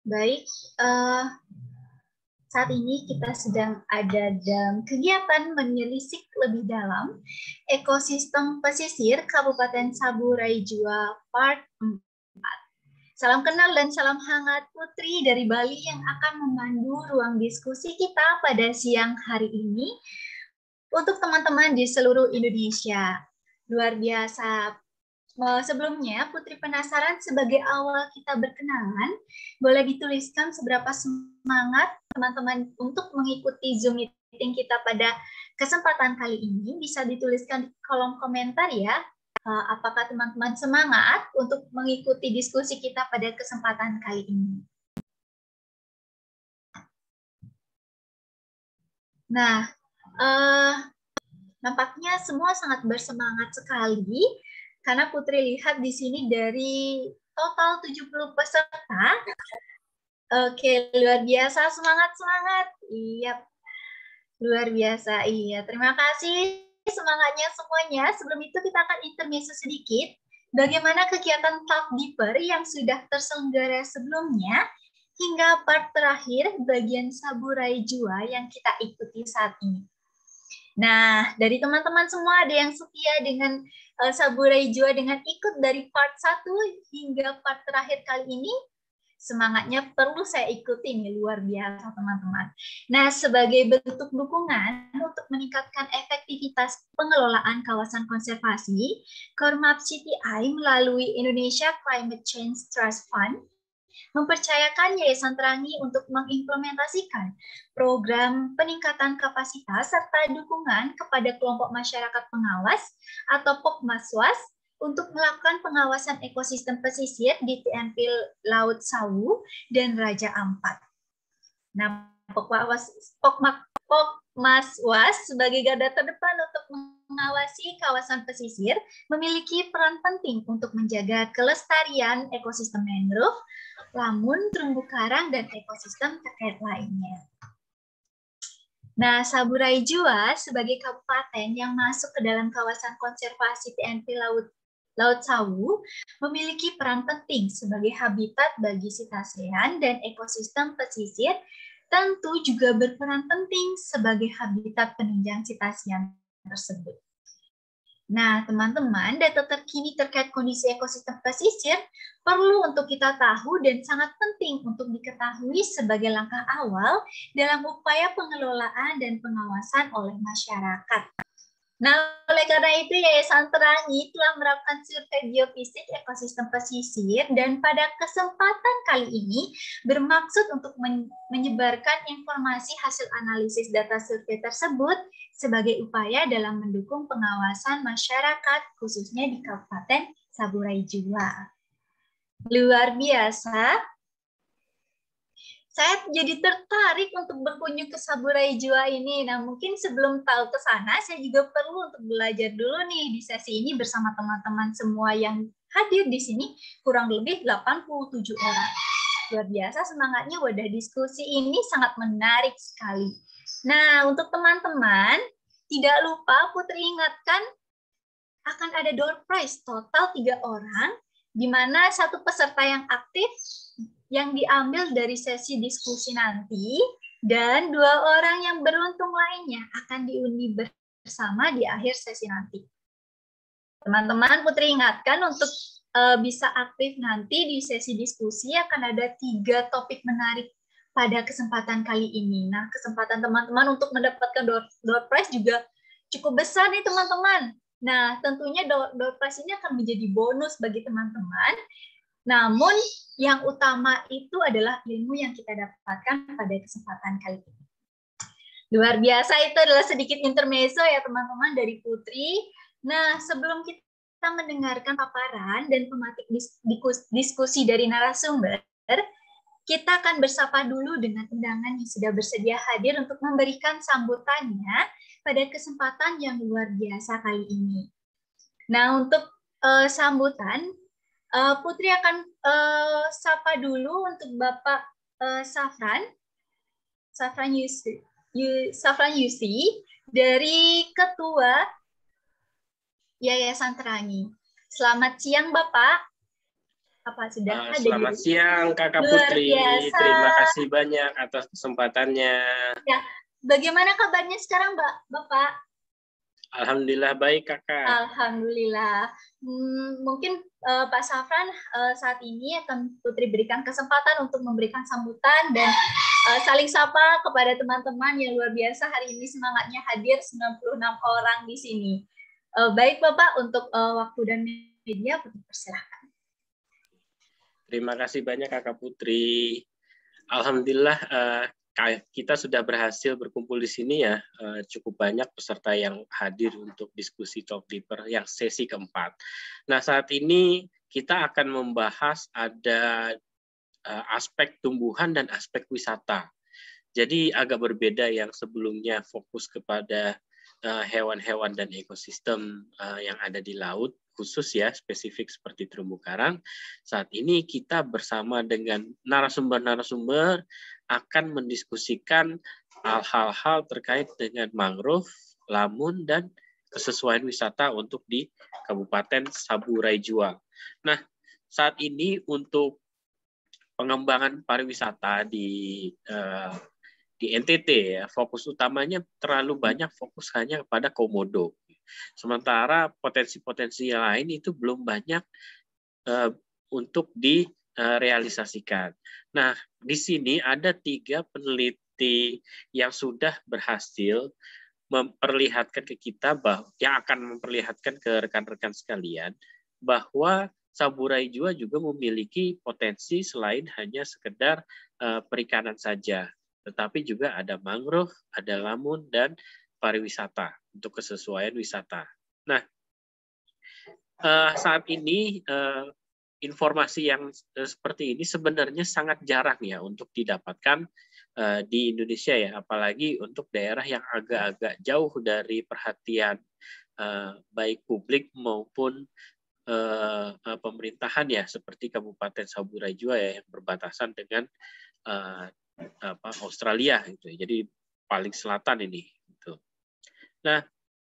Baik, saat ini kita sedang ada dalam kegiatan menelisik lebih dalam ekosistem pesisir Kabupaten Saburai Jua Part 4. Salam kenal dan salam hangat Putri dari Bali yang akan memandu ruang diskusi kita pada siang hari ini untuk teman-teman di seluruh Indonesia. Luar biasa. Sebelumnya, Putri penasaran sebagai awal kita berkenalan, boleh dituliskan seberapa semangat teman-teman untuk mengikuti Zoom meeting kita pada kesempatan kali ini. Bisa dituliskan di kolom komentar ya. Apakah teman-teman semangat untuk mengikuti diskusi kita pada kesempatan kali ini? Nah, nampaknya semua sangat bersemangat sekali. Karena Putri lihat di sini dari total 70 peserta. Oke, luar biasa, semangat-semangat. Iya, luar biasa. Iya, terima kasih semangatnya semuanya. Sebelum itu kita akan intermezzo sedikit. Bagaimana kegiatan Talk Deeper yang sudah terselenggara sebelumnya hingga part terakhir bagian Saburai Jua yang kita ikuti saat ini. Nah, dari teman-teman semua ada yang setia dengan Saburai Jua dengan ikut dari part 1 hingga part terakhir kali ini. Semangatnya perlu saya ikuti nih, luar biasa teman-teman. Nah, sebagai bentuk dukungan untuk meningkatkan efektivitas pengelolaan kawasan konservasi, Kormap CTI melalui Indonesia Climate Change Trust Fund mempercayakan Yayasan Terangi untuk mengimplementasikan program peningkatan kapasitas serta dukungan kepada kelompok masyarakat pengawas atau POKMASWAS untuk melakukan pengawasan ekosistem pesisir di TNP Laut Sawu dan Raja Ampat. Nah, POKMASWAS sebagai garda terdepan untuk mengawasi kawasan pesisir memiliki peran penting untuk menjaga kelestarian ekosistem mangrove, lamun, terumbu karang, dan ekosistem terkait lainnya. Nah, Saburai Jua sebagai kabupaten yang masuk ke dalam kawasan konservasi TNP Laut Sawu memiliki peran penting sebagai habitat bagi cetacean dan ekosistem pesisir, tentu juga berperan penting sebagai habitat penunjang cetacean tersebut. Nah, teman-teman, data terkini terkait kondisi ekosistem pesisir perlu untuk kita tahu dan sangat penting untuk diketahui sebagai langkah awal dalam upaya pengelolaan dan pengawasan oleh masyarakat. Nah, oleh karena itu Yayasan Terangi telah melakukan survei geofisik ekosistem pesisir dan pada kesempatan kali ini bermaksud untuk menyebarkan informasi hasil analisis data survei tersebut sebagai upaya dalam mendukung pengawasan masyarakat khususnya di Kabupaten Saburai Jua. Luar biasa. Saya jadi tertarik untuk berkunjung ke Saburai Jua ini. Nah, mungkin sebelum tahu ke sana, saya juga perlu untuk belajar dulu nih di sesi ini bersama teman-teman semua yang hadir di sini, kurang lebih 87 orang. Luar biasa semangatnya, wadah diskusi ini sangat menarik sekali. Nah, untuk teman-teman, tidak lupa Putri ingatkan akan ada door prize total 3 orang, di mana satu peserta yang aktif yang diambil dari sesi diskusi nanti, dan 2 orang yang beruntung lainnya akan diundi bersama di akhir sesi nanti. Teman-teman, Putri ingatkan untuk bisa aktif nanti di sesi diskusi akan ada 3 topik menarik pada kesempatan kali ini. Nah, kesempatan teman-teman untuk mendapatkan door prize juga cukup besar nih teman-teman. Nah, tentunya door prize ini akan menjadi bonus bagi teman-teman. Namun yang utama itu adalah ilmu yang kita dapatkan pada kesempatan kali ini. Luar biasa, itu adalah sedikit intermezzo ya teman-teman dari Putri. Nah, sebelum kita mendengarkan paparan dan tematik diskusi dari narasumber, kita akan bersapa dulu dengan undangan yang sudah bersedia hadir untuk memberikan sambutannya pada kesempatan yang luar biasa kali ini. Nah, untuk sambutan, Putri akan sapa dulu untuk Bapak Safran Yusi dari Ketua Yayasan Terangi. Selamat siang Bapak. Bapak sudah hadir. Selamat siang Kakak Luar Putri. biasa. Terima kasih banyak atas kesempatannya. Ya, bagaimana kabarnya sekarang, Bapak? Alhamdulillah baik Kakak. Alhamdulillah. Mungkin Pak Safran saat ini akan Putri berikan kesempatan untuk memberikan sambutan dan saling sapa kepada teman-teman yang luar biasa hari ini semangatnya hadir 96 orang di sini. Baik Bapak, untuk waktu dan media Putri persilahkan. Terima kasih banyak Kakak Putri. Alhamdulillah kita sudah berhasil berkumpul di sini ya. Cukup banyak peserta yang hadir untuk diskusi Talk Deeper yang sesi keempat. Nah, saat ini kita akan membahas ada aspek tumbuhan dan aspek wisata. Jadi agak berbeda yang sebelumnya fokus kepada hewan-hewan dan ekosistem yang ada di laut, khusus ya, spesifik seperti terumbu karang. Saat ini kita bersama dengan narasumber-narasumber akan mendiskusikan hal-hal terkait dengan mangrove, lamun, dan kesesuaian wisata untuk di Kabupaten Saburai Jua. Nah, saat ini untuk pengembangan pariwisata di NTT ya, fokus utamanya terlalu banyak fokus hanya kepada komodo. Sementara potensi-potensi yang lain itu belum banyak untuk direalisasikan. Nah, di sini ada 3 peneliti yang sudah berhasil memperlihatkan ke kita bahwa yang akan memperlihatkan ke rekan-rekan sekalian bahwa Saburai Jua juga memiliki potensi selain hanya sekedar perikanan saja, tetapi juga ada mangrove, ada lamun, dan pariwisata untuk kesesuaian wisata. Nah, saat ini informasi yang seperti ini sebenarnya sangat jarang ya untuk didapatkan di Indonesia ya, apalagi untuk daerah yang agak-agak jauh dari perhatian baik publik maupun pemerintahan ya, seperti Kabupaten Saburai Jua ya, yang berbatasan dengan Australia gitu. Jadi paling selatan ini gitu. Nah,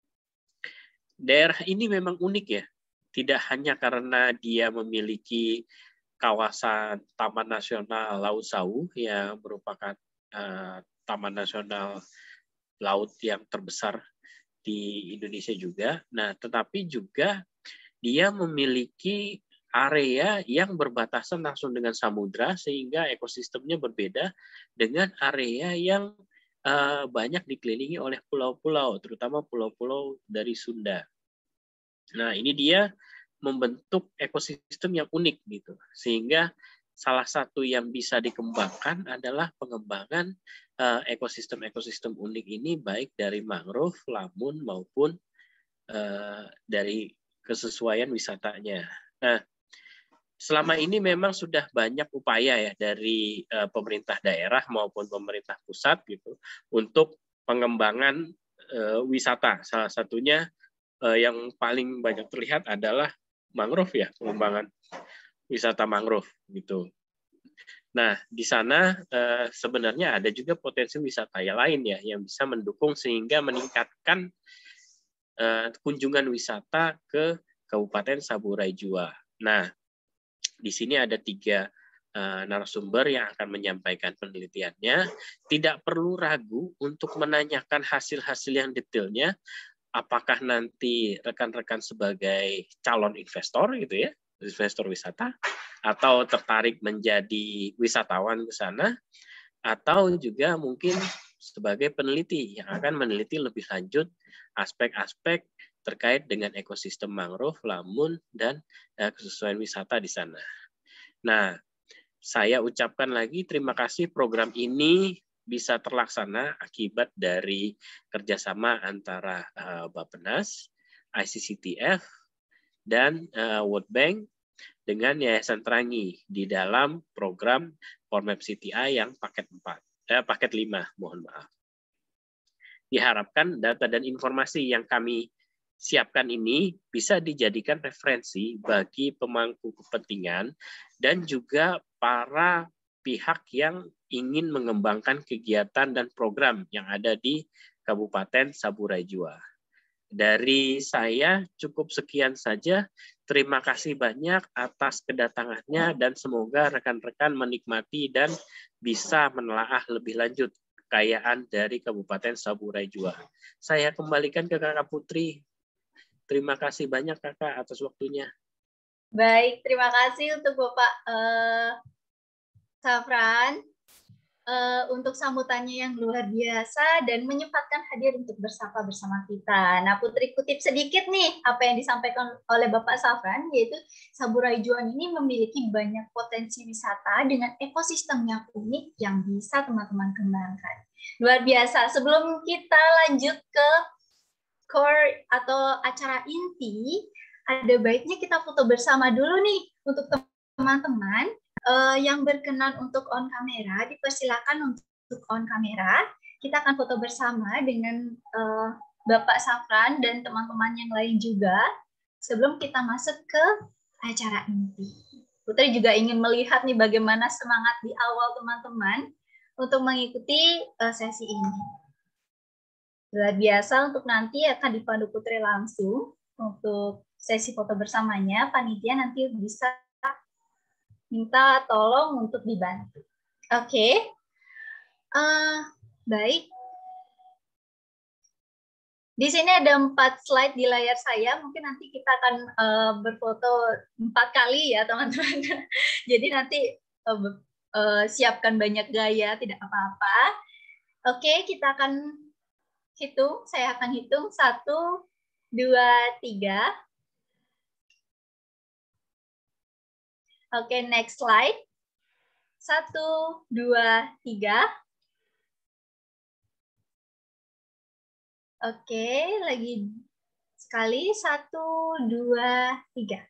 daerah ini memang unik ya. Tidak hanya karena dia memiliki kawasan Taman Nasional Laut Sawu yang merupakan Taman Nasional Laut yang terbesar di Indonesia juga. Nah, tetapi juga dia memiliki area yang berbatasan langsung dengan samudra sehingga ekosistemnya berbeda dengan area yang banyak dikelilingi oleh pulau-pulau, terutama pulau-pulau dari Sunda. Nah, ini dia membentuk ekosistem yang unik gitu. Sehingga salah satu yang bisa dikembangkan adalah pengembangan ekosistem-ekosistem unik ini baik dari mangrove, lamun maupun dari kesesuaian wisatanya. Nah, selama ini memang sudah banyak upaya ya dari pemerintah daerah maupun pemerintah pusat gitu untuk pengembangan wisata. Salah satunya yang paling banyak terlihat adalah mangrove ya, pengembangan wisata mangrove gitu. Nah, di sana sebenarnya ada juga potensi wisata yang lain ya yang bisa mendukung sehingga meningkatkan kunjungan wisata ke Kabupaten Saburai Jua. Nah, di sini ada 3 narasumber yang akan menyampaikan penelitiannya. Tidak perlu ragu untuk menanyakan hasil-hasil yang detailnya. Apakah nanti rekan-rekan sebagai calon investor gitu ya, investor wisata, atau tertarik menjadi wisatawan ke sana, atau juga mungkin sebagai peneliti yang akan meneliti lebih lanjut aspek-aspek terkait dengan ekosistem mangrove, lamun, dan kesesuaian wisata di sana. Nah, saya ucapkan lagi terima kasih program ini bisa terlaksana akibat dari kerjasama antara Bappenas, ICCTF, dan World Bank dengan Yayasan Terangi di dalam program Formap CTI yang paket 5, mohon maaf. Diharapkan data dan informasi yang kami siapkan ini bisa dijadikan referensi bagi pemangku kepentingan dan juga para pihak yang ingin mengembangkan kegiatan dan program yang ada di Kabupaten Saburai Jua. Dari saya cukup sekian saja. Terima kasih banyak atas kedatangannya dan semoga rekan-rekan menikmati dan bisa menelaah lebih lanjut kekayaan dari Kabupaten Saburai Jua. Saya kembalikan ke Kakak Putri. Terima kasih banyak Kakak atas waktunya. Baik, terima kasih untuk Bapak Safran untuk sambutannya yang luar biasa dan menyempatkan hadir untuk bersapa bersama kita. Nah, Putri kutip sedikit nih apa yang disampaikan oleh Bapak Safran, yaitu Saburai Jua ini memiliki banyak potensi wisata dengan ekosistem yang unik yang bisa teman-teman kembangkan. Luar biasa. Sebelum kita lanjut ke core atau acara inti, ada baiknya kita foto bersama dulu nih untuk teman-teman yang berkenan untuk on kamera, dipersilakan untuk on kamera. Kita akan foto bersama dengan Bapak Safran dan teman-teman yang lain juga sebelum kita masuk ke acara inti. Putri juga ingin melihat nih bagaimana semangat di awal teman-teman untuk mengikuti sesi ini. Luar biasa, untuk nanti akan dipandu Putri langsung untuk sesi foto bersamanya. Panitia nanti bisa minta tolong untuk dibantu. Oke. Baik. Di sini ada 4 slide di layar saya. Mungkin nanti kita akan berfoto 4 kali ya, teman-teman. Jadi nanti siapkan banyak gaya, tidak apa-apa. Oke, kita akan hitung. Saya akan hitung 1, 2, 3. Oke, next slide. 1, 2, 3. Oke, lagi sekali. 1, 2, 3.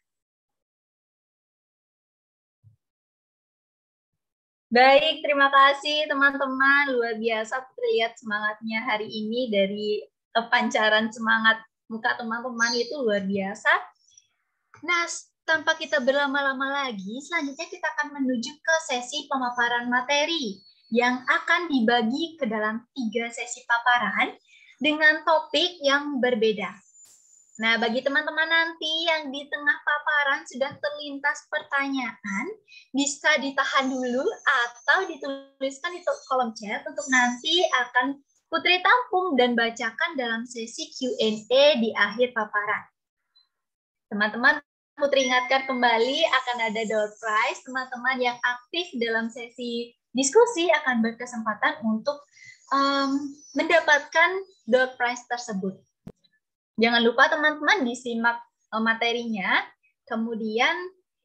Baik, terima kasih teman-teman. Luar biasa terlihat semangatnya hari ini dari pancaran semangat muka teman-teman itu luar biasa. Nah, tanpa kita berlama-lama lagi, selanjutnya kita akan menuju ke sesi pemaparan materi yang akan dibagi ke dalam 3 sesi paparan dengan topik yang berbeda. Nah, bagi teman-teman nanti yang di tengah paparan sudah terlintas pertanyaan, bisa ditahan dulu atau dituliskan di kolom chat untuk nanti akan Putri tampung dan bacakan dalam sesi Q&A di akhir paparan. Teman-teman, Putri ingatkan kembali akan ada door prize. Teman-teman yang aktif dalam sesi diskusi akan berkesempatan untuk mendapatkan door prize tersebut. Jangan lupa teman-teman disimak materinya, kemudian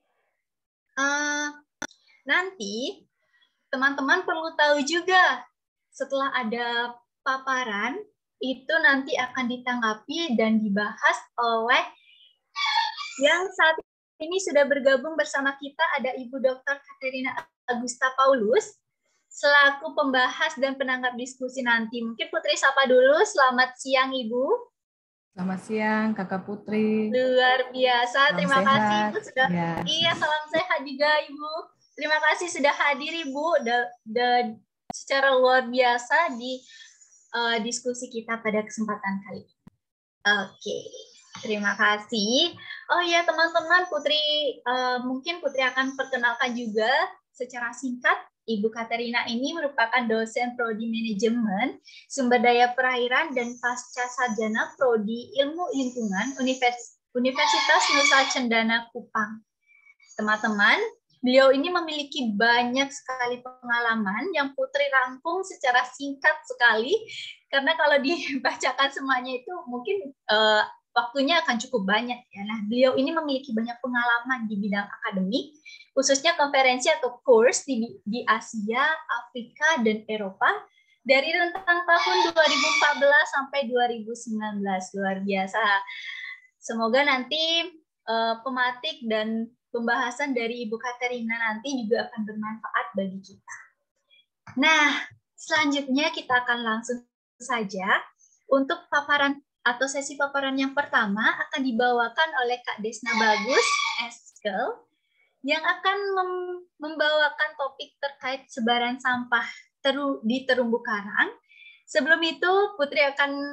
nanti teman-teman perlu tahu juga setelah ada paparan, itu nanti akan ditanggapi dan dibahas oleh yang saat ini sudah bergabung bersama kita, ada Ibu Dr. Katerina Agusta Paulus, selaku pembahas dan penanggap diskusi nanti. Mungkin Putri sapa dulu, selamat siang Ibu. Selamat siang, Kakak Putri. Luar biasa, terima kasih Ibu sudah. Ya. Iya, salam sehat juga Ibu. Terima kasih sudah hadir Ibu dan secara luar biasa di diskusi kita pada kesempatan kali ini. Oke, terima kasih. Oh ya teman-teman, Putri mungkin Putri akan perkenalkan juga secara singkat. Ibu Katerina ini merupakan dosen Prodi Manajemen, Sumber Daya Perairan dan Pasca Sarjana Prodi Ilmu Lingkungan Universitas Nusa Cendana Kupang. Teman-teman, beliau ini memiliki banyak sekali pengalaman yang Putri rangkum secara singkat sekali, karena kalau dibacakan semuanya itu mungkin waktunya akan cukup banyak ya. Nah, beliau ini memiliki banyak pengalaman di bidang akademik, khususnya konferensi atau course di Asia, Afrika, dan Eropa dari rentang tahun 2014 sampai 2019. Luar biasa. Semoga nanti pematik dan pembahasan dari Ibu Katerina nanti juga akan bermanfaat bagi kita. Nah, selanjutnya kita akan langsung saja untuk paparan atau sesi paparan yang pertama akan dibawakan oleh Kak Desna Bagus, Eskel, yang akan membawakan topik terkait sebaran sampah di terumbu karang. Sebelum itu, Putri akan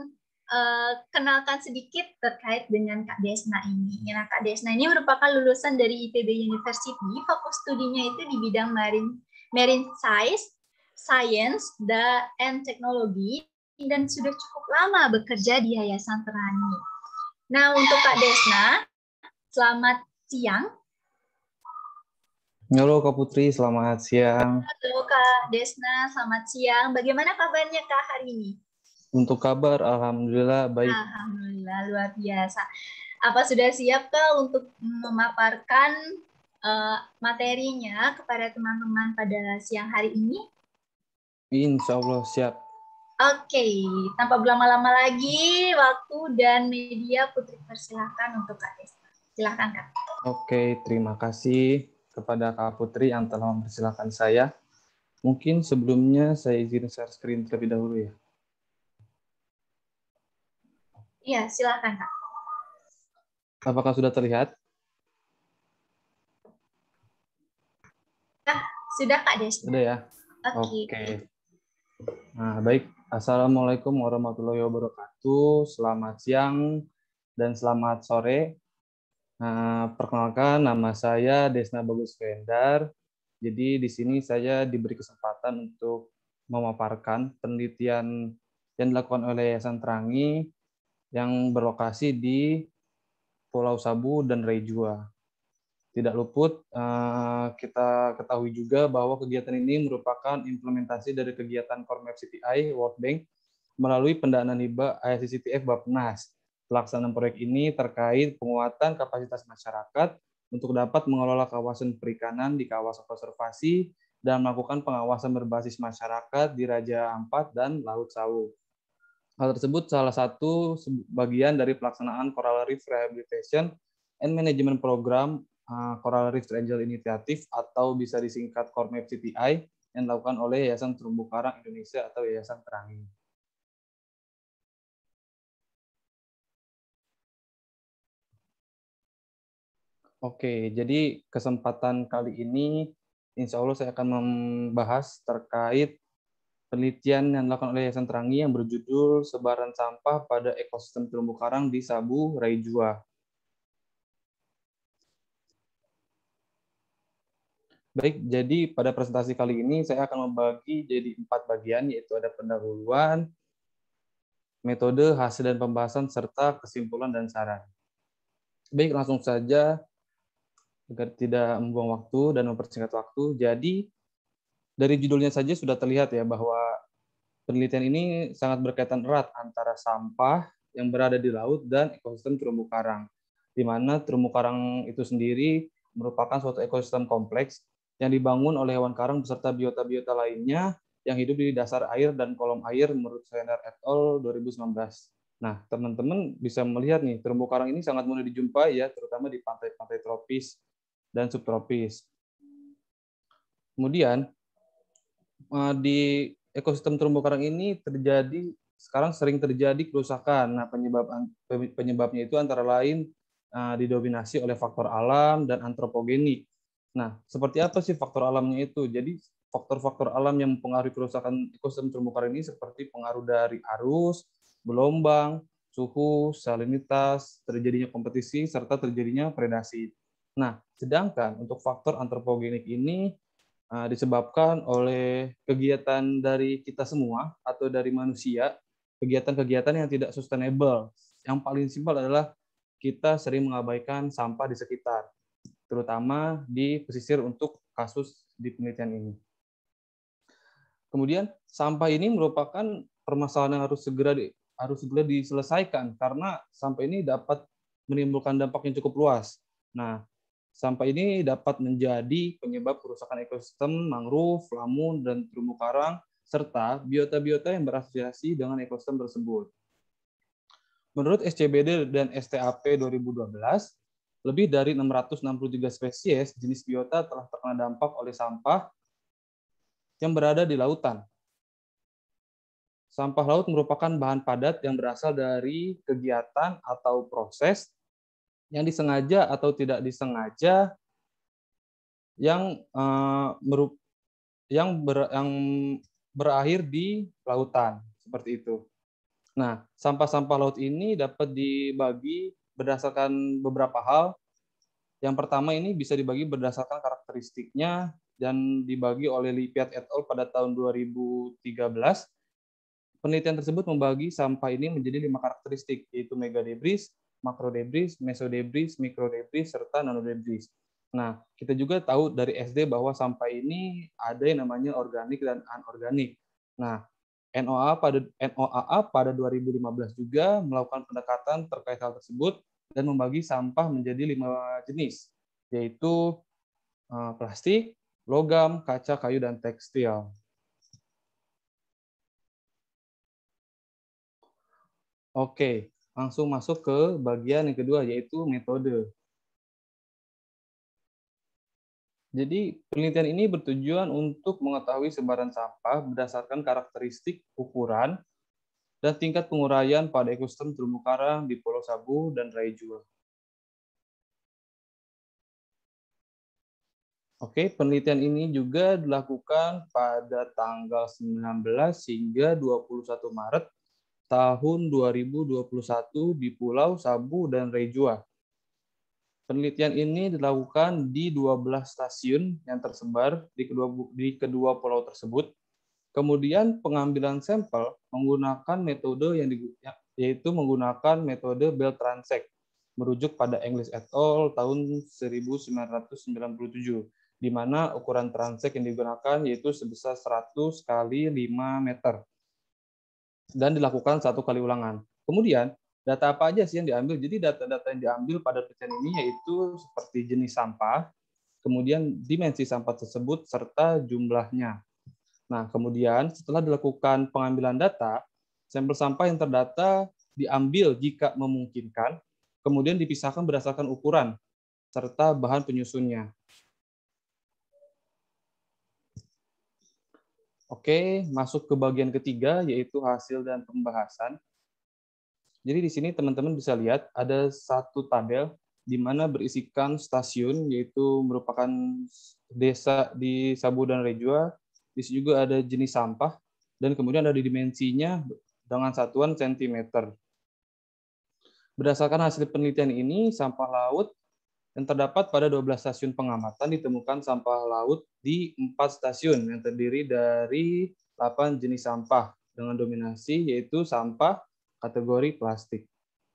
kenalkan sedikit terkait dengan Kak Desna ini. Nah, Kak Desna ini merupakan lulusan dari IPB University. Fokus studinya itu di bidang marine science and technology, dan sudah cukup lama bekerja di Yayasan Terani. Nah, untuk Kak Desna, selamat siang. Halo Kak Putri, selamat siang. Halo Kak Desna, selamat siang. Bagaimana kabarnya Kak hari ini? Untuk kabar, alhamdulillah baik. Alhamdulillah, luar biasa. Apa sudah siap Kak untuk memaparkan materinya kepada teman-teman pada siang hari ini? Insya Allah siap. Oke, tanpa berlama-lama lagi, waktu dan media Putri persilahkan untuk Kak Desna. Silakan Kak. Oke, terima kasih kepada Kak Putri yang telah mempersilahkan saya. Mungkin sebelumnya saya izin share screen terlebih dahulu ya. Iya, silakan Kak. Apakah sudah terlihat? Sudah Kak Desna. Sudah ya? Oke. Nah, baik. Assalamualaikum warahmatullahi wabarakatuh. Selamat siang dan selamat sore. Nah, perkenalkan, nama saya Desna Bagus Vendar. Jadi di sini saya diberi kesempatan untuk memaparkan penelitian yang dilakukan oleh Yayasan Terangi yang berlokasi di Pulau Sabu dan Raijua. Tidak luput, kita ketahui juga bahwa kegiatan ini merupakan implementasi dari kegiatan Core Map CTI World Bank melalui pendanaan hibah ICCTF Bappenas. Pelaksanaan proyek ini terkait penguatan kapasitas masyarakat untuk dapat mengelola kawasan perikanan di kawasan konservasi dan melakukan pengawasan berbasis masyarakat di Raja Ampat dan Laut Sawu. Hal tersebut salah satu bagian dari pelaksanaan Coral Reef Rehabilitation and Management Program Coral Reef Triangle Initiative atau bisa disingkat CORMAP CTI yang dilakukan oleh Yayasan Terumbu Karang Indonesia atau Yayasan Terangi. Oke, jadi kesempatan kali ini insya Allah saya akan membahas terkait penelitian yang dilakukan oleh Yayasan Terangi yang berjudul Sebaran Sampah pada Ekosistem Terumbu Karang di Sabu, Raijua. Baik, jadi pada presentasi kali ini saya akan membagi jadi 4 bagian, yaitu ada pendahuluan, metode, hasil dan pembahasan, serta kesimpulan dan saran. Baik, langsung saja agar tidak membuang waktu dan mempersingkat waktu. Jadi, dari judulnya saja sudah terlihat ya bahwa penelitian ini sangat berkaitan erat antara sampah yang berada di laut dan ekosistem terumbu karang, di mana terumbu karang itu sendiri merupakan suatu ekosistem kompleks yang dibangun oleh hewan karang beserta biota-biota lainnya yang hidup di dasar air dan kolom air menurut Sainer et al. 2019. Nah, teman-teman bisa melihat nih, terumbu karang ini sangat mudah dijumpai ya, terutama di pantai-pantai tropis dan subtropis. Kemudian, di ekosistem terumbu karang ini sekarang sering terjadi kerusakan. Nah, penyebabnya itu antara lain didominasi oleh faktor alam dan antropogenik. Nah, seperti apa sih faktor alamnya itu? Jadi, faktor-faktor alam yang mempengaruhi kerusakan ekosistem terumbu karang ini seperti pengaruh dari arus, gelombang, suhu, salinitas, terjadinya kompetisi, serta terjadinya predasi. Nah, sedangkan untuk faktor antropogenik ini disebabkan oleh kegiatan dari kita semua atau dari manusia, kegiatan-kegiatan yang tidak sustainable. Yang paling simpel adalah kita sering mengabaikan sampah di sekitar, terutama di pesisir untuk kasus di penelitian ini. Kemudian sampah ini merupakan permasalahan yang harus segera diselesaikan karena sampah ini dapat menimbulkan dampak yang cukup luas. Nah, sampah ini dapat menjadi penyebab kerusakan ekosistem mangrove, lamun, dan terumbu karang, serta biota-biota yang berasosiasi dengan ekosistem tersebut. Menurut SCBD dan STAP 2012, lebih dari 663 spesies jenis biota telah terkena dampak oleh sampah yang berada di lautan. Sampah laut merupakan bahan padat yang berasal dari kegiatan atau proses yang disengaja atau tidak disengaja yang berakhir di lautan, seperti itu. Nah, sampah-sampah laut ini dapat dibagi berdasarkan beberapa hal. Yang pertama ini bisa dibagi berdasarkan karakteristiknya dan dibagi oleh Lippiatt et al. Pada tahun 2013. Penelitian tersebut membagi sampah ini menjadi 5 karakteristik, yaitu megadebris, makrodebris, mesodebris, mikrodebris, serta nanodebris. Nah, kita juga tahu dari SD bahwa sampah ini ada yang namanya organik dan anorganik. Nah, NOAA pada 2015 juga melakukan pendekatan terkait hal tersebut dan membagi sampah menjadi 5 jenis, yaitu plastik, logam, kaca, kayu, dan tekstil. Oke, langsung masuk ke bagian yang kedua, yaitu metode. Jadi, penelitian ini bertujuan untuk mengetahui sebaran sampah berdasarkan karakteristik, ukuran, dan tingkat penguraian pada ekosistem terumbu karang di Pulau Sabu dan Raijua. Oke, penelitian ini juga dilakukan pada tanggal 19 hingga 21 Maret tahun 2021 di Pulau Sabu dan Raijua. Penelitian ini dilakukan di 12 stasiun yang tersebar di kedua pulau tersebut. Kemudian pengambilan sampel menggunakan metode yaitu menggunakan metode Bell Transect, merujuk pada English et al. Tahun 1997, di mana ukuran transect yang digunakan yaitu sebesar 100 kali 5 meter dan dilakukan 1 kali ulangan. Kemudian, data apa aja sih yang diambil? Jadi data-data yang diambil pada penelitian ini yaitu seperti jenis sampah, kemudian dimensi sampah tersebut, serta jumlahnya. Nah, kemudian setelah dilakukan pengambilan data, sampel sampah yang terdata diambil jika memungkinkan, kemudian dipisahkan berdasarkan ukuran, serta bahan penyusunnya. Oke, masuk ke bagian ketiga, yaitu hasil dan pembahasan. Jadi di sini teman-teman bisa lihat ada satu tabel di mana berisikan stasiun, yaitu merupakan desa di Sabu dan Raijua. Di sini juga ada jenis sampah, dan kemudian ada dimensinya dengan satuan sentimeter. Berdasarkan hasil penelitian ini, sampah laut yang terdapat pada 12 stasiun pengamatan ditemukan sampah laut di 4 stasiun yang terdiri dari 8 jenis sampah dengan dominasi yaitu sampah kategori plastik.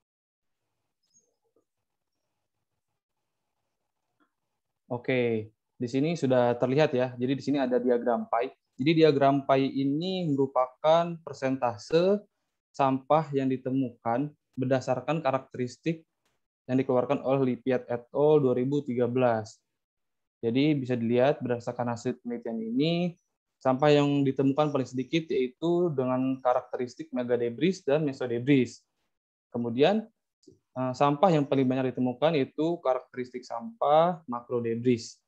Oke, di sini sudah terlihat ya. Jadi di sini ada diagram pie. Jadi diagram pie ini merupakan persentase sampah yang ditemukan berdasarkan karakteristik yang dikeluarkan oleh Lippiatt et al. 2013. Jadi bisa dilihat berdasarkan hasil penelitian ini, sampah yang ditemukan paling sedikit yaitu dengan karakteristik megadebris dan mesodebris. Kemudian sampah yang paling banyak ditemukan yaitu karakteristik sampah makrodebris.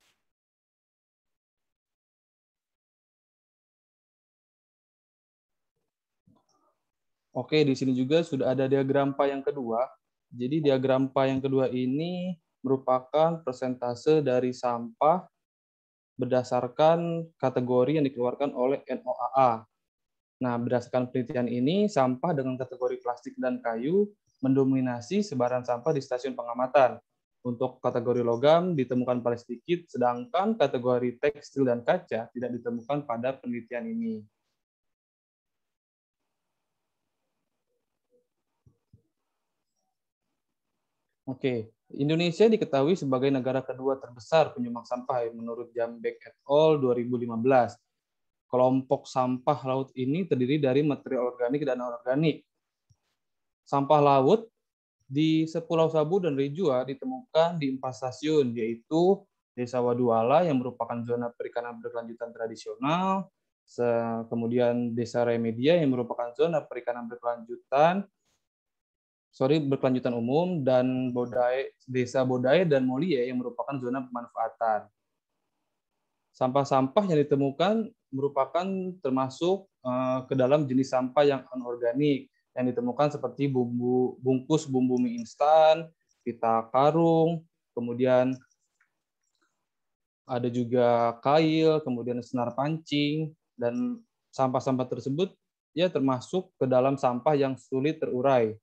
Oke, di sini juga sudah ada diagram pie yang kedua. Jadi diagram pie yang kedua ini merupakan persentase dari sampah berdasarkan kategori yang dikeluarkan oleh NOAA. Nah, berdasarkan penelitian ini, sampah dengan kategori plastik dan kayu mendominasi sebaran sampah di stasiun pengamatan. Untuk kategori logam ditemukan paling sedikit, sedangkan kategori tekstil dan kaca tidak ditemukan pada penelitian ini. Oke, Indonesia diketahui sebagai negara kedua terbesar penyumbang sampah menurut Jambek et al. 2015. Kelompok sampah laut ini terdiri dari material organik dan anorganik. Sampah laut di Pulau Sabu dan Raijua ditemukan di 4 stasiun, yaitu Desa Waduala yang merupakan zona perikanan berkelanjutan tradisional, kemudian Desa Remedia yang merupakan zona perikanan berkelanjutan umum, dan Desa Bodai dan Molie yang merupakan zona pemanfaatan. Sampah-sampah yang ditemukan merupakan termasuk ke dalam jenis sampah yang anorganik yang ditemukan seperti bungkus bumbu mie instan, pita karung, kemudian ada juga kail, kemudian senar pancing, dan sampah-sampah tersebut ya termasuk ke dalam sampah yang sulit terurai.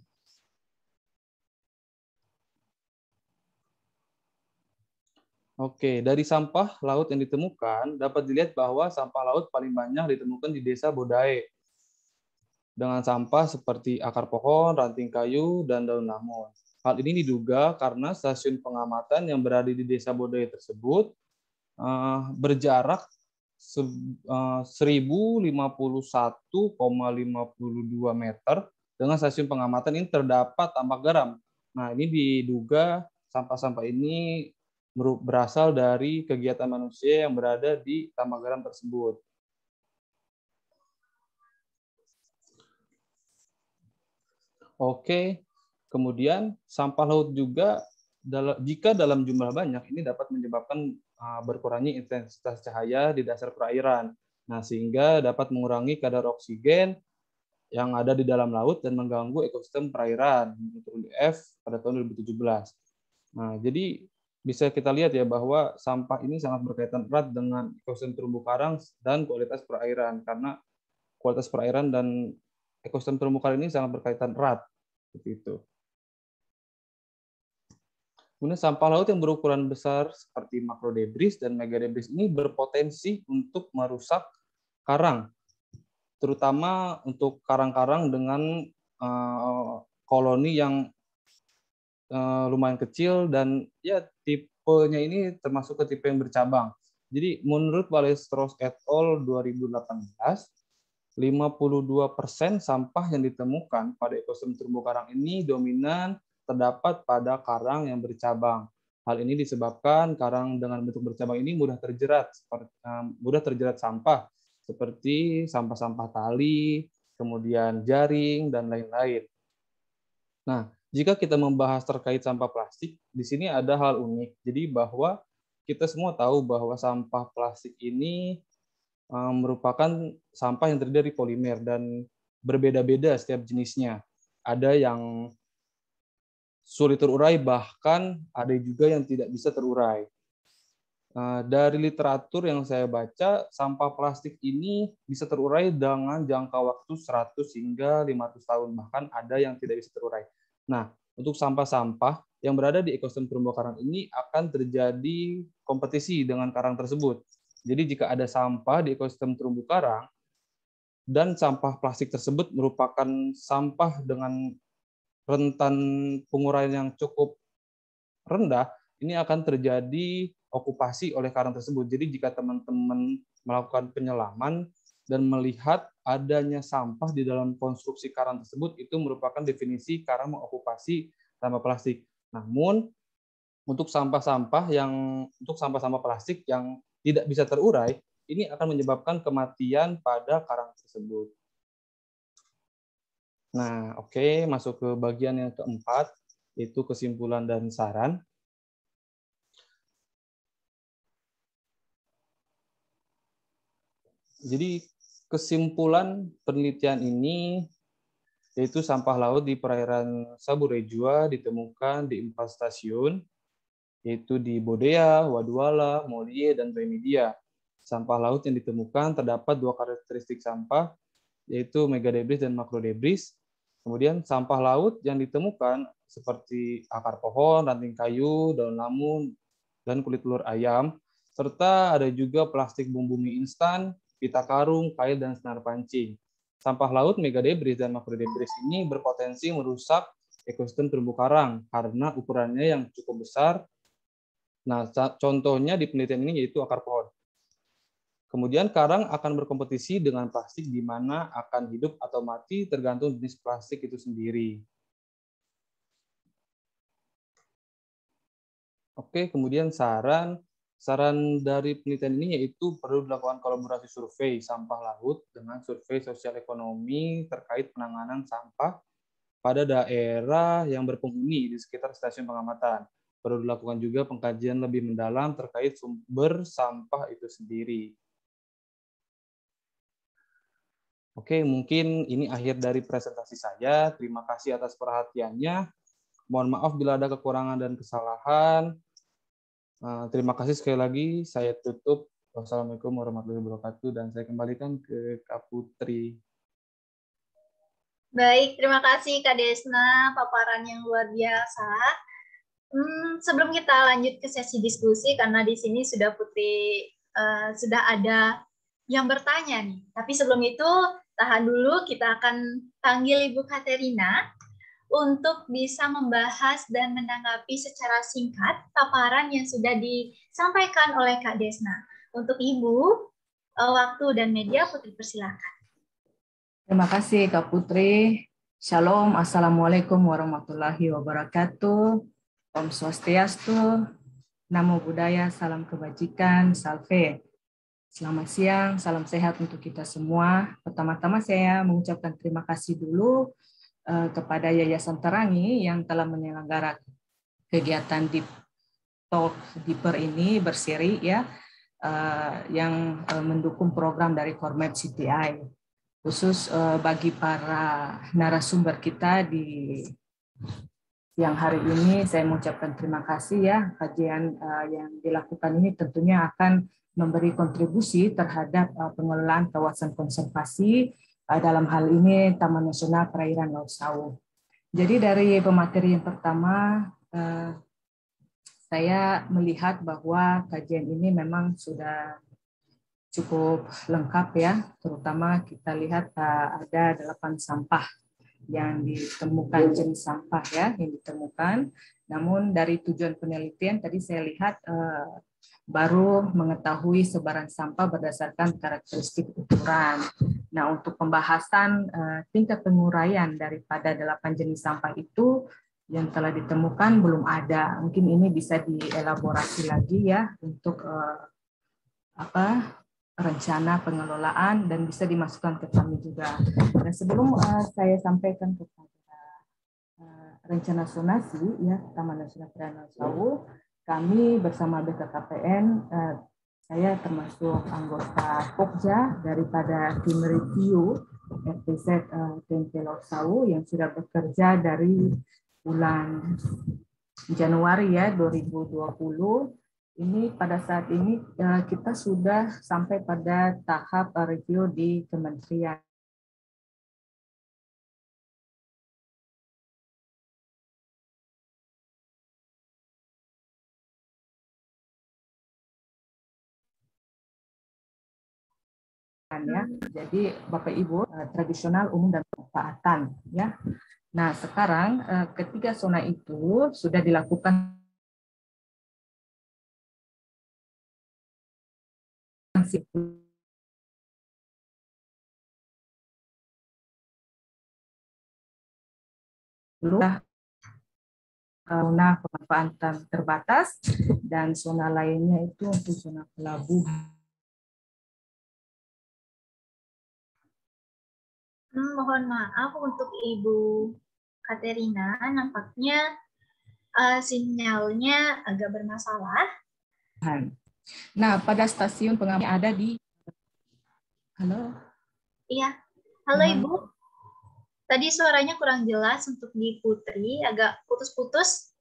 Oke, dari sampah laut yang ditemukan, dapat dilihat bahwa sampah laut paling banyak ditemukan di Desa Bodae, dengan sampah seperti akar pohon, ranting kayu, dan daun lamun. Hal ini diduga karena stasiun pengamatan yang berada di Desa Bodae tersebut berjarak 1051,52 meter dengan stasiun pengamatan ini terdapat tambak garam. Nah, ini diduga sampah-sampah ini berasal dari kegiatan manusia yang berada di tambak garam tersebut. Oke, kemudian sampah laut juga jika dalam jumlah banyak ini dapat menyebabkan berkurangnya intensitas cahaya di dasar perairan. Nah, sehingga dapat mengurangi kadar oksigen yang ada di dalam laut dan mengganggu ekosistem perairan menurut UNEF pada tahun 2017. Nah, jadi bisa kita lihat ya bahwa sampah ini sangat berkaitan erat dengan ekosistem terumbu karang dan kualitas perairan, karena kualitas perairan dan ekosistem terumbu karang ini sangat berkaitan erat. Seperti itu. Kemudian sampah laut yang berukuran besar seperti makrodebris dan megadebris ini berpotensi untuk merusak karang, terutama untuk karang-karang dengan koloni yang lumayan kecil dan ya tipenya ini termasuk ke tipe yang bercabang. Jadi menurut Ballesteros et al. 2018, 52% sampah yang ditemukan pada ekosistem terumbu karang ini dominan terdapat pada karang yang bercabang. Hal ini disebabkan karang dengan bentuk bercabang ini mudah terjerat sampah seperti sampah-sampah tali, kemudian jaring dan lain-lain. Nah, jika kita membahas terkait sampah plastik, di sini ada hal unik. Jadi bahwa kita semua tahu bahwa sampah plastik ini merupakan sampah yang terdiri dari polimer dan berbeda-beda setiap jenisnya. Ada yang sulit terurai, bahkan ada juga yang tidak bisa terurai. Dari literatur yang saya baca, sampah plastik ini bisa terurai dengan jangka waktu 100 hingga 500 tahun, bahkan ada yang tidak bisa terurai. Nah, untuk sampah-sampah yang berada di ekosistem terumbu karang ini akan terjadi kompetisi dengan karang tersebut. Jadi jika ada sampah di ekosistem terumbu karang dan sampah plastik tersebut merupakan sampah dengan rentan penguraian yang cukup rendah, ini akan terjadi okupasi oleh karang tersebut. Jadi jika teman-teman melakukan penyelaman dan melihat adanya sampah di dalam konstruksi karang tersebut, itu merupakan definisi karang mengokupasi sampah plastik. Namun untuk sampah-sampah plastik yang tidak bisa terurai, ini akan menyebabkan kematian pada karang tersebut. Nah, oke, masuk ke bagian yang keempat, yaitu kesimpulan dan saran. Jadi kesimpulan penelitian ini yaitu sampah laut di perairan Saburejua ditemukan di 4 stasiun, yaitu di Bodea, Waduala, Molie, dan Remidia. Sampah laut yang ditemukan terdapat 2 karakteristik sampah, yaitu megadebris dan makrodebris. Kemudian sampah laut yang ditemukan seperti akar pohon, ranting kayu, daun lamun, dan kulit telur ayam, serta ada juga plastik bumbu mie instan, pita karung, kail, dan senar pancing. Sampah laut, megadebris, dan makrodebris ini berpotensi merusak ekosistem terumbu karang karena ukurannya yang cukup besar. Nah, contohnya di penelitian ini yaitu akar pohon. Kemudian karang akan berkompetisi dengan plastik di mana akan hidup atau mati tergantung jenis plastik itu sendiri. Oke, kemudian saran dari penelitian ini yaitu perlu dilakukan kolaborasi survei sampah laut dengan survei sosial ekonomi terkait penanganan sampah pada daerah yang berpenghuni di sekitar stasiun pengamatan. Perlu dilakukan juga pengkajian lebih mendalam terkait sumber sampah itu sendiri. Oke, mungkin ini akhir dari presentasi saya. Terima kasih atas perhatiannya. Mohon maaf bila ada kekurangan dan kesalahan. Terima kasih sekali lagi. Saya tutup. Wassalamualaikum warahmatullahi wabarakatuh. Dan saya kembalikan ke Kak Putri. Baik, terima kasih Kak Desna, paparan yang luar biasa. Sebelum kita lanjut ke sesi diskusi, karena di sini sudah Putri sudah ada yang bertanya nih. Tapi sebelum itu, tahan dulu, kita akan panggil Ibu Katerina untuk bisa membahas dan menanggapi secara singkat paparan yang sudah disampaikan oleh Kak Desna. Untuk Ibu, waktu dan media Putri persilakan. Terima kasih Kak Putri. Shalom, Assalamualaikum warahmatullahi wabarakatuh. Om Swastiastu, Namo Buddhaya, salam kebajikan, salve. Selamat siang, salam sehat untuk kita semua. Pertama-tama saya mengucapkan terima kasih dulu kepada Yayasan Terangi yang telah menyelenggarakan kegiatan Deep Talk Deeper ini berseri ya, yang mendukung program dari Kormap CTI. Khusus bagi para narasumber kita di siang hari ini, saya mengucapkan terima kasih ya. Kajian yang dilakukan ini tentunya akan memberi kontribusi terhadap pengelolaan kawasan konservasi, dalam hal ini Taman Nasional Perairan Laut Sawu. Jadi dari pemateri yang pertama, saya melihat bahwa kajian ini memang sudah cukup lengkap ya, terutama kita lihat ada 8 sampah yang ditemukan, jenis sampah ya yang ditemukan. Namun dari tujuan penelitian tadi saya lihat baru mengetahui sebaran sampah berdasarkan karakteristik ukuran. Nah, untuk pembahasan tingkat penguraian daripada 8 jenis sampah itu yang telah ditemukan belum ada. Mungkin ini bisa dielaborasi lagi ya untuk rencana pengelolaan dan bisa dimasukkan ke kami juga. Dan sebelum saya sampaikan kepada rencana zonasi ya Taman Nasional Perairan Laut Sawu, kami bersama BKKPN, saya termasuk anggota Pokja daripada tim review FTZ TMP Laut Sawu yang sudah bekerja dari bulan Januari ya 2020. Ini pada saat ini kita sudah sampai pada tahap review di kementerian. Ya. Jadi Bapak Ibu, tradisional, umum dan pemanfaatan ya. Nah, sekarang ketiga zona itu sudah dilakukan zona pemanfaatan terbatas dan zona lainnya itu untuk zona pelabuhan. Mohon maaf untuk Ibu Katerina, nampaknya sinyalnya agak bermasalah. Nah, pada stasiun pengamatan ada di... Halo? Iya, halo Ibu. Tadi suaranya kurang jelas untuk di Putri, agak putus-putus.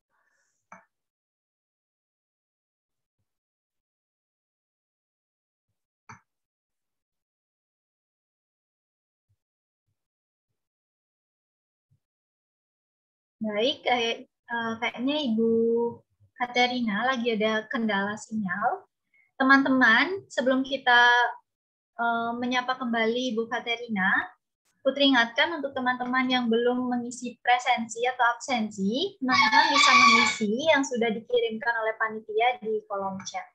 Baik, kayaknya Ibu Katerina lagi ada kendala sinyal. Teman-teman, sebelum kita menyapa kembali Ibu Katerina, Putri ingatkan untuk teman-teman yang belum mengisi presensi atau absensi, teman-teman bisa mengisi yang sudah dikirimkan oleh panitia di kolom chat.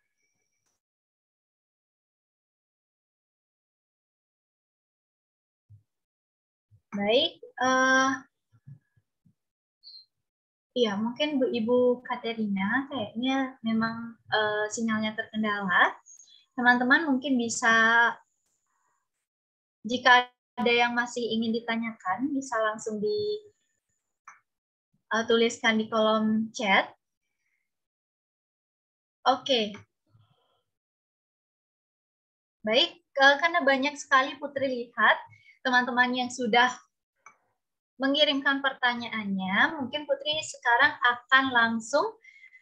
Baik, iya, mungkin Ibu Katerina kayaknya memang sinyalnya terkendala. Teman-teman mungkin bisa, jika ada yang masih ingin ditanyakan, bisa langsung dituliskan di kolom chat. Oke. Baik, karena banyak sekali Putri lihat teman-teman yang sudah mengirimkan pertanyaannya, mungkin Putri sekarang akan langsung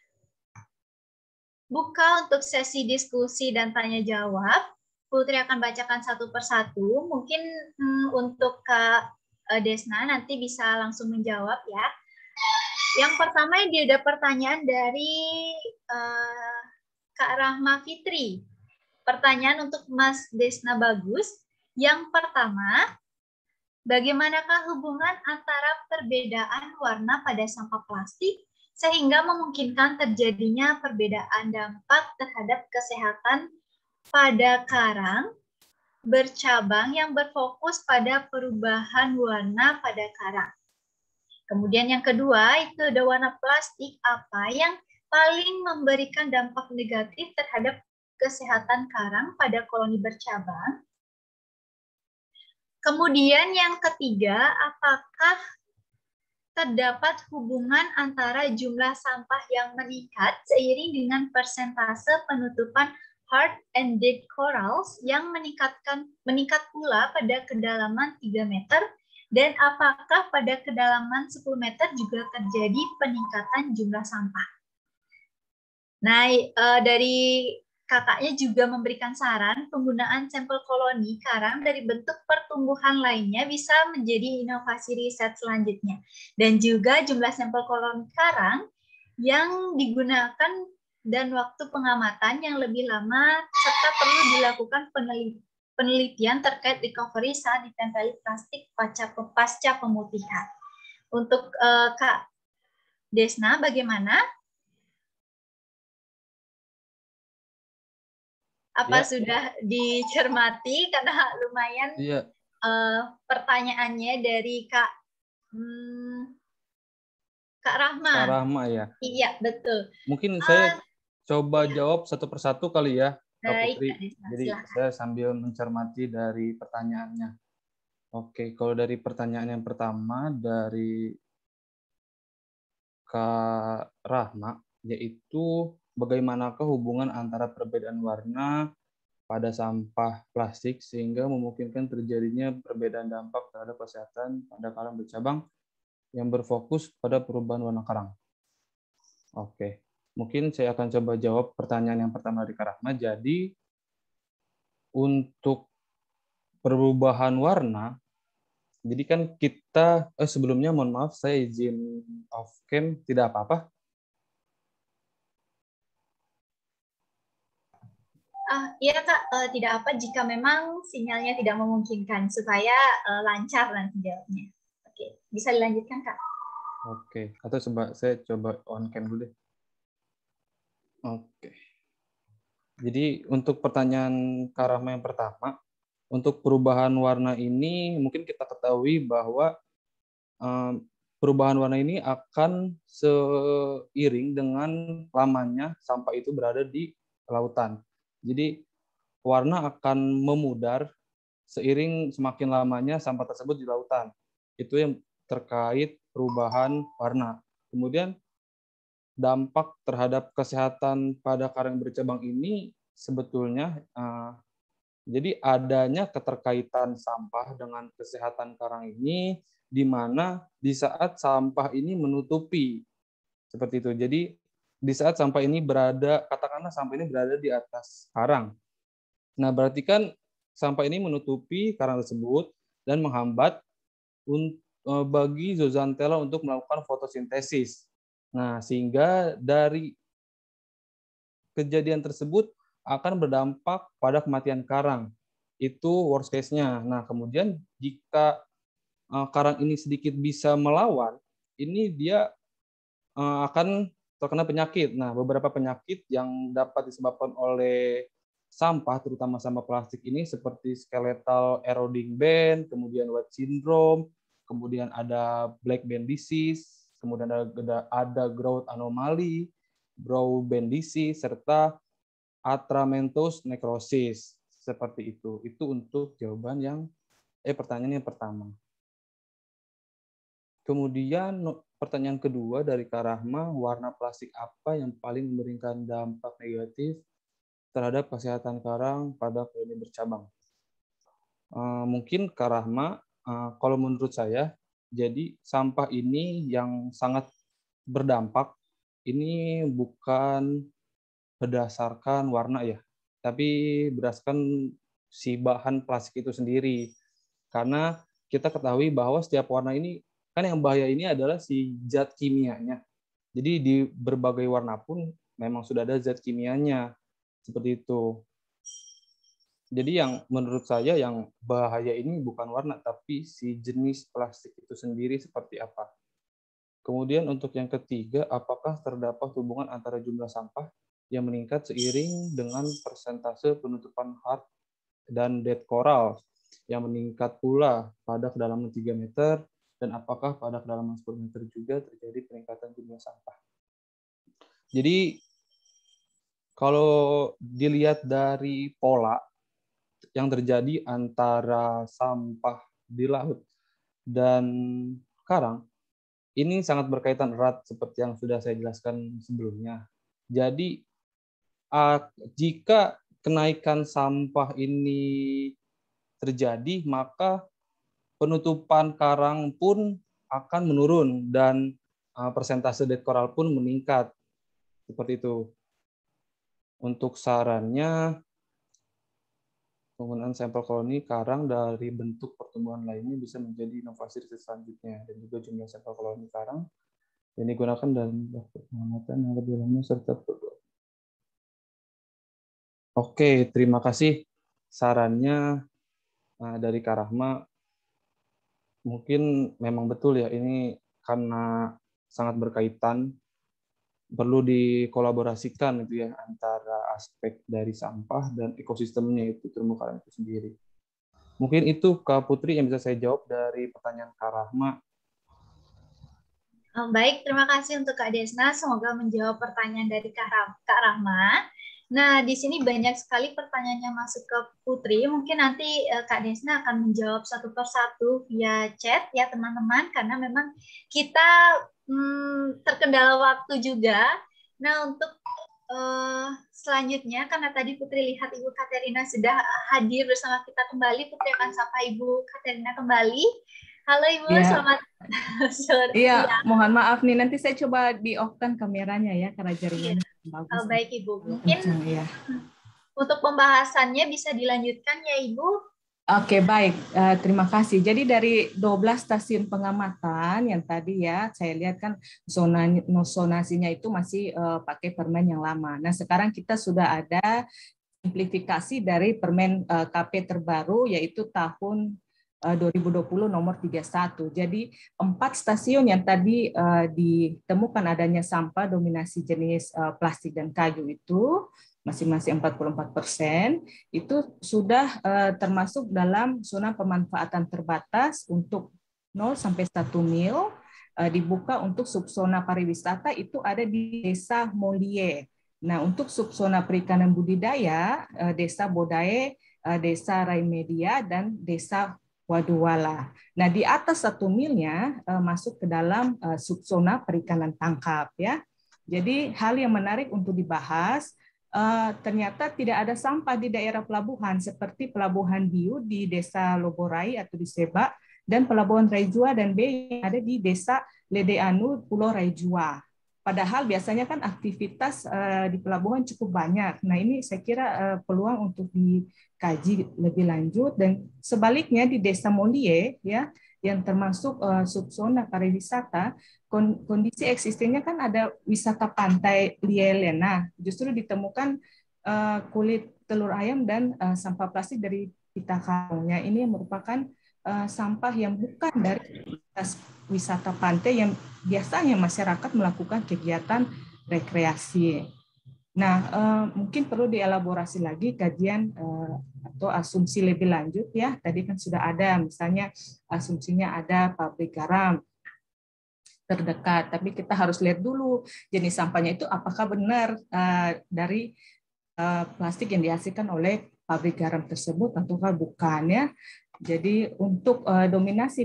buka untuk sesi diskusi dan tanya jawab. Putri akan bacakan satu persatu. Mungkin untuk Kak Desna nanti bisa langsung menjawab ya. Yang pertama ini ada pertanyaan dari Kak Rahma Fitri. Pertanyaan untuk Mas Desna Bagus. Yang pertama, bagaimanakah hubungan antara perbedaan warna pada sampah plastik sehingga memungkinkan terjadinya perbedaan dampak terhadap kesehatan pada karang bercabang yang berfokus pada perubahan warna pada karang. Kemudian yang kedua, itu ada warna plastik apa yang paling memberikan dampak negatif terhadap kesehatan karang pada koloni bercabang. Kemudian yang ketiga, apakah terdapat hubungan antara jumlah sampah yang meningkat seiring dengan persentase penutupan hard and dead corals yang meningkat pula pada kedalaman 3 meter, dan apakah pada kedalaman 10 meter juga terjadi peningkatan jumlah sampah. Nah, dari kakaknya juga memberikan saran penggunaan sampel koloni karang dari bentuk pertumbuhan lainnya bisa menjadi inovasi riset selanjutnya. Dan juga jumlah sampel koloni karang yang digunakan dan waktu pengamatan yang lebih lama serta perlu dilakukan penelitian terkait recovery saat ditempeli plastik pasca pemutihan. Untuk Kak Desna, bagaimana? Apa sudah dicermati? Karena lumayan pertanyaannya dari Kak Rahma. Kak Rahma ya? Iya, betul. Mungkin saya coba jawab satu persatu kali ya, Kak Putri. Kak Desna, jadi silakan. saya sambil mencermati dari pertanyaannya. Oke, kalau dari pertanyaan yang pertama dari Kak Rahma, yaitu bagaimanakah hubungan antara perbedaan warna pada sampah plastik sehingga memungkinkan terjadinya perbedaan dampak terhadap kesehatan pada karang bercabang yang berfokus pada perubahan warna karang. Oke, mungkin saya akan coba jawab pertanyaan yang pertama dari Kak Rahma. Jadi, untuk perubahan warna, jadi kan kita, sebelumnya mohon maaf, saya izin off cam, tidak apa-apa? Iya Kak, tidak apa jika memang sinyalnya tidak memungkinkan, supaya lancar nanti jawabnya. Oke, bisa dilanjutkan Kak. Oke, atau saya coba on cam dulu deh. Oke. Jadi untuk pertanyaan Kak Rahma yang pertama, untuk perubahan warna ini mungkin kita ketahui bahwa perubahan warna ini akan seiring dengan lamanya sampah itu berada di lautan. Jadi warna akan memudar seiring semakin lamanya sampah tersebut di lautan. Itu yang terkait perubahan warna. Kemudian dampak terhadap kesehatan pada karang bercabang ini sebetulnya jadi adanya keterkaitan sampah dengan kesehatan karang ini di mana di saat sampah ini menutupi seperti itu. Jadi di saat sampah ini berada, katakanlah sampah ini berada di atas karang. Nah, berarti kan sampah ini menutupi karang tersebut dan menghambat bagi zooxanthellae untuk melakukan fotosintesis. Nah, sehingga dari kejadian tersebut akan berdampak pada kematian karang. Itu worst case-nya. Nah, kemudian jika karang ini sedikit bisa melawan, ini dia akan terkena penyakit. Nah, beberapa penyakit yang dapat disebabkan oleh sampah, terutama sampah plastik ini seperti skeletal eroding band, kemudian wet syndrome, kemudian ada black band disease, kemudian ada growth anomaly, brow band disease, serta atramentos necrosis. Seperti itu. Itu untuk jawaban pertanyaan yang pertama. Kemudian pertanyaan kedua dari Kak Rahma, warna plastik apa yang paling memberikan dampak negatif terhadap kesehatan karang pada koloni bercabang? Mungkin Kak Rahma, kalau menurut saya, jadi sampah ini yang sangat berdampak, ini bukan berdasarkan warna ya, tapi berdasarkan si bahan plastik itu sendiri. Karena kita ketahui bahwa setiap warna ini, kan yang bahaya ini adalah si zat kimianya. Jadi di berbagai warna pun memang sudah ada zat kimianya. Seperti itu. Jadi yang menurut saya yang bahaya ini bukan warna, tapi si jenis plastik itu sendiri seperti apa. Kemudian untuk yang ketiga, apakah terdapat hubungan antara jumlah sampah yang meningkat seiring dengan persentase penutupan hard dan dead coral yang meningkat pula pada kedalaman 3 meter, dan apakah pada kedalaman 10 meter juga terjadi peningkatan jumlah sampah. Jadi kalau dilihat dari pola yang terjadi antara sampah di laut dan karang, ini sangat berkaitan erat seperti yang sudah saya jelaskan sebelumnya. Jadi, jika kenaikan sampah ini terjadi, maka penutupan karang pun akan menurun dan persentase dead coral pun meningkat. Seperti itu. Untuk sarannya, penggunaan sampel koloni karang dari bentuk pertumbuhan lainnya bisa menjadi inovasi riset selanjutnya, dan juga jumlah sampel koloni karang yang digunakan dalam pengamatan yang lebih lama serta Oke, terima kasih sarannya dari Kak Rahma. Mungkin memang betul ya, ini karena sangat berkaitan, perlu dikolaborasikan itu ya antara aspek dari sampah dan ekosistemnya itu terumbu karang itu sendiri. Mungkin itu Kak Putri yang bisa saya jawab dari pertanyaan Kak Rahma. Baik, terima kasih untuk Kak Desna. Semoga menjawab pertanyaan dari Kak Rahma. Nah, di sini banyak sekali pertanyaan yang masuk ke Putri. Mungkin nanti Kak Desna akan menjawab satu persatu via chat ya teman-teman, karena memang kita terkendala waktu juga. Nah, untuk selanjutnya, karena tadi Putri lihat Ibu Katerina sudah hadir bersama kita kembali, Putri akan sapa Ibu Katerina kembali. Halo Ibu, ya. Selamat sore. Iya, mohon maaf nih, nanti saya coba di-off-kan kameranya ya, karena jaringannya bagus. Baik Ibu, mungkin ya. Untuk pembahasannya bisa dilanjutkan ya Ibu. Oke, baik. Terima kasih. Jadi dari 12 stasiun pengamatan yang tadi ya, saya lihat kan zonasinya itu masih pakai permen yang lama. Nah, sekarang kita sudah ada simplifikasi dari permen KP terbaru, yaitu tahun 2020 nomor 31. Jadi 4 stasiun yang tadi ditemukan adanya sampah dominasi jenis plastik dan kayu itu, masing-masing 44%, itu sudah termasuk dalam zona pemanfaatan terbatas untuk 0 sampai 1 mil, dibuka untuk subzona pariwisata itu ada di Desa Molie. Nah, untuk subzona perikanan budidaya, Desa Bodae, Desa Raimedia, dan Desa Waduwala. Nah, di atas 1 milnya masuk ke dalam subzona perikanan tangkap ya. Jadi hal yang menarik untuk dibahas, ternyata tidak ada sampah di daerah pelabuhan seperti Pelabuhan Biu di Desa Loborai atau di Seba, dan Pelabuhan Raijua dan B yang ada di Desa Ledeanu, Pulau Raijua. Padahal biasanya kan aktivitas di pelabuhan cukup banyak. Nah, ini saya kira peluang untuk dikaji lebih lanjut, dan sebaliknya di Desa Molie ya, yang termasuk subzona pariwisata, kondisi eksistennya kan ada wisata pantai Lielena, justru ditemukan kulit telur ayam dan sampah plastik dari pita karungnya. Ini merupakan sampah yang bukan dari wisata pantai yang biasanya masyarakat melakukan kegiatan rekreasi. Nah, mungkin perlu dielaborasi lagi kajian atau asumsi lebih lanjut ya. Tadi kan sudah ada, misalnya asumsinya ada pabrik garam terdekat, tapi kita harus lihat dulu jenis sampahnya itu apakah benar dari plastik yang dihasilkan oleh pabrik garam tersebut ataukah bukan ya. Jadi untuk dominasi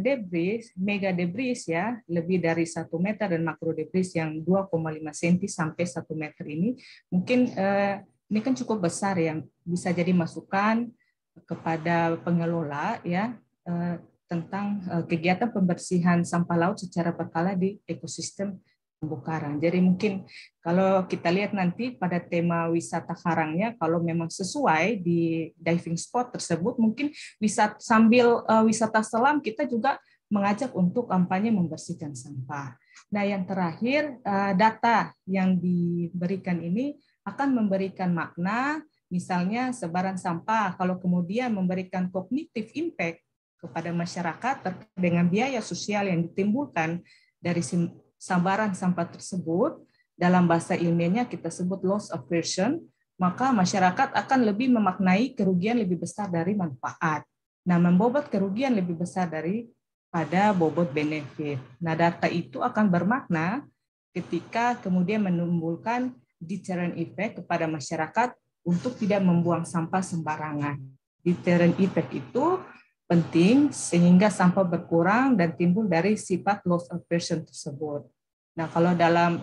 mega debris ya, lebih dari 1 meter, dan makro debris yang 2,5 cm sampai 1 meter ini, mungkin ini kan cukup besar yang bisa jadi masukan kepada pengelola ya, tentang kegiatan pembersihan sampah laut secara berkala di ekosistem terumbu karang. Jadi mungkin kalau kita lihat nanti pada tema wisata karangnya, kalau memang sesuai di diving spot tersebut, mungkin sambil wisata selam kita juga mengajak untuk kampanye membersihkan sampah. Nah, yang terakhir, data yang diberikan ini akan memberikan makna, misalnya sebaran sampah, kalau kemudian memberikan cognitive impact kepada masyarakat terkait dengan biaya sosial yang ditimbulkan dari sebaran sampah tersebut, dalam bahasa ilmiahnya kita sebut loss aversion, maka masyarakat akan lebih memaknai kerugian lebih besar dari manfaat. Nah, membobot kerugian lebih besar daripada bobot benefit. Nah, data itu akan bermakna ketika kemudian menimbulkan deterrent effect kepada masyarakat untuk tidak membuang sampah sembarangan. Deterrent effect itu penting sehingga sampah berkurang dan timbul dari sifat loss aversion tersebut. Nah, kalau dalam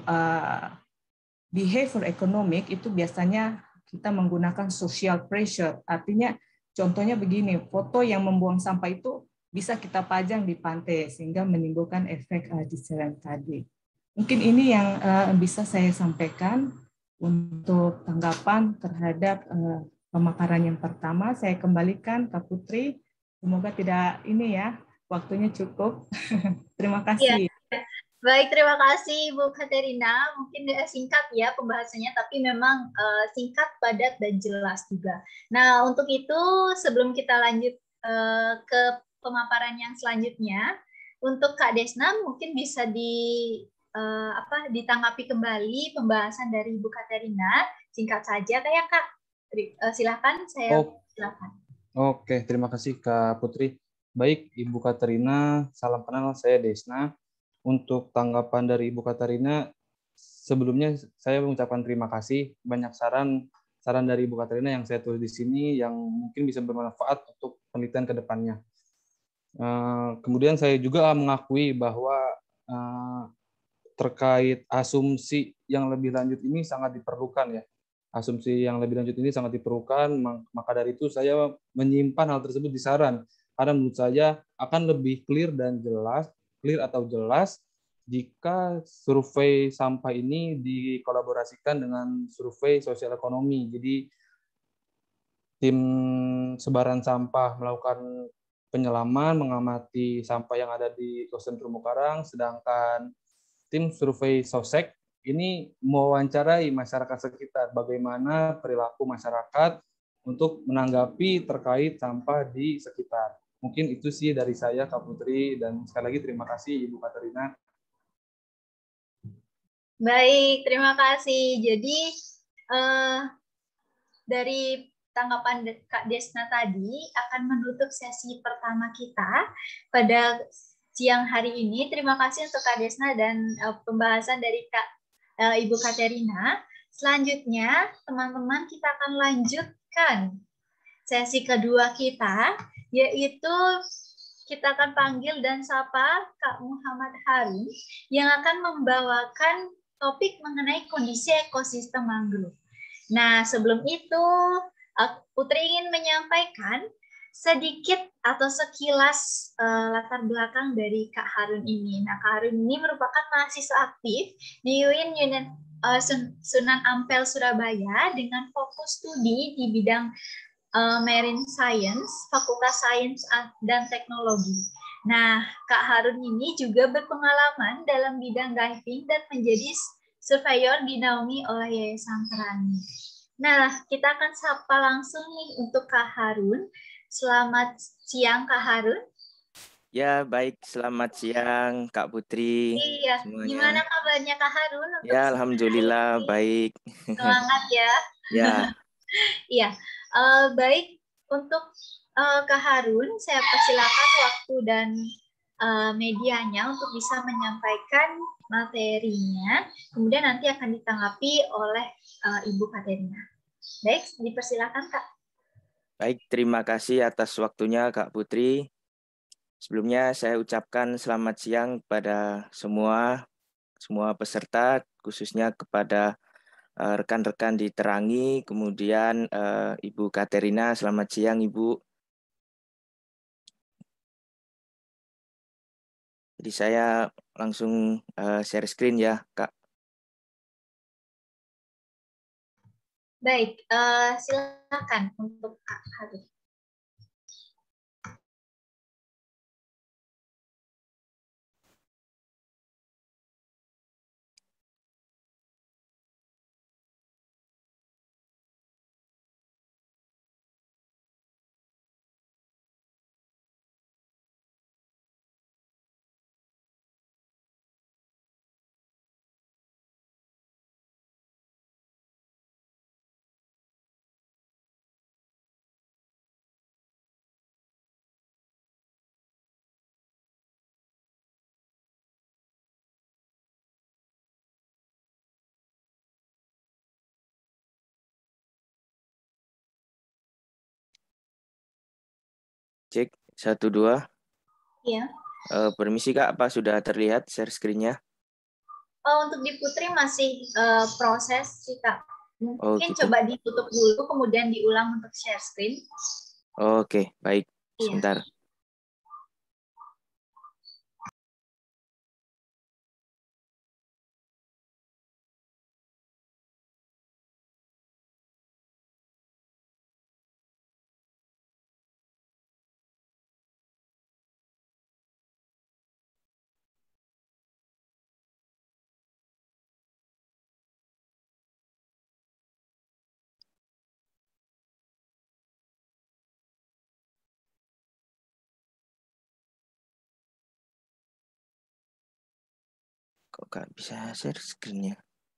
behavior economic itu biasanya kita menggunakan social pressure. Artinya contohnya begini, foto yang membuang sampah itu bisa kita pajang di pantai sehingga menimbulkan efek deterrent tadi. Mungkin ini yang bisa saya sampaikan untuk tanggapan terhadap pemaparan yang pertama. Saya kembalikan Kak Putri. Semoga tidak ini ya, waktunya cukup. Terima kasih. Ya. Baik, terima kasih Bu Katerina. Mungkin singkat ya pembahasannya, tapi memang singkat, padat, dan jelas juga. Nah, untuk itu sebelum kita lanjut ke pemaparan yang selanjutnya, untuk Kak Desna mungkin bisa ditanggapi kembali pembahasan dari Bu Katerina. Singkat saja, kayak Kak. Silakan, silakan. Oke, terima kasih Kak Putri. Baik, Ibu Katerina, salam kenal, saya Desna. Untuk tanggapan dari Ibu Katerina, sebelumnya saya mengucapkan terima kasih. Banyak saran dari Ibu Katerina yang saya tulis di sini yang mungkin bisa bermanfaat untuk penelitian ke depannya. Kemudian saya juga mengakui bahwa terkait asumsi yang lebih lanjut ini sangat diperlukan ya. Asumsi yang lebih lanjut ini sangat diperlukan, maka dari itu saya menyimpan hal tersebut di saran. Karena menurut saya akan lebih clear atau jelas jika survei sampah ini dikolaborasikan dengan survei sosial ekonomi. Jadi tim sebaran sampah melakukan penyelaman, mengamati sampah yang ada di ekosistem terumbu karang, sedangkan tim survei sosek ini mewawancarai masyarakat sekitar, bagaimana perilaku masyarakat untuk menanggapi terkait sampah di sekitar. Mungkin itu sih dari saya, Kak Putri, dan sekali lagi terima kasih Ibu Katerina. Baik, terima kasih. Jadi dari tanggapan Kak Desna tadi akan menutup sesi pertama kita pada siang hari ini. Terima kasih untuk Kak Desna dan pembahasan dari Ibu Katerina. Selanjutnya, teman-teman, kita akan lanjutkan sesi kedua kita, yaitu kita akan panggil dan sapa Kak Muhammad Harun yang akan membawakan topik mengenai kondisi ekosistem mangrove. Nah, sebelum itu, Putri ingin menyampaikan sedikit atau sekilas latar belakang dari Kak Harun ini. Nah, Kak Harun ini merupakan mahasiswa aktif di UIN Sunan Ampel, Surabaya dengan fokus studi di bidang Marine Science, Fakultas Sains dan Teknologi. Nah, Kak Harun ini juga berpengalaman dalam bidang diving dan menjadi surveyor dinaungi oleh Yayasan Pelangi. Nah, kita akan sapa langsung nih untuk Kak Harun. Selamat siang, Kak Harun. Ya, baik. Selamat siang, Kak Putri. Iya, semuanya. Gimana kabarnya Kak Harun? Ya, alhamdulillah baik. Semangat ya. Ya. Iya, baik. Untuk Kak Harun, saya persilakan waktu dan medianya untuk bisa menyampaikan materinya. Kemudian nanti akan ditanggapi oleh Ibu Katerina. Baik, dipersilakan Kak. Baik, terima kasih atas waktunya Kak Putri. Sebelumnya saya ucapkan selamat siang kepada semua peserta, khususnya kepada rekan-rekan di Terangi, kemudian Ibu Katerina, selamat siang Ibu. Jadi saya langsung share screen ya, Kak. Baik, silakan untuk Kak Harun. Cek 1 2. Iya. Permisi Kak, apa sudah terlihat share screen-nya? Oh, untuk di Putri masih proses sih Kak. Mungkin gitu. coba ditutup dulu, kemudian diulang untuk share screen. Oke, baik. Iya. Sebentar. Kok nggak bisa share screen-nya?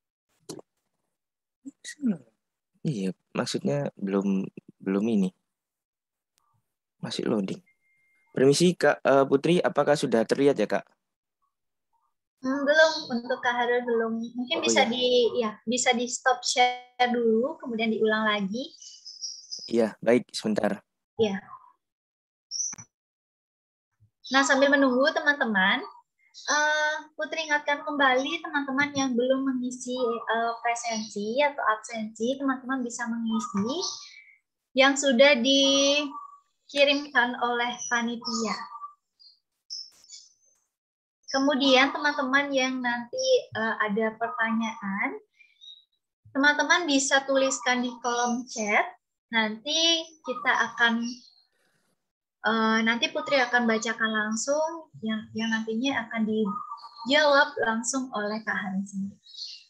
Iya, maksudnya belum ini. Masih loading. Permisi Kak Putri, apakah sudah terlihat ya Kak? Belum, untuk Kak Harun belum. Mungkin bisa di stop share dulu, kemudian diulang lagi. Iya, baik, sebentar. Iya. Nah, sambil menunggu teman-teman, Putri ingatkan kembali teman-teman yang belum mengisi presensi atau absensi, teman-teman bisa mengisi yang sudah dikirimkan oleh panitia. Kemudian teman-teman yang nanti ada pertanyaan, teman-teman bisa tuliskan di kolom chat. Nanti kita akan nanti Putri akan bacakan langsung yang nantinya akan dijawab langsung oleh Kak Harun sendiri.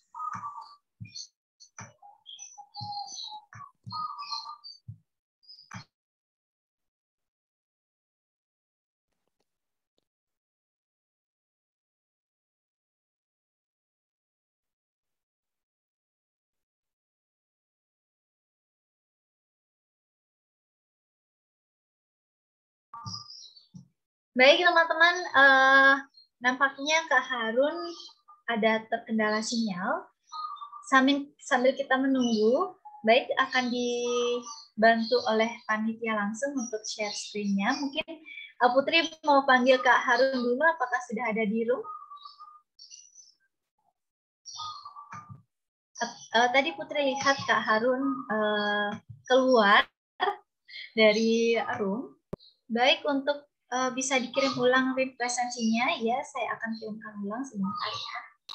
Baik teman-teman, nampaknya Kak Harun ada terkendala sinyal. Sambil kita menunggu, baik akan dibantu oleh panitia langsung untuk share screen-nya. Mungkin Putri mau panggil Kak Harun dulu, apakah sudah ada di room? Tadi Putri lihat Kak Harun keluar dari room. Baik, untuk bisa dikirim ulang link presensinya, ya saya akan kirimkan ulang sebentar ya.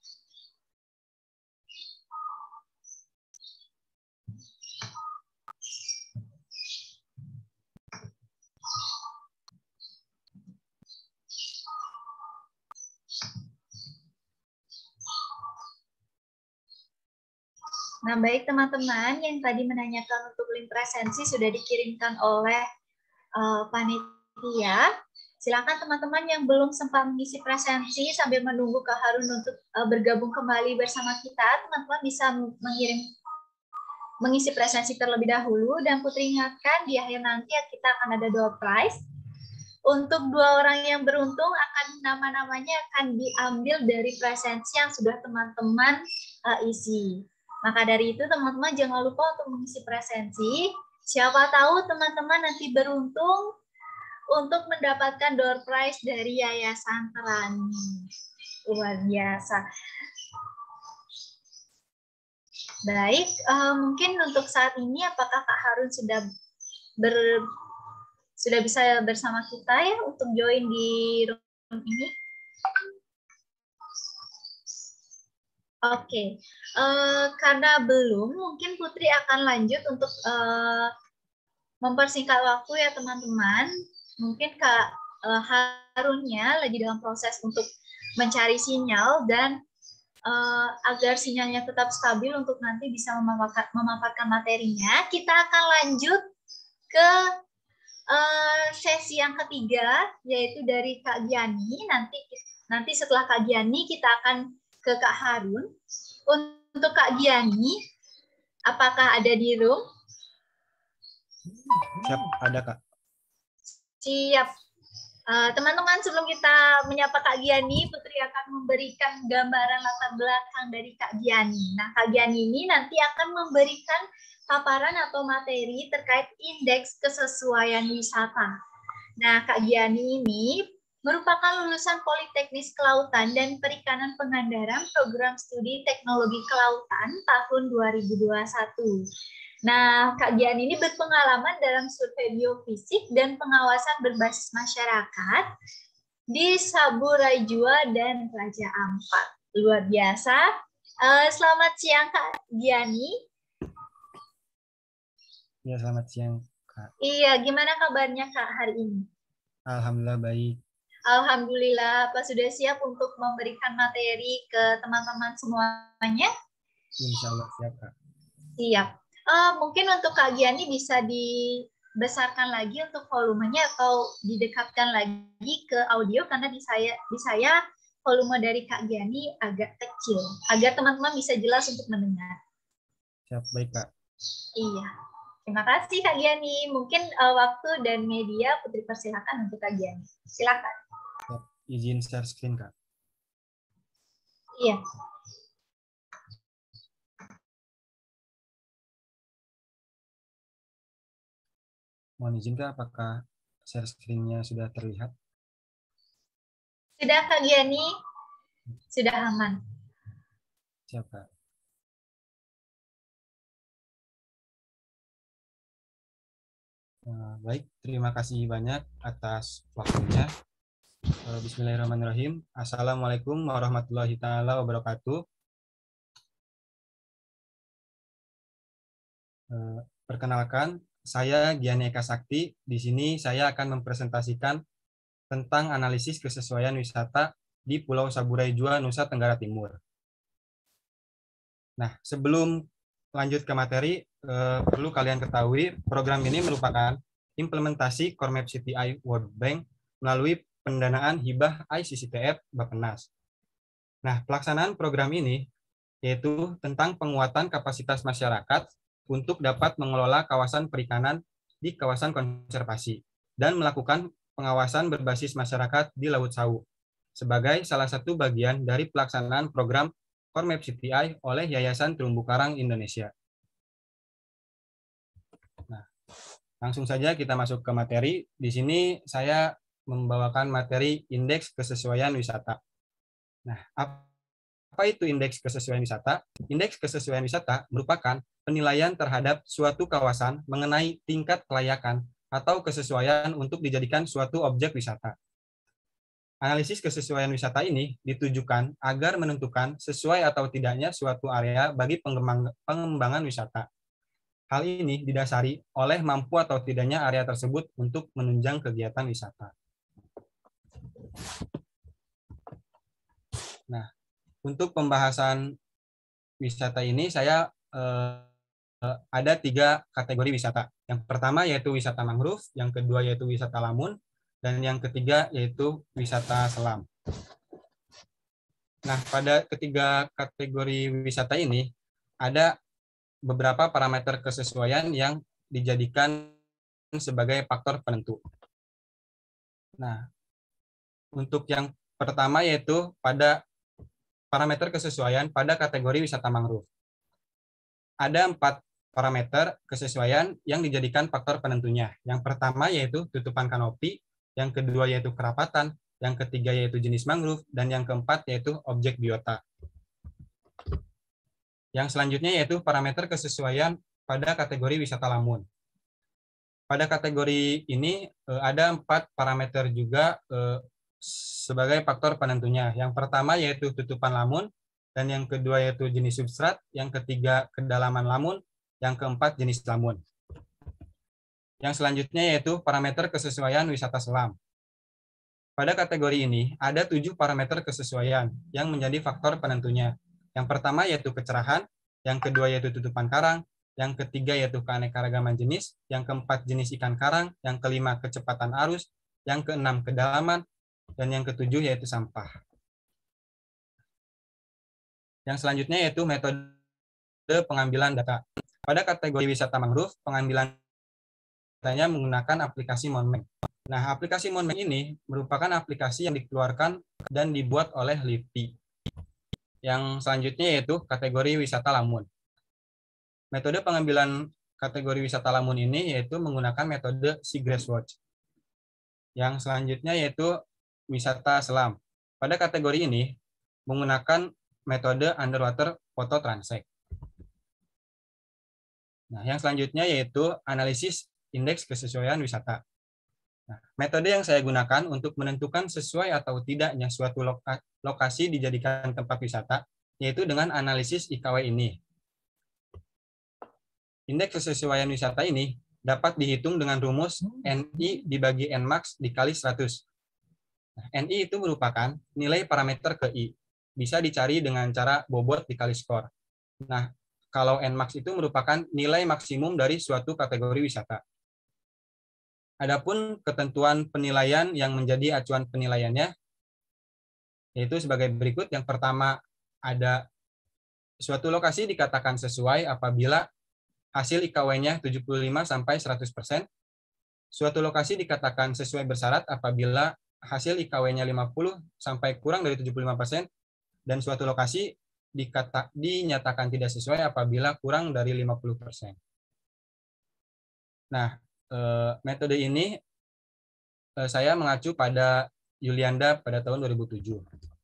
Nah, baik teman-teman yang tadi menanyakan untuk link presensi sudah dikirimkan oleh panitia. Silakan teman-teman yang belum sempat mengisi presensi sambil menunggu Kak Harun untuk bergabung kembali bersama kita, teman-teman bisa mengisi presensi terlebih dahulu. Dan Putri ingatkan di akhir nanti kita akan ada door prize. Untuk 2 orang yang beruntung akan nama-namanya akan diambil dari presensi yang sudah teman-teman isi. Maka dari itu teman-teman jangan lupa untuk mengisi presensi. Siapa tahu teman-teman nanti beruntung untuk mendapatkan door prize dari Yayasan Terani. Luar biasa. Baik, mungkin untuk saat ini apakah Kak Harun sudah bisa bersama kita ya untuk join di room ini? Oke, karena belum, mungkin Putri akan lanjut untuk mempersingkat waktu ya teman-teman. Mungkin Kak Harunnya lagi dalam proses untuk mencari sinyal dan agar sinyalnya tetap stabil untuk nanti bisa memaparkan materinya. Kita akan lanjut ke sesi yang ketiga, yaitu dari Kak Giani. Nanti setelah Kak Giani kita akan ke Kak Harun. Untuk Kak Giani, apakah ada di room? Siap, ada Kak. Siap. Teman-teman, sebelum kita menyapa Kak Giani, Putri akan memberikan gambaran latar belakang dari Kak Giani. Nah, Kak Giani ini nanti akan memberikan paparan atau materi terkait indeks kesesuaian wisata. Nah, Kak Giani ini merupakan lulusan Politeknik Kelautan dan Perikanan Pangandaran Program Studi Teknologi Kelautan tahun 2021. Nah, Kak Giani ini berpengalaman dalam survei biofisik dan pengawasan berbasis masyarakat di Saburai Jua dan Raja Ampat. Luar biasa. Selamat siang, Kak Giani. Ya, selamat siang, Kak. Iya, gimana kabarnya, Kak, hari ini? Alhamdulillah baik. Alhamdulillah, Pak sudah siap untuk memberikan materi ke teman-teman semuanya? Insya Allah siap, Kak. Siap. Mungkin untuk Kak Giani bisa dibesarkan lagi untuk volumenya atau didekatkan lagi ke audio karena di saya volume dari Kak Giani agak kecil agar teman-teman bisa jelas untuk mendengar. Siap, baik, Kak. Iya. Terima kasih Kak Giani. Mungkin waktu dan media Putri persilakan untuk Kak Giani. Silakan. Siap. Izin share screen, Kak. Iya. Mohon izin, Kak, apakah share screen-nya sudah terlihat? Sudah Kak Giani? Sudah aman. Siap, Kak. Baik, terima kasih banyak atas waktunya. Bismillahirrahmanirrahim. Assalamualaikum warahmatullahi taala wabarakatuh. Perkenalkan, saya Giani Eka Sakti. Di sini saya akan mempresentasikan tentang analisis kesesuaian wisata di Pulau Saburai Jua, Nusa Tenggara Timur. Nah, sebelum lanjut ke materi, perlu kalian ketahui program ini merupakan implementasi Core Map CTI World Bank melalui pendanaan hibah ICCTF Bappenas. Nah, pelaksanaan program ini yaitu tentang penguatan kapasitas masyarakat untuk dapat mengelola kawasan perikanan di kawasan konservasi dan melakukan pengawasan berbasis masyarakat di Laut Sawu sebagai salah satu bagian dari pelaksanaan program Core Map CTI oleh Yayasan Terumbu Karang Indonesia. Nah, langsung saja kita masuk ke materi. Di sini saya membawakan materi indeks kesesuaian wisata. Nah, apa itu indeks kesesuaian wisata? Indeks kesesuaian wisata merupakan penilaian terhadap suatu kawasan mengenai tingkat kelayakan atau kesesuaian untuk dijadikan suatu objek wisata. Analisis kesesuaian wisata ini ditujukan agar menentukan sesuai atau tidaknya suatu area bagi pengembangan wisata. Hal ini didasari oleh mampu atau tidaknya area tersebut untuk menunjang kegiatan wisata. Nah, untuk pembahasan wisata ini saya ada 3 kategori wisata. Yang pertama yaitu wisata mangrove, yang kedua yaitu wisata lamun, dan yang ketiga yaitu wisata selam. Nah, pada ketiga kategori wisata ini ada beberapa parameter kesesuaian yang dijadikan sebagai faktor penentu. Nah, untuk yang pertama yaitu pada parameter kesesuaian pada kategori wisata mangrove. Ada 4 parameter kesesuaian yang dijadikan faktor penentunya. Yang pertama yaitu tutupan kanopi, yang kedua yaitu kerapatan, yang ketiga yaitu jenis mangrove, dan yang keempat yaitu objek biota. Yang selanjutnya yaitu parameter kesesuaian pada kategori wisata lamun. Pada kategori ini ada 4 parameter juga sebagai faktor penentunya. Yang pertama yaitu tutupan lamun, dan yang kedua yaitu jenis substrat, yang ketiga kedalaman lamun, yang keempat jenis lamun. Yang selanjutnya yaitu parameter kesesuaian wisata selam. Pada kategori ini ada 7 parameter kesesuaian yang menjadi faktor penentunya. Yang pertama yaitu kecerahan, yang kedua yaitu tutupan karang, yang ketiga yaitu keanekaragaman jenis, yang keempat jenis ikan karang, yang kelima kecepatan arus, yang keenam kedalaman, dan yang ketujuh yaitu sampah. Yang selanjutnya yaitu metode pengambilan data. Pada kategori wisata mangrove, pengambilan datanya menggunakan aplikasi Monmap. Nah, aplikasi Monmap ini merupakan aplikasi yang dikeluarkan dan dibuat oleh LIPI. Yang selanjutnya yaitu kategori wisata lamun. Metode pengambilan kategori wisata lamun ini yaitu menggunakan metode Seagrass Watch. Yang selanjutnya yaitu wisata selam. Pada kategori ini menggunakan metode underwater photo transect. Nah, yang selanjutnya yaitu analisis indeks kesesuaian wisata. Nah, metode yang saya gunakan untuk menentukan sesuai atau tidaknya suatu lokasi dijadikan tempat wisata, yaitu dengan analisis IKW ini. Indeks kesesuaian wisata ini dapat dihitung dengan rumus NI dibagi Nmax dikali 100. Nah, NI itu merupakan nilai parameter ke I. Bisa dicari dengan cara bobot dikali skor. Nah, kalau Nmax itu merupakan nilai maksimum dari suatu kategori wisata. Adapun ketentuan penilaian yang menjadi acuan penilaiannya yaitu sebagai berikut. Yang pertama, ada suatu lokasi dikatakan sesuai apabila hasil IKW-nya 75-100%. Suatu lokasi dikatakan sesuai bersyarat apabila hasil IKW-nya 50 sampai kurang dari 75%. Dan suatu lokasi dinyatakan tidak sesuai apabila kurang dari 50%. Nah, metode ini saya mengacu pada Yulianda pada tahun 2007.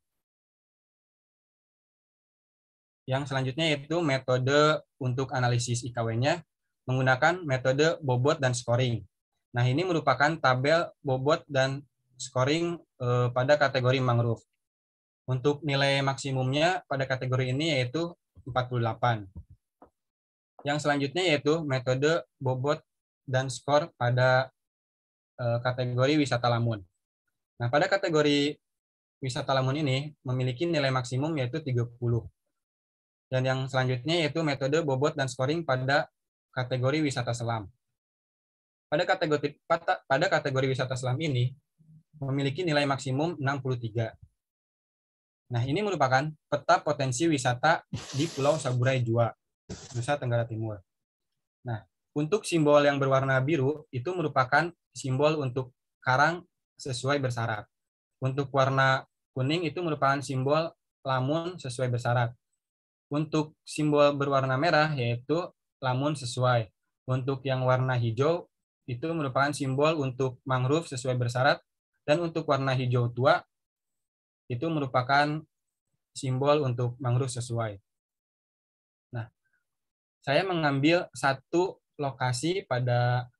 Yang selanjutnya yaitu metode untuk analisis IKW-nya menggunakan metode bobot dan scoring. Nah, ini merupakan tabel bobot dan scoring pada kategori mangrove. Untuk nilai maksimumnya pada kategori ini yaitu 48. Yang selanjutnya yaitu metode bobot dan skor pada kategori wisata lamun. Nah, pada kategori wisata lamun ini memiliki nilai maksimum yaitu 30. Dan yang selanjutnya yaitu metode bobot dan scoring pada kategori wisata selam. Pada kategori wisata selam ini memiliki nilai maksimum 63. Nah, ini merupakan peta potensi wisata di Pulau Saburai Jua, Nusa Tenggara Timur. Nah, untuk simbol yang berwarna biru itu merupakan simbol untuk karang sesuai bersyarat. Untuk warna kuning itu merupakan simbol lamun sesuai bersyarat. Untuk simbol berwarna merah yaitu lamun sesuai. Untuk yang warna hijau itu merupakan simbol untuk mangrove sesuai bersyarat. Dan untuk warna hijau tua itu merupakan simbol untuk mangrove sesuai. Nah, saya mengambil satu lokasi pada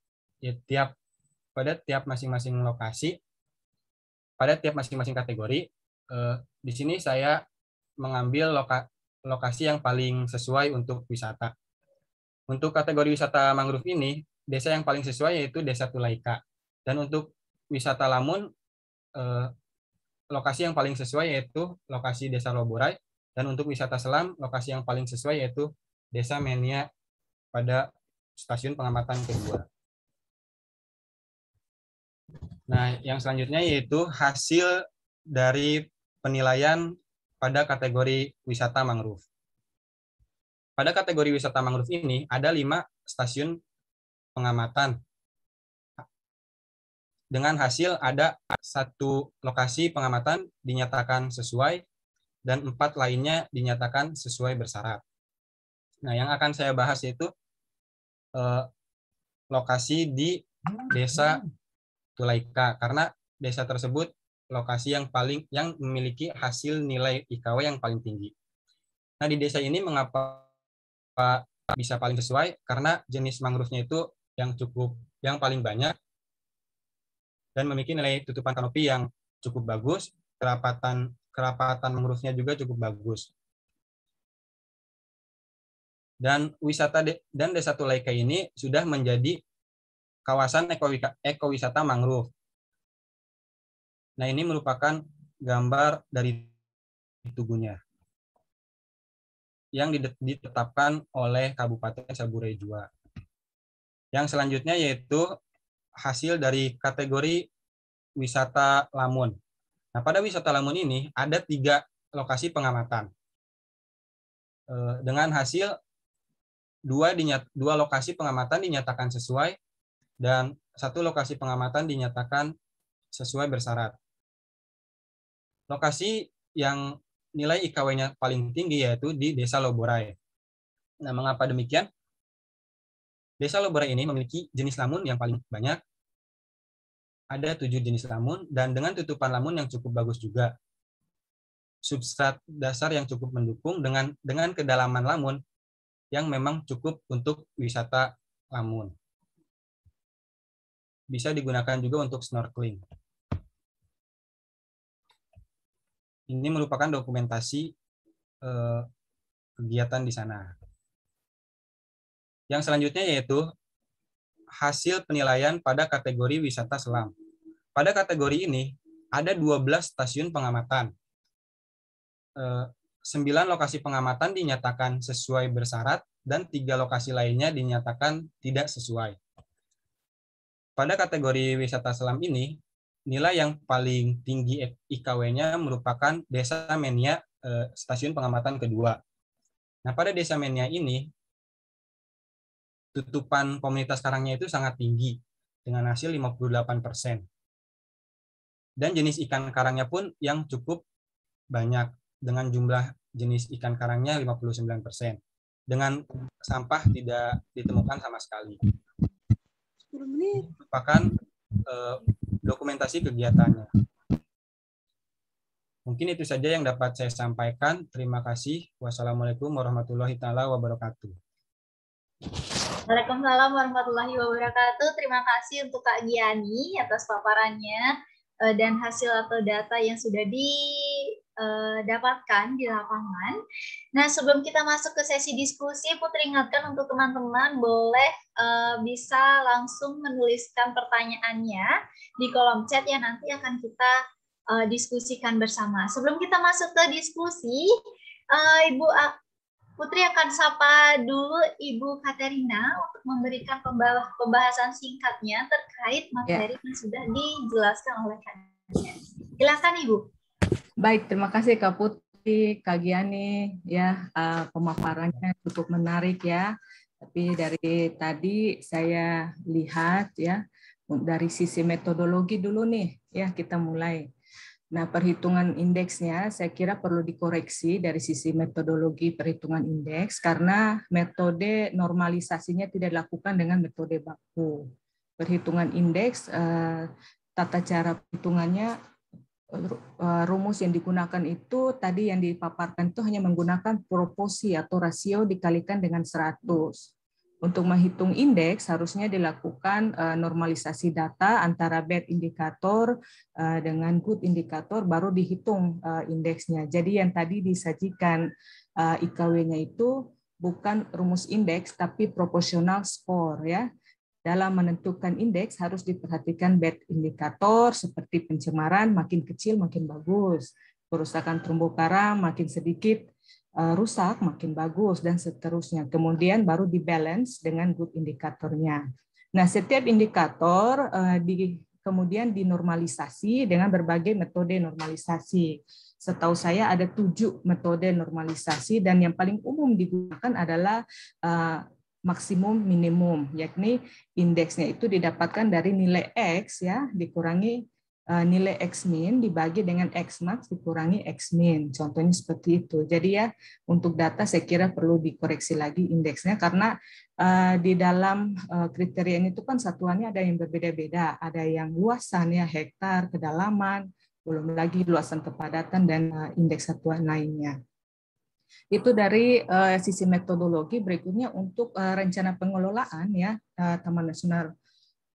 tiap masing-masing lokasi, pada tiap masing-masing kategori. Di sini saya mengambil lokasi yang paling sesuai untuk wisata. Untuk kategori wisata mangrove ini, desa yang paling sesuai yaitu Desa Tulaika. Dan untuk wisata lamun, lokasi yang paling sesuai yaitu lokasi Desa Loborai. Dan untuk wisata selam, lokasi yang paling sesuai yaitu Desa Menia pada stasiun pengamatan kedua. Nah, yang selanjutnya yaitu hasil dari penilaian pada kategori wisata mangrove. Pada kategori wisata mangrove ini ada 5 stasiun pengamatan. Dengan hasil ada 1 lokasi pengamatan dinyatakan sesuai dan 4 lainnya dinyatakan sesuai bersyarat. Nah, yang akan saya bahas yaitu lokasi di Desa Tulaika, karena desa tersebut lokasi yang memiliki hasil nilai IKW yang paling tinggi. Nah, di desa ini mengapa bisa paling sesuai? Karena jenis mangrove-nya itu yang paling banyak dan memiliki nilai tutupan kanopi yang cukup bagus, kerapatan mangrove-nya juga cukup bagus. Dan Desa Tuleika ini sudah menjadi kawasan ekowisata mangrove. Nah, ini merupakan gambar dari tubuhnya yang ditetapkan oleh Kabupaten Saburai Jua. Yang selanjutnya yaitu hasil dari kategori wisata Lamun. Nah, pada wisata Lamun ini ada 3 lokasi pengamatan. Dengan hasil 2 lokasi pengamatan dinyatakan sesuai dan 1 lokasi pengamatan dinyatakan sesuai bersyarat. Lokasi yang nilai IKW-nya paling tinggi yaitu di Desa Loborai. Nah, mengapa demikian? Desa Loborai ini memiliki jenis lamun yang paling banyak. Ada 7 jenis lamun dan dengan tutupan lamun yang cukup bagus juga. Substrat dasar yang cukup mendukung dengan kedalaman lamun yang memang cukup untuk wisata lamun. Bisa digunakan juga untuk snorkeling. Ini merupakan dokumentasi kegiatan di sana. Yang selanjutnya yaitu hasil penilaian pada kategori wisata selam. Pada kategori ini ada 12 stasiun pengamatan. 9 lokasi pengamatan dinyatakan sesuai bersyarat dan 3 lokasi lainnya dinyatakan tidak sesuai. Pada kategori wisata selam ini, nilai yang paling tinggi IKW-nya merupakan Desa Menia, stasiun pengamatan kedua. Nah, pada Desa Menia ini, tutupan komunitas karangnya itu sangat tinggi, dengan hasil 58%. Dan jenis ikan karangnya pun yang cukup banyak, dengan jumlah jenis ikan karangnya 59%. Dengan sampah tidak ditemukan sama sekali. Merupakan dokumentasi kegiatannya. Mungkin itu saja yang dapat saya sampaikan. Terima kasih. Wassalamualaikum warahmatullahi wabarakatuh. Waalaikumsalam warahmatullahi wabarakatuh. Terima kasih untuk Kak Giani atas paparannya dan hasil atau data yang sudah didapatkan di lapangan. Nah, sebelum kita masuk ke sesi diskusi, Putri ingatkan untuk teman-teman boleh bisa langsung menuliskan pertanyaannya di kolom chat yang nanti akan kita diskusikan bersama. Sebelum kita masuk ke diskusi, Ibu Putri akan sapa dulu Ibu Katerina untuk memberikan pembahasan singkatnya terkait materi yang sudah dijelaskan oleh Kak Giani. Silakan Ibu. Baik, terima kasih Kak Putri, Kak Giani, ya pemaparannya cukup menarik ya. Tapi dari tadi saya lihat ya dari sisi metodologi dulu nih ya kita mulai. Nah, perhitungan indeksnya saya kira perlu dikoreksi dari sisi metodologi perhitungan indeks karena metode normalisasinya tidak dilakukan dengan metode baku. Perhitungan indeks, tata cara perhitungannya, rumus yang digunakan itu tadi yang dipaparkan itu hanya menggunakan proporsi atau rasio dikalikan dengan 100. Untuk menghitung indeks harusnya dilakukan normalisasi data antara bad indikator dengan good indikator baru dihitung indeksnya. Jadi yang tadi disajikan IKW-nya itu bukan rumus indeks tapi proporsional score ya. Dalam menentukan indeks harus diperhatikan bad indikator seperti pencemaran makin kecil makin bagus, kerusakan terumbu karang makin sedikit rusak makin bagus dan seterusnya. Kemudian baru di-balance dengan good indikatornya. Nah, setiap indikator kemudian dinormalisasi dengan berbagai metode normalisasi. Setahu saya ada 7 metode normalisasi dan yang paling umum digunakan adalah maksimum minimum, yakni indeksnya itu didapatkan dari nilai X ya dikurangi nilai X min dibagi dengan X max dikurangi X min. Contohnya seperti itu. Jadi ya untuk data saya kira perlu dikoreksi lagi indeksnya karena di dalam kriteria itu kan satuannya ada yang berbeda-beda. Ada yang luasan ya hektar, kedalaman, belum lagi luasan kepadatan dan indeks satuan lainnya. Itu dari sisi metodologi. Berikutnya untuk rencana pengelolaan ya Taman Nasional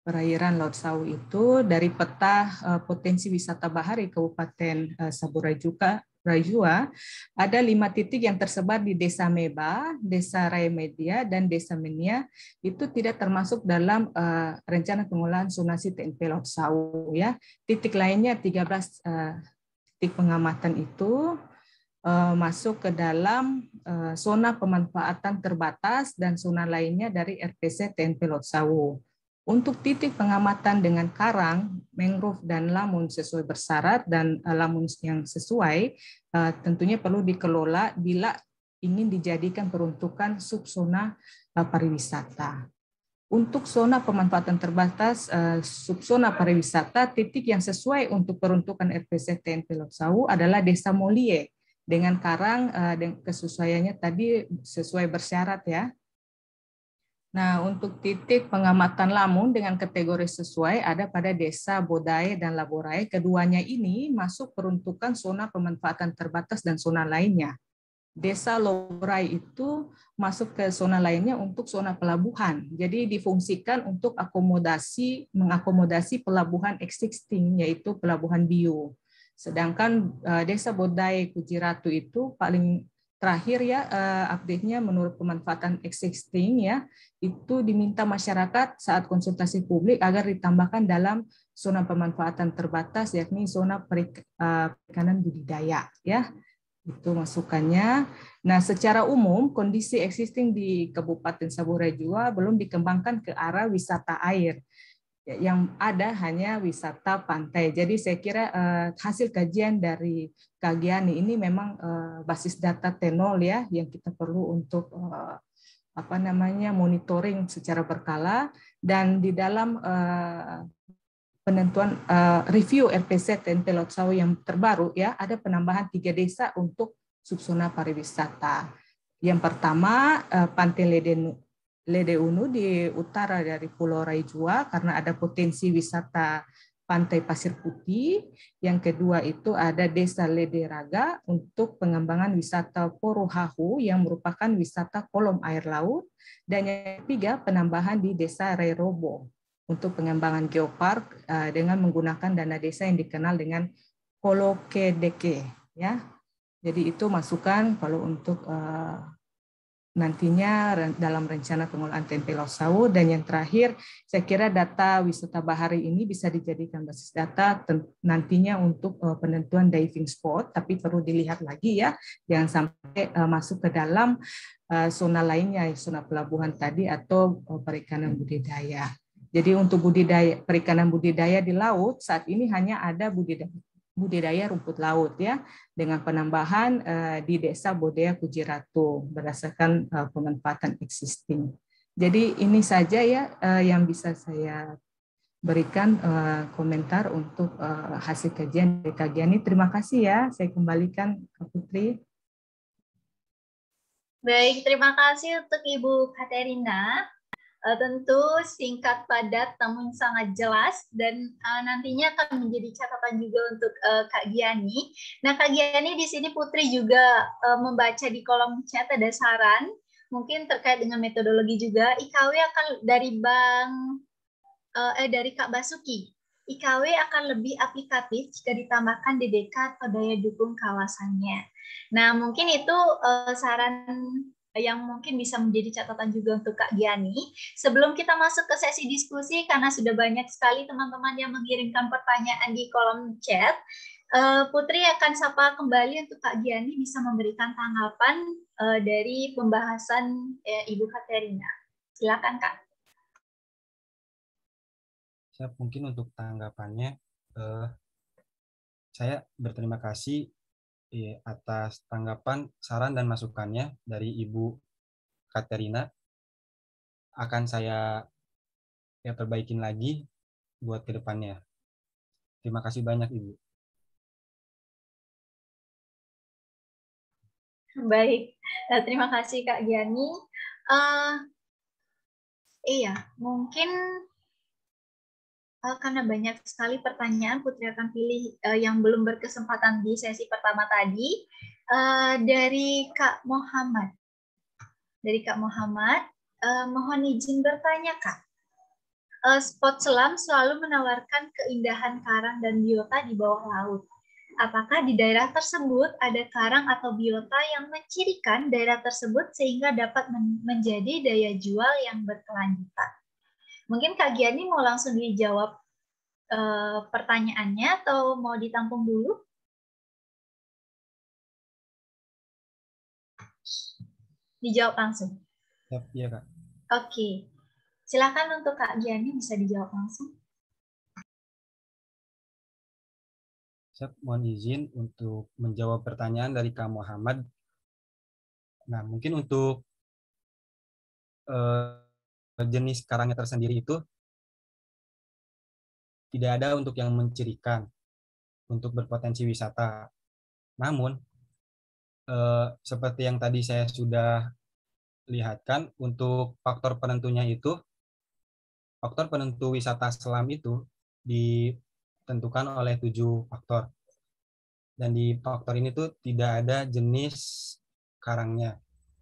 perairan Laut Sawu itu dari peta potensi wisata bahari Kabupaten Saburai Jua, ada 5 titik yang tersebar di Desa Meba, Desa Raya Media, dan Desa Menia, itu tidak termasuk dalam rencana pengelolaan zonasi TNP Laut Sawu. Ya. Titik lainnya 13 titik pengamatan itu masuk ke dalam zona pemanfaatan terbatas dan zona lainnya dari RPC TNP Laut Sawu. Untuk titik pengamatan dengan karang, mangrove, dan lamun sesuai bersyarat dan lamun yang sesuai, tentunya perlu dikelola bila ingin dijadikan peruntukan subzona pariwisata. Untuk zona pemanfaatan terbatas, subzona pariwisata, titik yang sesuai untuk peruntukan RPC TNP Laut Sawu adalah Desa Molie, dengan karang dan kesesuaiannya tadi sesuai bersyarat ya. Nah, untuk titik pengamatan lamun dengan kategori sesuai ada pada Desa Bodae dan Laborae. Keduanya ini masuk peruntukan zona pemanfaatan terbatas dan zona lainnya. Desa Laborae itu masuk ke zona lainnya untuk zona pelabuhan. Jadi difungsikan untuk mengakomodasi pelabuhan existing, yaitu pelabuhan bio. Sedangkan Desa Bodae Kujiratu itu paling terakhir ya update-nya menurut pemanfaatan existing ya, itu diminta masyarakat saat konsultasi publik agar ditambahkan dalam zona pemanfaatan terbatas yakni zona perikanan budidaya ya. Itu masukannya. Nah, secara umum kondisi existing di Kabupaten Saburai Jua belum dikembangkan ke arah wisata air. Yang ada hanya wisata pantai. Jadi saya kira hasil kajian dari Kak Giani ini memang basis data T0 ya, yang kita perlu untuk monitoring secara berkala, dan di dalam penentuan review RPC TNP Laut Sawu yang terbaru ya, ada penambahan 3 desa untuk subzona pariwisata. Yang pertama Pantai Ledeunu di utara dari Pulau Raijua karena ada potensi wisata pantai pasir putih. Yang kedua itu ada Desa Lederaga untuk pengembangan wisata Porohahu yang merupakan wisata kolom air laut. Dan yang ketiga penambahan di Desa Rairobo untuk pengembangan geopark dengan menggunakan dana desa yang dikenal dengan Kolokedeke ya. Jadi itu masukan kalau untuk nantinya dalam rencana pengelolaan TNP Laut Sawu. Dan yang terakhir, saya kira data wisata bahari ini bisa dijadikan basis data nantinya untuk penentuan diving spot, tapi perlu dilihat lagi ya, jangan sampai masuk ke dalam zona lainnya, zona pelabuhan tadi atau perikanan budidaya. Jadi untuk perikanan budidaya di laut saat ini hanya ada budidaya rumput laut ya, dengan penambahan di Desa Bodea Kujiratu berdasarkan pemanfaatan existing. Jadi ini saja ya yang bisa saya berikan komentar untuk hasil kajian dari Kak Giani. Terima kasih ya, saya kembalikan ke Putri. Baik, terima kasih untuk Ibu Katerina. Tentu singkat, padat, namun sangat jelas, dan nantinya akan menjadi catatan juga untuk Kak Giani. Nah, Kak Giani di sini Putri juga membaca di kolom chat ada saran, mungkin terkait dengan metodologi juga. IKW akan dari Kak Basuki. IKW akan lebih aplikatif jika ditambahkan DDK atau daya dukung kawasannya. Nah, mungkin itu saran yang mungkin bisa menjadi catatan juga untuk Kak Giani. Sebelum kita masuk ke sesi diskusi, karena sudah banyak sekali teman-teman yang mengirimkan pertanyaan di kolom chat, Putri akan sapa kembali untuk Kak Giani bisa memberikan tanggapan dari pembahasan Ibu Katerina. Silakan Kak. Siap, mungkin untuk tanggapannya, saya berterima kasih atas tanggapan, saran, dan masukannya dari Ibu Katerina. Akan saya perbaikin lagi buat ke depannya. Terima kasih banyak, Ibu. Baik, terima kasih Kak Giani. Mungkin karena banyak sekali pertanyaan, Putri akan pilih yang belum berkesempatan di sesi pertama tadi. Dari Kak Muhammad. Mohon izin bertanya, Kak. spot selam selalu menawarkan keindahan karang dan biota di bawah laut. Apakah di daerah tersebut ada karang atau biota yang mencirikan daerah tersebut sehingga dapat menjadi daya jual yang berkelanjutan? Mungkin Kak Giani mau langsung dijawab pertanyaannya atau mau ditampung dulu? Dijawab langsung. Iya, Kak. Oke. Silakan untuk Kak Giani bisa dijawab langsung. Saya mohon izin untuk menjawab pertanyaan dari Kak Muhammad. Nah, mungkin untuk jenis karangnya tersendiri itu tidak ada untuk yang mencirikan untuk berpotensi wisata. Namun, seperti yang tadi saya sudah lihatkan, untuk faktor penentunya itu, faktor penentu wisata selam itu ditentukan oleh 7 faktor. Dan di faktor ini tuh tidak ada jenis karangnya.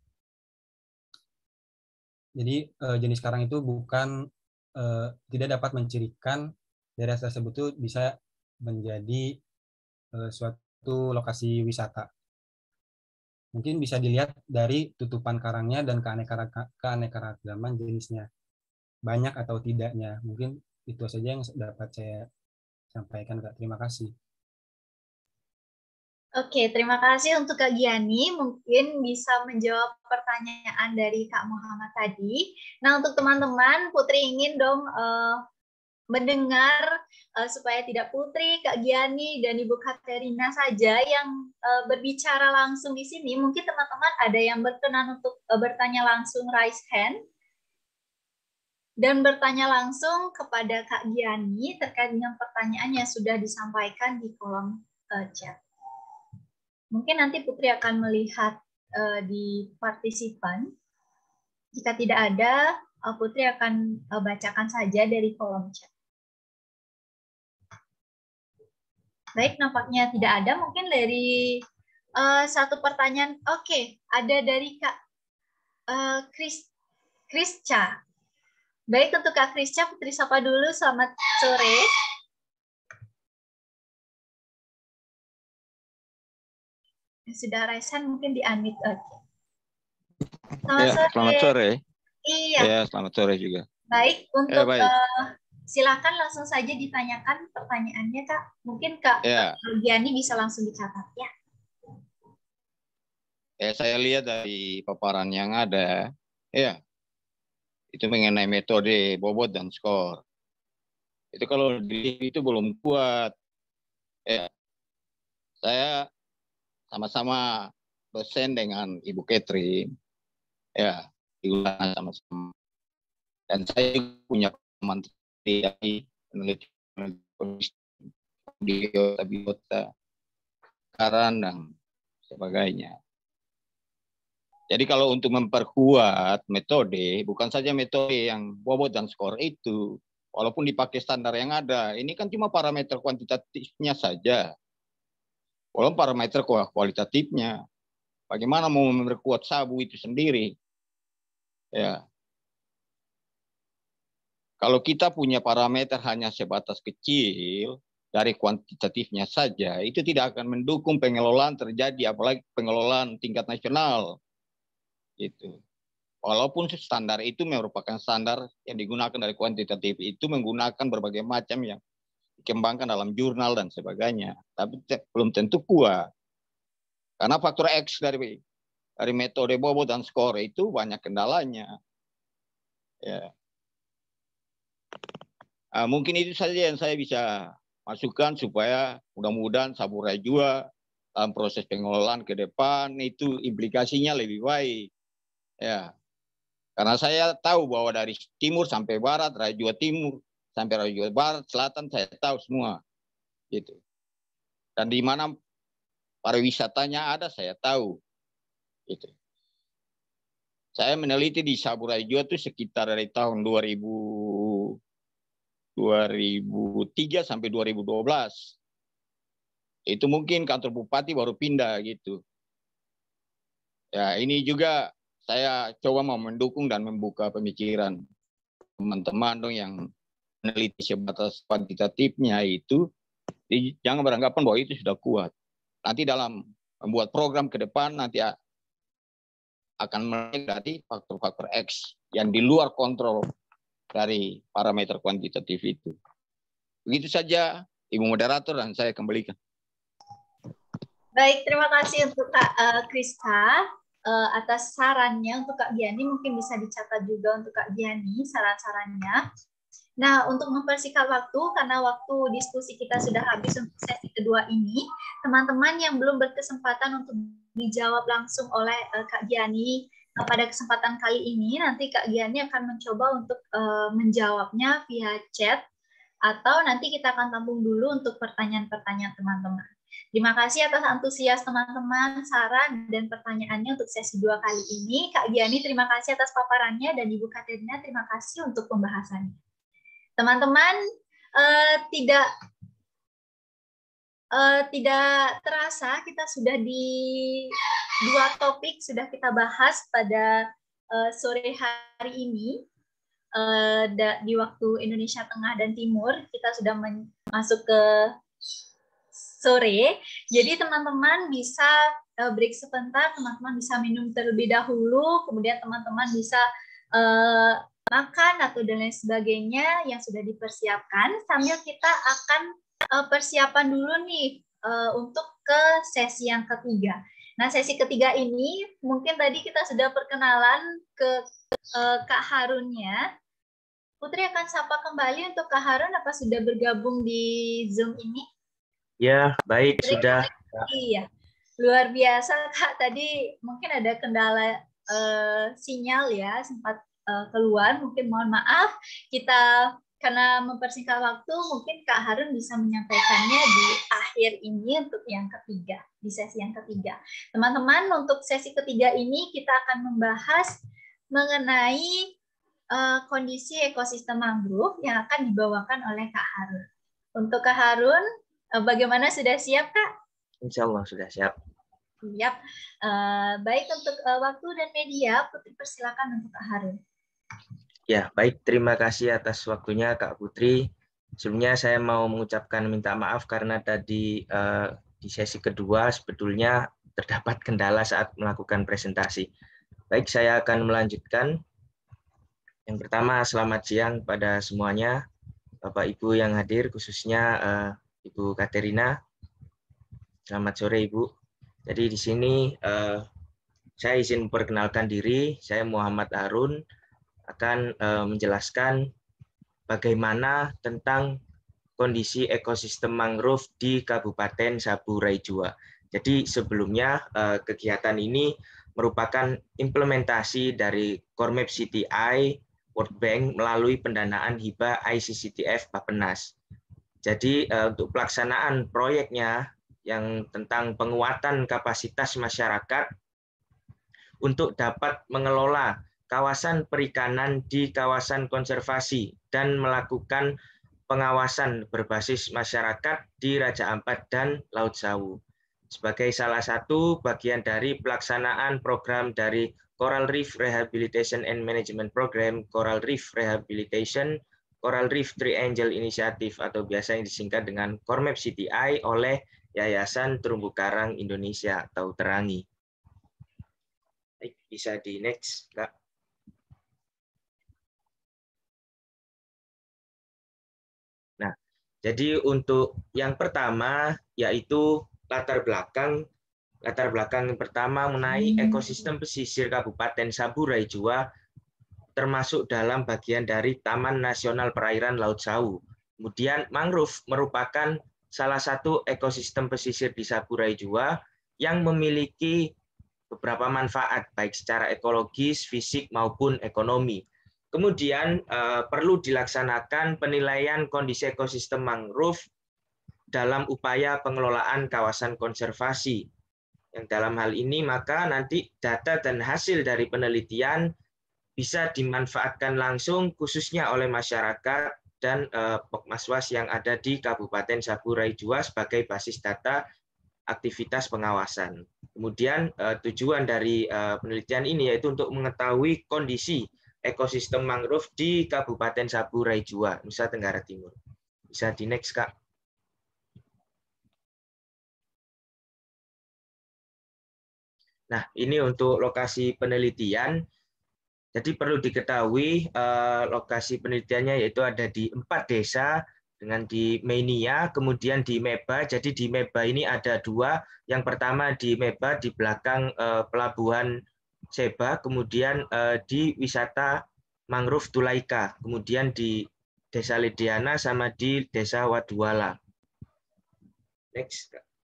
Jadi jenis karang itu bukan tidak dapat mencirikan daerah tersebut itu bisa menjadi suatu lokasi wisata. Mungkin bisa dilihat dari tutupan karangnya dan keanekaragaman jenisnya. Banyak atau tidaknya. Mungkin itu saja yang dapat saya sampaikan, Kak. Terima kasih. Oke, terima kasih untuk Kak Giani. Mungkin bisa menjawab pertanyaan dari Kak Muhammad tadi. Nah, untuk teman-teman, Putri ingin dong mendengar supaya tidak Putri, Kak Giani, dan Ibu Katerina saja yang berbicara langsung di sini. Mungkin teman-teman ada yang berkenan untuk bertanya langsung, raise hand. Dan bertanya langsung kepada Kak Giani terkait dengan pertanyaan yang sudah disampaikan di kolom chat. Mungkin nanti Putri akan melihat di partisipan. Jika tidak ada, Putri akan bacakan saja dari kolom chat. Baik, nampaknya tidak ada. Mungkin dari satu pertanyaan. Oke, ada dari Kak Krisca. Baik, untuk Kak Krisca, Putri sapa dulu. Selamat sore. Sudah resign mungkin di-unmute. Oke. Selamat sore. Iya. Ya, selamat sore juga. Baik, untuk baik. silakan langsung saja ditanyakan pertanyaannya, Kak. Mungkin Kak Giani bisa langsung dicatat ya. Saya lihat dari paparan yang ada, ya, itu mengenai metode bobot dan skor. Itu kalau itu belum kuat. Ya, saya sama-sama dosen dengan Ibu Catherine, ya, digunakan sama-sama. Dan saya punya menteri penelitian biota, karang dan sebagainya. Jadi kalau untuk memperkuat metode, bukan saja metode yang bobot dan skor itu, walaupun dipakai standar yang ada, ini kan cuma parameter kuantitatifnya saja. Walaupun parameter kualitatifnya, bagaimana mau memperkuat sabu itu sendiri? Ya. Kalau kita punya parameter hanya sebatas kecil, dari kuantitatifnya saja, itu tidak akan mendukung pengelolaan terjadi, apalagi pengelolaan tingkat nasional. Gitu. Walaupun standar itu merupakan standar yang digunakan dari kuantitatif, itu menggunakan berbagai macam yang dikembangkan dalam jurnal dan sebagainya, tapi belum tentu kuat. Karena faktor X dari metode bobot dan skor itu banyak kendalanya. Ya. Mungkin itu saja yang saya bisa masukkan supaya mudah-mudahan Saburai Jua dalam proses pengelolaan ke depan itu implikasinya lebih baik. Ya. Karena saya tahu bahwa dari timur sampai barat, Rajua Timur sampai Rajua Barat, Selatan, saya tahu semua. Gitu. Dan di mana pariwisatanya ada, saya tahu. Gitu. Saya meneliti di Saburai Jua itu sekitar dari tahun 2003 sampai 2012. Itu mungkin kantor bupati baru pindah gitu. Ya, ini juga saya coba mau mendukung dan membuka pemikiran teman-teman dong yang meneliti sebatas kuantitatifnya itu, jangan beranggapan bahwa itu sudah kuat. Nanti dalam membuat program ke depan nanti akan menjadi faktor-faktor X yang di luar kontrol dari parameter kuantitatif itu. Begitu saja, Ibu Moderator, dan saya kembalikan. Baik, terima kasih untuk Kak Krista atas sarannya. Untuk Kak Giani mungkin bisa dicatat juga untuk Kak Giani saran-sarannya. Nah, untuk mempersingkat waktu, karena waktu diskusi kita sudah habis untuk sesi kedua ini, teman-teman yang belum berkesempatan untuk dijawab langsung oleh Kak Giani pada kesempatan kali ini, nanti Kak Giani akan mencoba untuk menjawabnya via chat, atau nanti kita akan tampung dulu untuk pertanyaan-pertanyaan teman-teman. Terima kasih atas antusias teman-teman, saran, dan pertanyaannya untuk sesi 2 kali ini. Kak Giani, terima kasih atas paparannya, dan Ibu Katerina, terima kasih untuk pembahasannya. Teman-teman, tidak terasa kita sudah di 2 topik sudah kita bahas pada sore hari ini. Di waktu Indonesia Tengah dan Timur, kita sudah masuk ke sore. Jadi teman-teman bisa break sebentar, teman-teman bisa minum terlebih dahulu, kemudian teman-teman bisa makan atau dan lain sebagainya yang sudah dipersiapkan, sambil kita akan persiapan dulu nih untuk ke sesi yang ketiga. Nah, sesi ketiga ini mungkin tadi kita sudah perkenalan ke Kak Harunnya. Putri akan sapa kembali untuk Kak Harun, apa sudah bergabung di Zoom ini? Ya, baik, Putri, sudah. Iya, luar biasa Kak. Tadi mungkin ada kendala sinyal ya, sempat keluar, mungkin mohon maaf. Kita karena mempersingkat waktu, mungkin Kak Harun bisa menyampaikannya di akhir ini untuk yang ketiga, di sesi yang ketiga. Teman-teman, untuk sesi ketiga ini kita akan membahas mengenai kondisi ekosistem mangrove yang akan dibawakan oleh Kak Harun. Untuk Kak Harun, bagaimana, sudah siap Kak? Insya Allah sudah siap. Siap. Baik, untuk waktu dan media, Putri persilakan untuk Kak Harun. Ya, baik. Terima kasih atas waktunya Kak Putri. Sebelumnya saya mau mengucapkan minta maaf karena tadi di sesi kedua sebetulnya terdapat kendala saat melakukan presentasi. Baik, saya akan melanjutkan. Yang pertama, selamat siang pada semuanya, Bapak Ibu yang hadir, khususnya Ibu Katerina. Selamat sore Ibu. Jadi di sini saya izin memperkenalkan diri. Saya Muhammad Harun, akan menjelaskan bagaimana tentang kondisi ekosistem mangrove di Kabupaten Saburai Jua. Jadi sebelumnya kegiatan ini merupakan implementasi dari Core Map CTI World Bank melalui pendanaan hibah ICCTF Bappenas. Jadi untuk pelaksanaan proyeknya yang tentang penguatan kapasitas masyarakat untuk dapat mengelola kawasan perikanan di kawasan konservasi dan melakukan pengawasan berbasis masyarakat di Raja Ampat dan Laut Sawu. Sebagai salah satu bagian dari pelaksanaan program dari Coral Reef Rehabilitation and Management Program, Coral Reef Rehabilitation, Coral Reef Triangle Initiative atau biasa yang disingkat dengan Core Map CTI oleh Yayasan Terumbu Karang Indonesia atau Terangi. Bisa di next, Kak. Nah, jadi untuk yang pertama yaitu latar belakang yang pertama mengenai ekosistem pesisir Kabupaten Saburai Jua termasuk dalam bagian dari Taman Nasional Perairan Laut Sawu. Kemudian mangrove merupakan salah satu ekosistem pesisir di Saburai Jua yang memiliki beberapa manfaat baik secara ekologis, fisik maupun ekonomi. Kemudian perlu dilaksanakan penilaian kondisi ekosistem mangrove dalam upaya pengelolaan kawasan konservasi. Yang dalam hal ini maka nanti data dan hasil dari penelitian bisa dimanfaatkan langsung khususnya oleh masyarakat dan Pokmaswas yang ada di Kabupaten Saburai Jua sebagai basis data aktivitas pengawasan. Kemudian tujuan dari penelitian ini yaitu untuk mengetahui kondisi ekosistem mangrove di Kabupaten Saburai Jua, Nusa Tenggara Timur. Bisa di next, Kak. Nah, ini untuk lokasi penelitian. Jadi perlu diketahui lokasi penelitiannya yaitu ada di 4 desa dengan di Meinia, kemudian di Meba. Jadi di Meba ini ada 2. Yang pertama di Meba di belakang Pelabuhan Seba, kemudian di wisata mangrove Tulaika, kemudian di Desa Lediana sama di Desa Waduala. Next.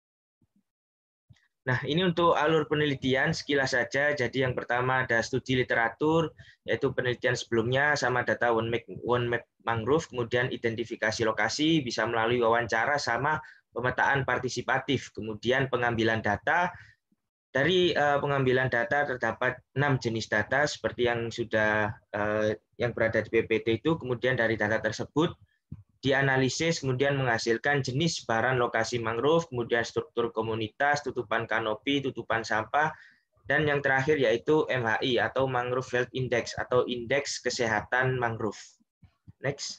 Nah, ini untuk alur penelitian sekilas saja. Jadi yang pertama ada studi literatur, yaitu penelitian sebelumnya sama data one map mangrove, kemudian identifikasi lokasi bisa melalui wawancara sama pemetaan partisipatif, kemudian pengambilan data. Dari pengambilan data terdapat 6 jenis data seperti yang sudah yang berada di PPT itu, kemudian dari data tersebut dianalisis, kemudian menghasilkan jenis sebaran lokasi mangrove, kemudian struktur komunitas, tutupan kanopi, tutupan sampah, dan yang terakhir yaitu MHI atau Mangrove Health Index atau indeks kesehatan mangrove. Next.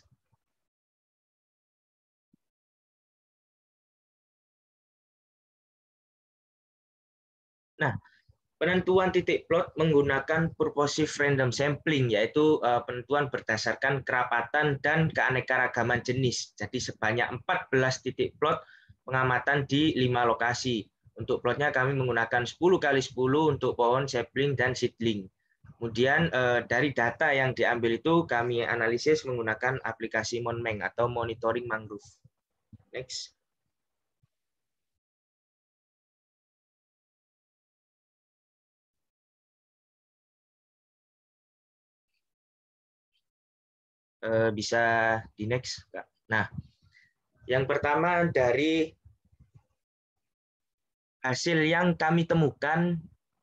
Nah, penentuan titik plot menggunakan purposive random sampling, yaitu penentuan berdasarkan kerapatan dan keanekaragaman jenis. Jadi sebanyak 14 titik plot pengamatan di 5 lokasi. Untuk plotnya kami menggunakan 10 kali 10 untuk pohon, sapling, dan seedling. Kemudian dari data yang diambil itu kami analisis menggunakan aplikasi Monmeng atau Monitoring Mangrove. Next. Bisa di next, Kak. Nah, yang pertama dari hasil yang kami temukan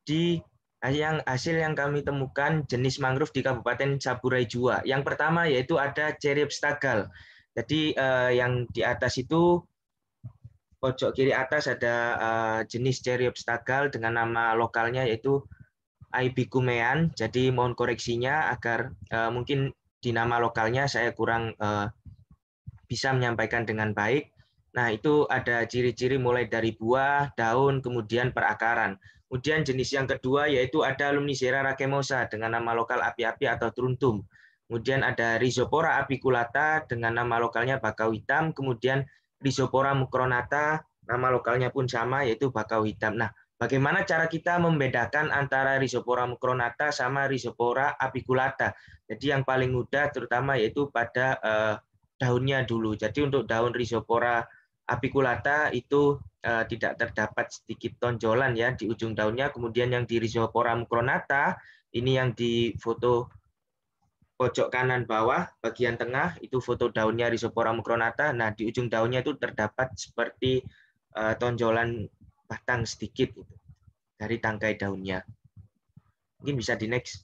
jenis mangrove di Kabupaten Saburai Jua. Yang pertama yaitu ada Cereops tagal. Jadi yang di atas itu pojok kiri atas ada jenis Cereops tagal dengan nama lokalnya yaitu Ibicumean. Jadi mohon koreksinya agar mungkin di nama lokalnya saya kurang bisa menyampaikan dengan baik. Nah, itu ada ciri-ciri mulai dari buah, daun, kemudian perakaran. Kemudian jenis yang kedua yaitu ada Lumnicera racemosa dengan nama lokal api-api atau truntum. Kemudian ada Rhizopora apiculata dengan nama lokalnya bakau hitam. Kemudian Rhizopora mucronata, nama lokalnya pun sama yaitu bakau hitam. Nah, bagaimana cara kita membedakan antara Rhizopora mucronata sama Rhizopora apiculata? Jadi yang paling mudah terutama yaitu pada daunnya dulu. Jadi untuk daun Rhizopora apiculata itu tidak terdapat sedikit tonjolan ya di ujung daunnya. Kemudian yang di Rhizopora mucronata ini yang di foto pojok kanan bawah bagian tengah itu foto daunnya Rhizopora mucronata. Nah di ujung daunnya itu terdapat seperti tonjolan batang sedikit gitu, dari tangkai daunnya. Mungkin bisa di next.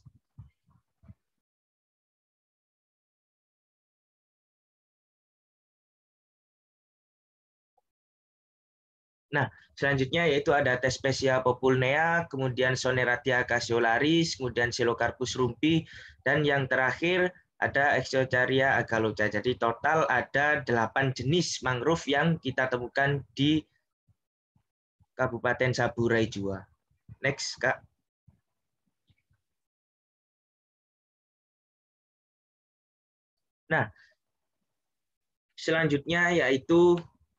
Nah, selanjutnya yaitu ada Thespesia populnea, kemudian Soneratia cassiolaris, kemudian Psilocarpus rumpi, dan yang terakhir ada Exocharia agalocha. Jadi total ada 8 jenis mangrove yang kita temukan di Kabupaten Saburai Jua. Next, Kak. Nah, selanjutnya yaitu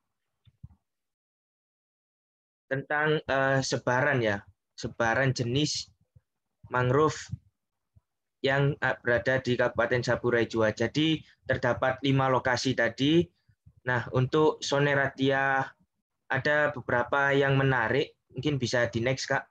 tentang sebaran ya, sebaran jenis mangrove yang berada di Kabupaten Saburai Jua. Jadi terdapat 5 lokasi tadi. Nah, untuk Soneratia ada beberapa yang menarik. Mungkin bisa di next, Kak.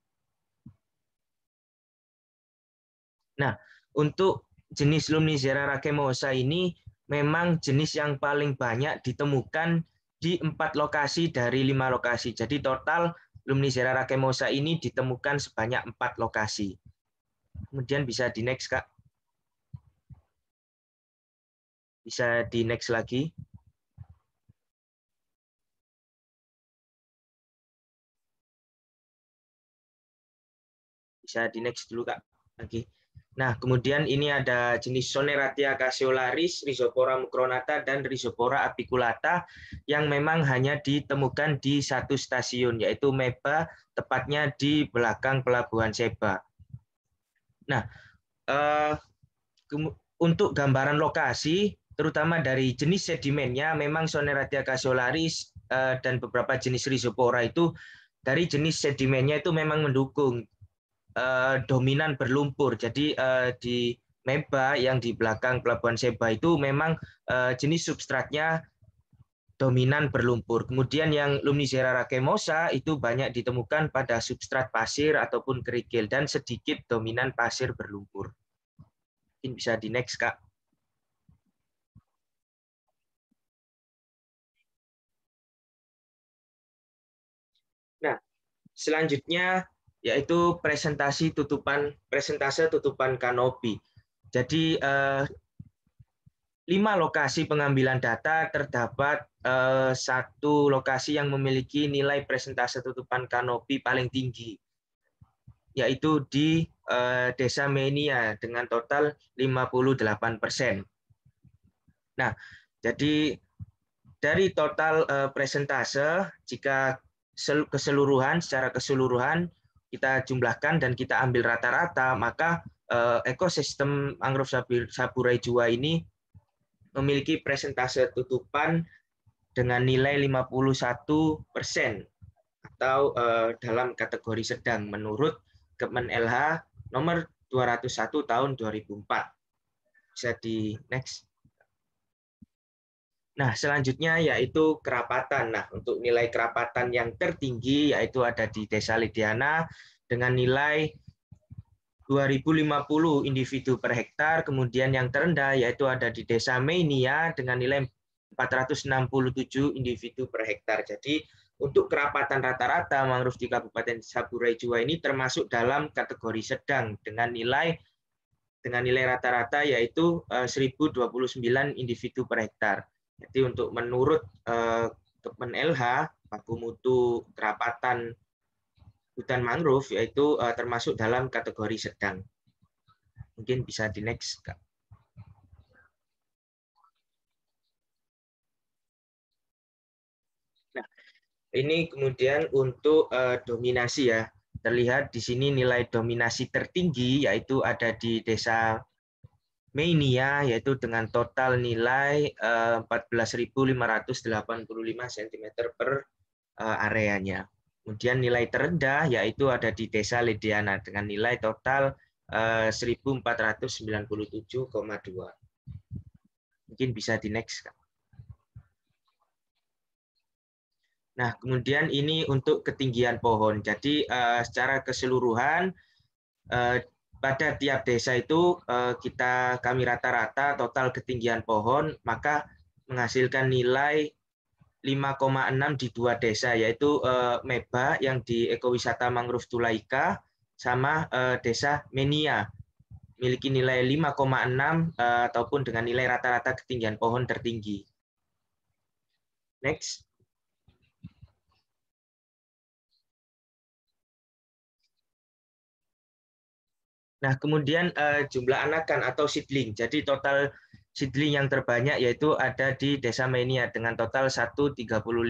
Nah, untuk jenis Lumnicera racemosa ini memang jenis yang paling banyak ditemukan di 4 lokasi dari 5 lokasi. Jadi total Lumnicera racemosa ini ditemukan sebanyak 4 lokasi. Kemudian bisa di next, Kak. Bisa di next lagi. Bisa di next dulu, Kak. Lagi. Nah, kemudian ini ada jenis Soneratia caseolaris, Rhizopora mucronata, dan Rhizopora apiculata yang memang hanya ditemukan di satu stasiun, yaitu Meba, tepatnya di belakang Pelabuhan Seba. Nah, untuk gambaran lokasi, terutama dari jenis sedimennya, memang Soneratia caseolaris dan beberapa jenis Rhizopora itu dari jenis sedimennya itu memang mendukung dominan berlumpur. Jadi di Meba yang di belakang Pelabuhan Seba itu memang jenis substratnya dominan berlumpur. Kemudian yang Lumnicera racemosa itu banyak ditemukan pada substrat pasir ataupun kerikil dan sedikit dominan pasir berlumpur. Mungkin bisa di next, Kak. Nah, selanjutnya yaitu presentase tutupan kanopi. Jadi 5 lokasi pengambilan data terdapat satu lokasi yang memiliki nilai presentase tutupan kanopi paling tinggi, yaitu di Desa Menia dengan total 58%. Nah, jadi dari total presentase, jika secara keseluruhan kita jumlahkan dan kita ambil rata-rata, maka ekosistem mangrove Saburai Jua ini memiliki presentase tutupan dengan nilai 51% atau dalam kategori sedang menurut Kemen LH nomor 201 tahun 2004. Bisa di next. Nah, selanjutnya yaitu kerapatan. Nah, untuk nilai kerapatan yang tertinggi yaitu ada di Desa Lidiana dengan nilai 2050 individu per hektar. Kemudian yang terendah yaitu ada di Desa Menia dengan nilai 467 individu per hektar. Jadi untuk kerapatan rata-rata mangrove di Kabupaten Saburai Jua ini termasuk dalam kategori sedang dengan nilai rata-rata yaitu 1029 individu per hektar. Jadi untuk menurut Kemen LH, baku mutu kerapatan hutan mangrove yaitu termasuk dalam kategori sedang. Mungkin bisa di next, Kak. Nah, ini kemudian untuk dominasi ya. Terlihat di sini nilai dominasi tertinggi yaitu ada di Desa Menia yaitu dengan total nilai 14.585 cm per areanya. Kemudian nilai terendah yaitu ada di Desa Lidiana dengan nilai total 1.497,2. Mungkin bisa di next. Nah, kemudian ini untuk ketinggian pohon. Jadi secara keseluruhan pada tiap desa itu kami rata-rata total ketinggian pohon maka menghasilkan nilai 5,6 di 2 desa yaitu Meba yang di ekowisata mangrove Tulaika sama Desa Menia memiliki nilai 5,6 ataupun dengan nilai rata-rata ketinggian pohon tertinggi. Next. Nah, kemudian jumlah anakan atau seedling. Jadi total seedling yang terbanyak yaitu ada di Desa Menia dengan total 135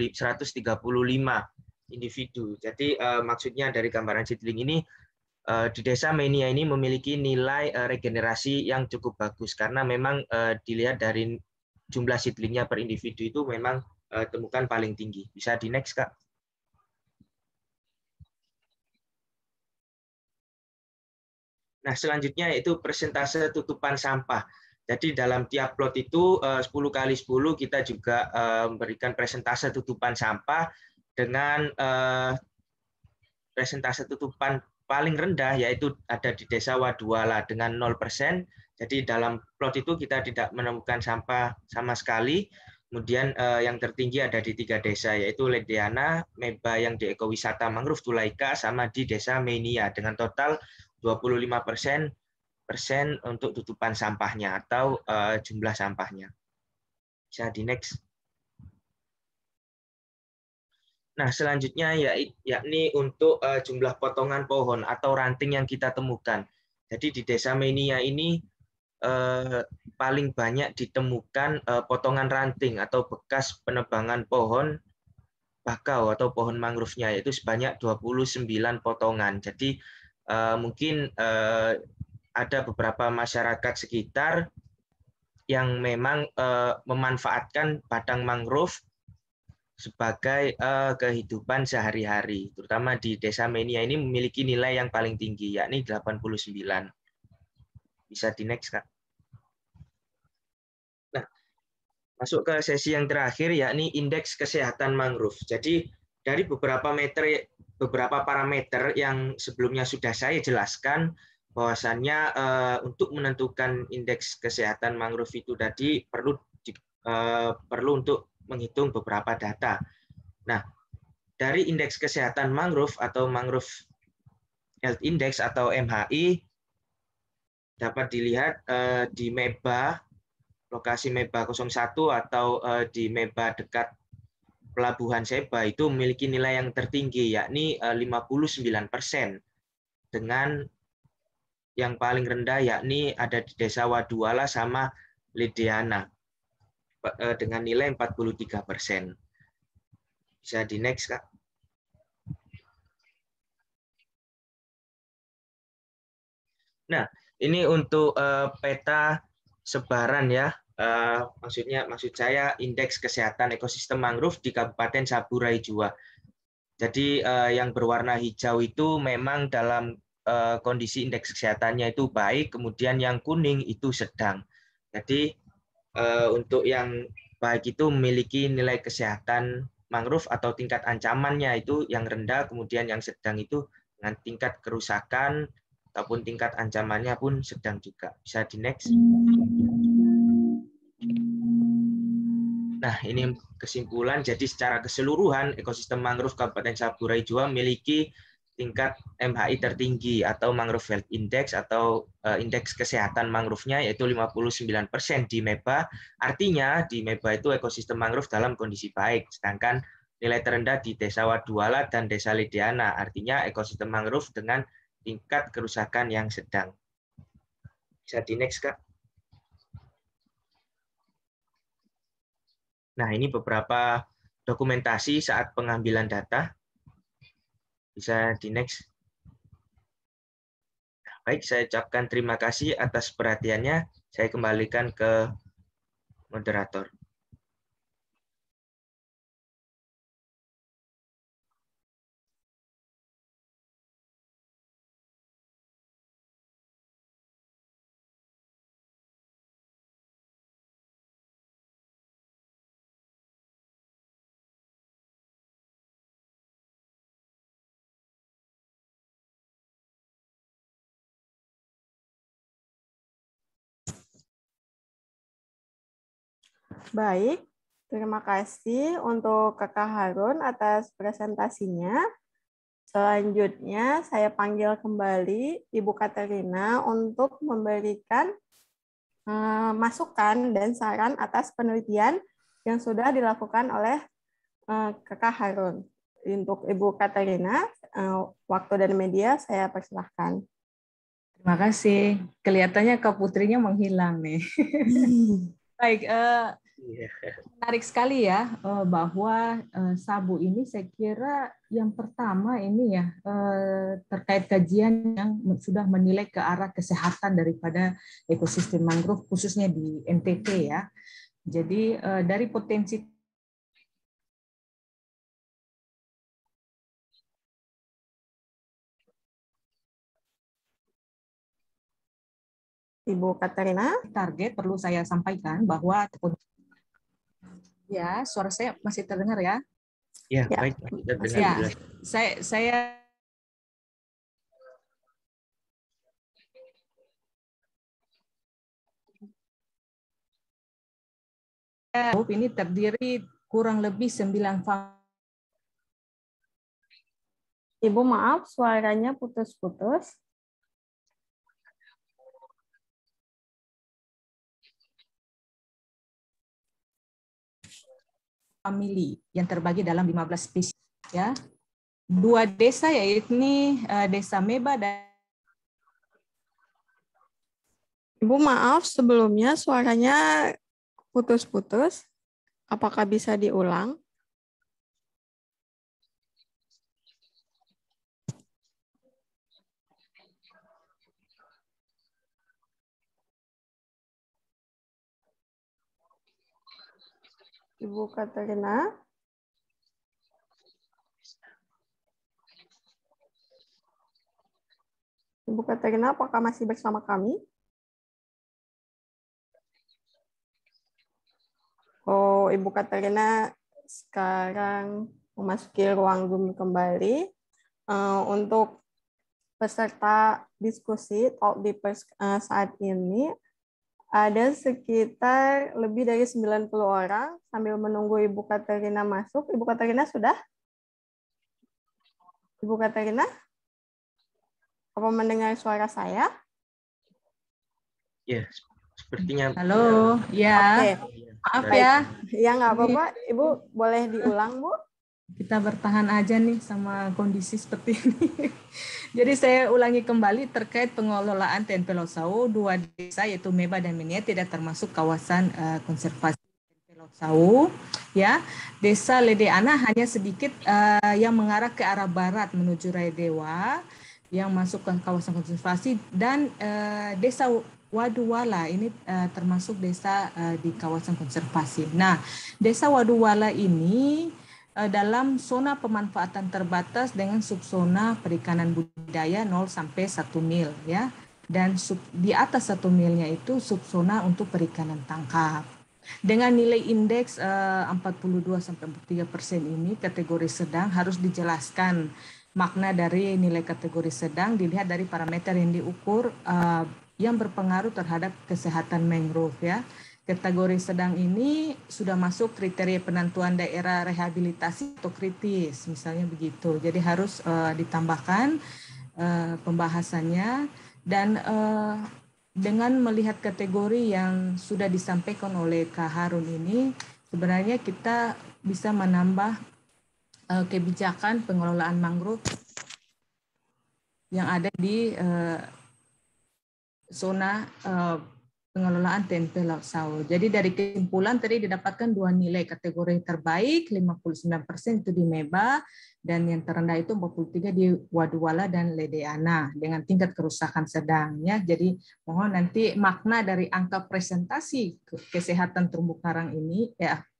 individu. Jadi maksudnya dari gambaran seedling ini di Desa Menia ini memiliki nilai regenerasi yang cukup bagus karena memang dilihat dari jumlah seedlingnya per individu itu memang temukan paling tinggi. Bisa di next, Kak. Nah, selanjutnya yaitu persentase tutupan sampah. Jadi dalam tiap plot itu 10 kali 10 kita juga memberikan persentase tutupan sampah dengan persentase tutupan paling rendah yaitu ada di Desa Waduala dengan 0%. Jadi dalam plot itu kita tidak menemukan sampah sama sekali. Kemudian yang tertinggi ada di 3 desa yaitu Lidiana, Meba yang di ekowisata mangrove Tulaika sama di Desa Menia dengan total 25% untuk tutupan sampahnya atau jumlah sampahnya. Bisa di next. Nah, selanjutnya yakni untuk jumlah potongan pohon atau ranting yang kita temukan. Jadi di Desa Menia ini paling banyak ditemukan potongan ranting atau bekas penebangan pohon bakau atau pohon mangrove-nya, yaitu sebanyak 29 potongan. Jadi mungkin ada beberapa masyarakat sekitar yang memang memanfaatkan padang mangrove sebagai kehidupan sehari-hari, terutama di Desa Menia ini memiliki nilai yang paling tinggi, yakni 89. Bisa di next, Kak. Nah, masuk ke sesi yang terakhir, yakni indeks kesehatan mangrove. Jadi dari beberapa parameter yang sebelumnya sudah saya jelaskan, bahwasannya untuk menentukan indeks kesehatan mangrove itu tadi perlu untuk menghitung beberapa data. Nah, dari indeks kesehatan mangrove atau Mangrove Health Index atau MHI dapat dilihat di MEBA, lokasi MEBA 01 atau di MEBA dekat Pelabuhan Seba itu memiliki nilai yang tertinggi, yakni 59%, dengan yang paling rendah yakni ada di Desa Waduala sama Lidiana dengan nilai 43%. Bisa di next, Kak. Nah, ini untuk peta sebaran ya. Maksud saya indeks kesehatan ekosistem mangrove di Kabupaten Saburai Jua. Jadi yang berwarna hijau itu memang dalam kondisi indeks kesehatannya itu baik, kemudian yang kuning itu sedang. Jadi untuk yang baik itu memiliki nilai kesehatan mangrove atau tingkat ancamannya itu yang rendah, kemudian yang sedang itu dengan tingkat kerusakan ataupun tingkat ancamannya pun sedang juga. Bisa di next. Nah, ini kesimpulan. Jadi secara keseluruhan ekosistem mangrove Kabupaten Saburai Jua memiliki tingkat MHI tertinggi atau Mangrove Health Index atau indeks kesehatan mangrove-nya yaitu 59% di MEBA. Artinya di MEBA itu ekosistem mangrove dalam kondisi baik, sedangkan nilai terendah di Desa Waduala dan Desa Lidiana. Artinya ekosistem mangrove dengan tingkat kerusakan yang sedang. Bisa di next, Kak. Nah, ini beberapa dokumentasi saat pengambilan data. Bisa di next. Baik, saya ucapkan terima kasih atas perhatiannya. Saya kembalikan ke moderator. Baik, terima kasih untuk Kakak Harun atas presentasinya. Selanjutnya saya panggil kembali Ibu Katerina untuk memberikan masukan dan saran atas penelitian yang sudah dilakukan oleh Kakak Harun. Untuk Ibu Katerina, waktu dan media saya persilahkan. Terima kasih. Kelihatannya Kak Putrinya menghilang nih. Baik, menarik sekali ya bahwa sabu ini saya kira yang pertama ini ya terkait kajian yang sudah menilai ke arah kesehatan daripada ekosistem mangrove khususnya di NTT ya. Jadi dari potensi Ibu Katerina, target perlu saya sampaikan bahwa ya, suara saya masih terdengar ya? Ya, baik. Terdengar ya, jelas. Saya ini terdiri kurang lebih 9 Ibu maaf suaranya putus-putus. famili yang terbagi dalam 15 spesies ya. 2 desa yaitu Desa Meba dan Ibu maaf sebelumnya suaranya putus-putus. Apakah bisa diulang? Ibu Katerina? Ibu Katerina, apakah masih bersama kami? Oh, Ibu Katerina sekarang memasuki ruang Zoom kembali. Untuk peserta diskusi talk Deepers saat ini, ada sekitar lebih dari 90 orang. Sambil menunggu Ibu Katerina masuk. Ibu Katerina sudah? Ibu Katerina? Apa mendengar suara saya? Ya, sepertinya. Halo, ya. Oke. Maaf Baik. ya. Ya, nggak apa-apa. Ibu boleh diulang, Bu? Kita bertahan aja nih sama kondisi seperti ini. Jadi saya ulangi kembali terkait pengelolaan TNP Laut Sawu, 2 desa yaitu Meba dan Menia tidak termasuk kawasan konservasi TNP Laut Sawu. Ya, desa Ledeana hanya sedikit yang mengarah ke arah barat menuju Raidewa yang masuk ke kawasan konservasi, dan desa Waduwala ini termasuk desa di kawasan konservasi. Nah, desa Waduwala ini dalam zona pemanfaatan terbatas dengan subzona perikanan budidaya 0 sampai 1 mil ya, dan di atas 1 milnya itu subzona untuk perikanan tangkap. Dengan nilai indeks 42 sampai 43% ini kategori sedang. Harus dijelaskan makna dari nilai kategori sedang dilihat dari parameter yang diukur yang berpengaruh terhadap kesehatan mangrove ya. Kategori sedang ini sudah masuk kriteria penentuan daerah rehabilitasi atau kritis, misalnya begitu. Jadi harus ditambahkan pembahasannya, dan dengan melihat kategori yang sudah disampaikan oleh Kak Harun ini, sebenarnya kita bisa menambah kebijakan pengelolaan mangrove yang ada di zona pengelolaan TNP Laut Sawu. Jadi dari kesimpulan tadi didapatkan 2 nilai kategori terbaik, 59% itu di Meba, dan yang terendah itu 43 di Waduwala dan Ledeana dengan tingkat kerusakan sedang ya. Jadi mohon nanti makna dari angka presentasi kesehatan terumbu karang ini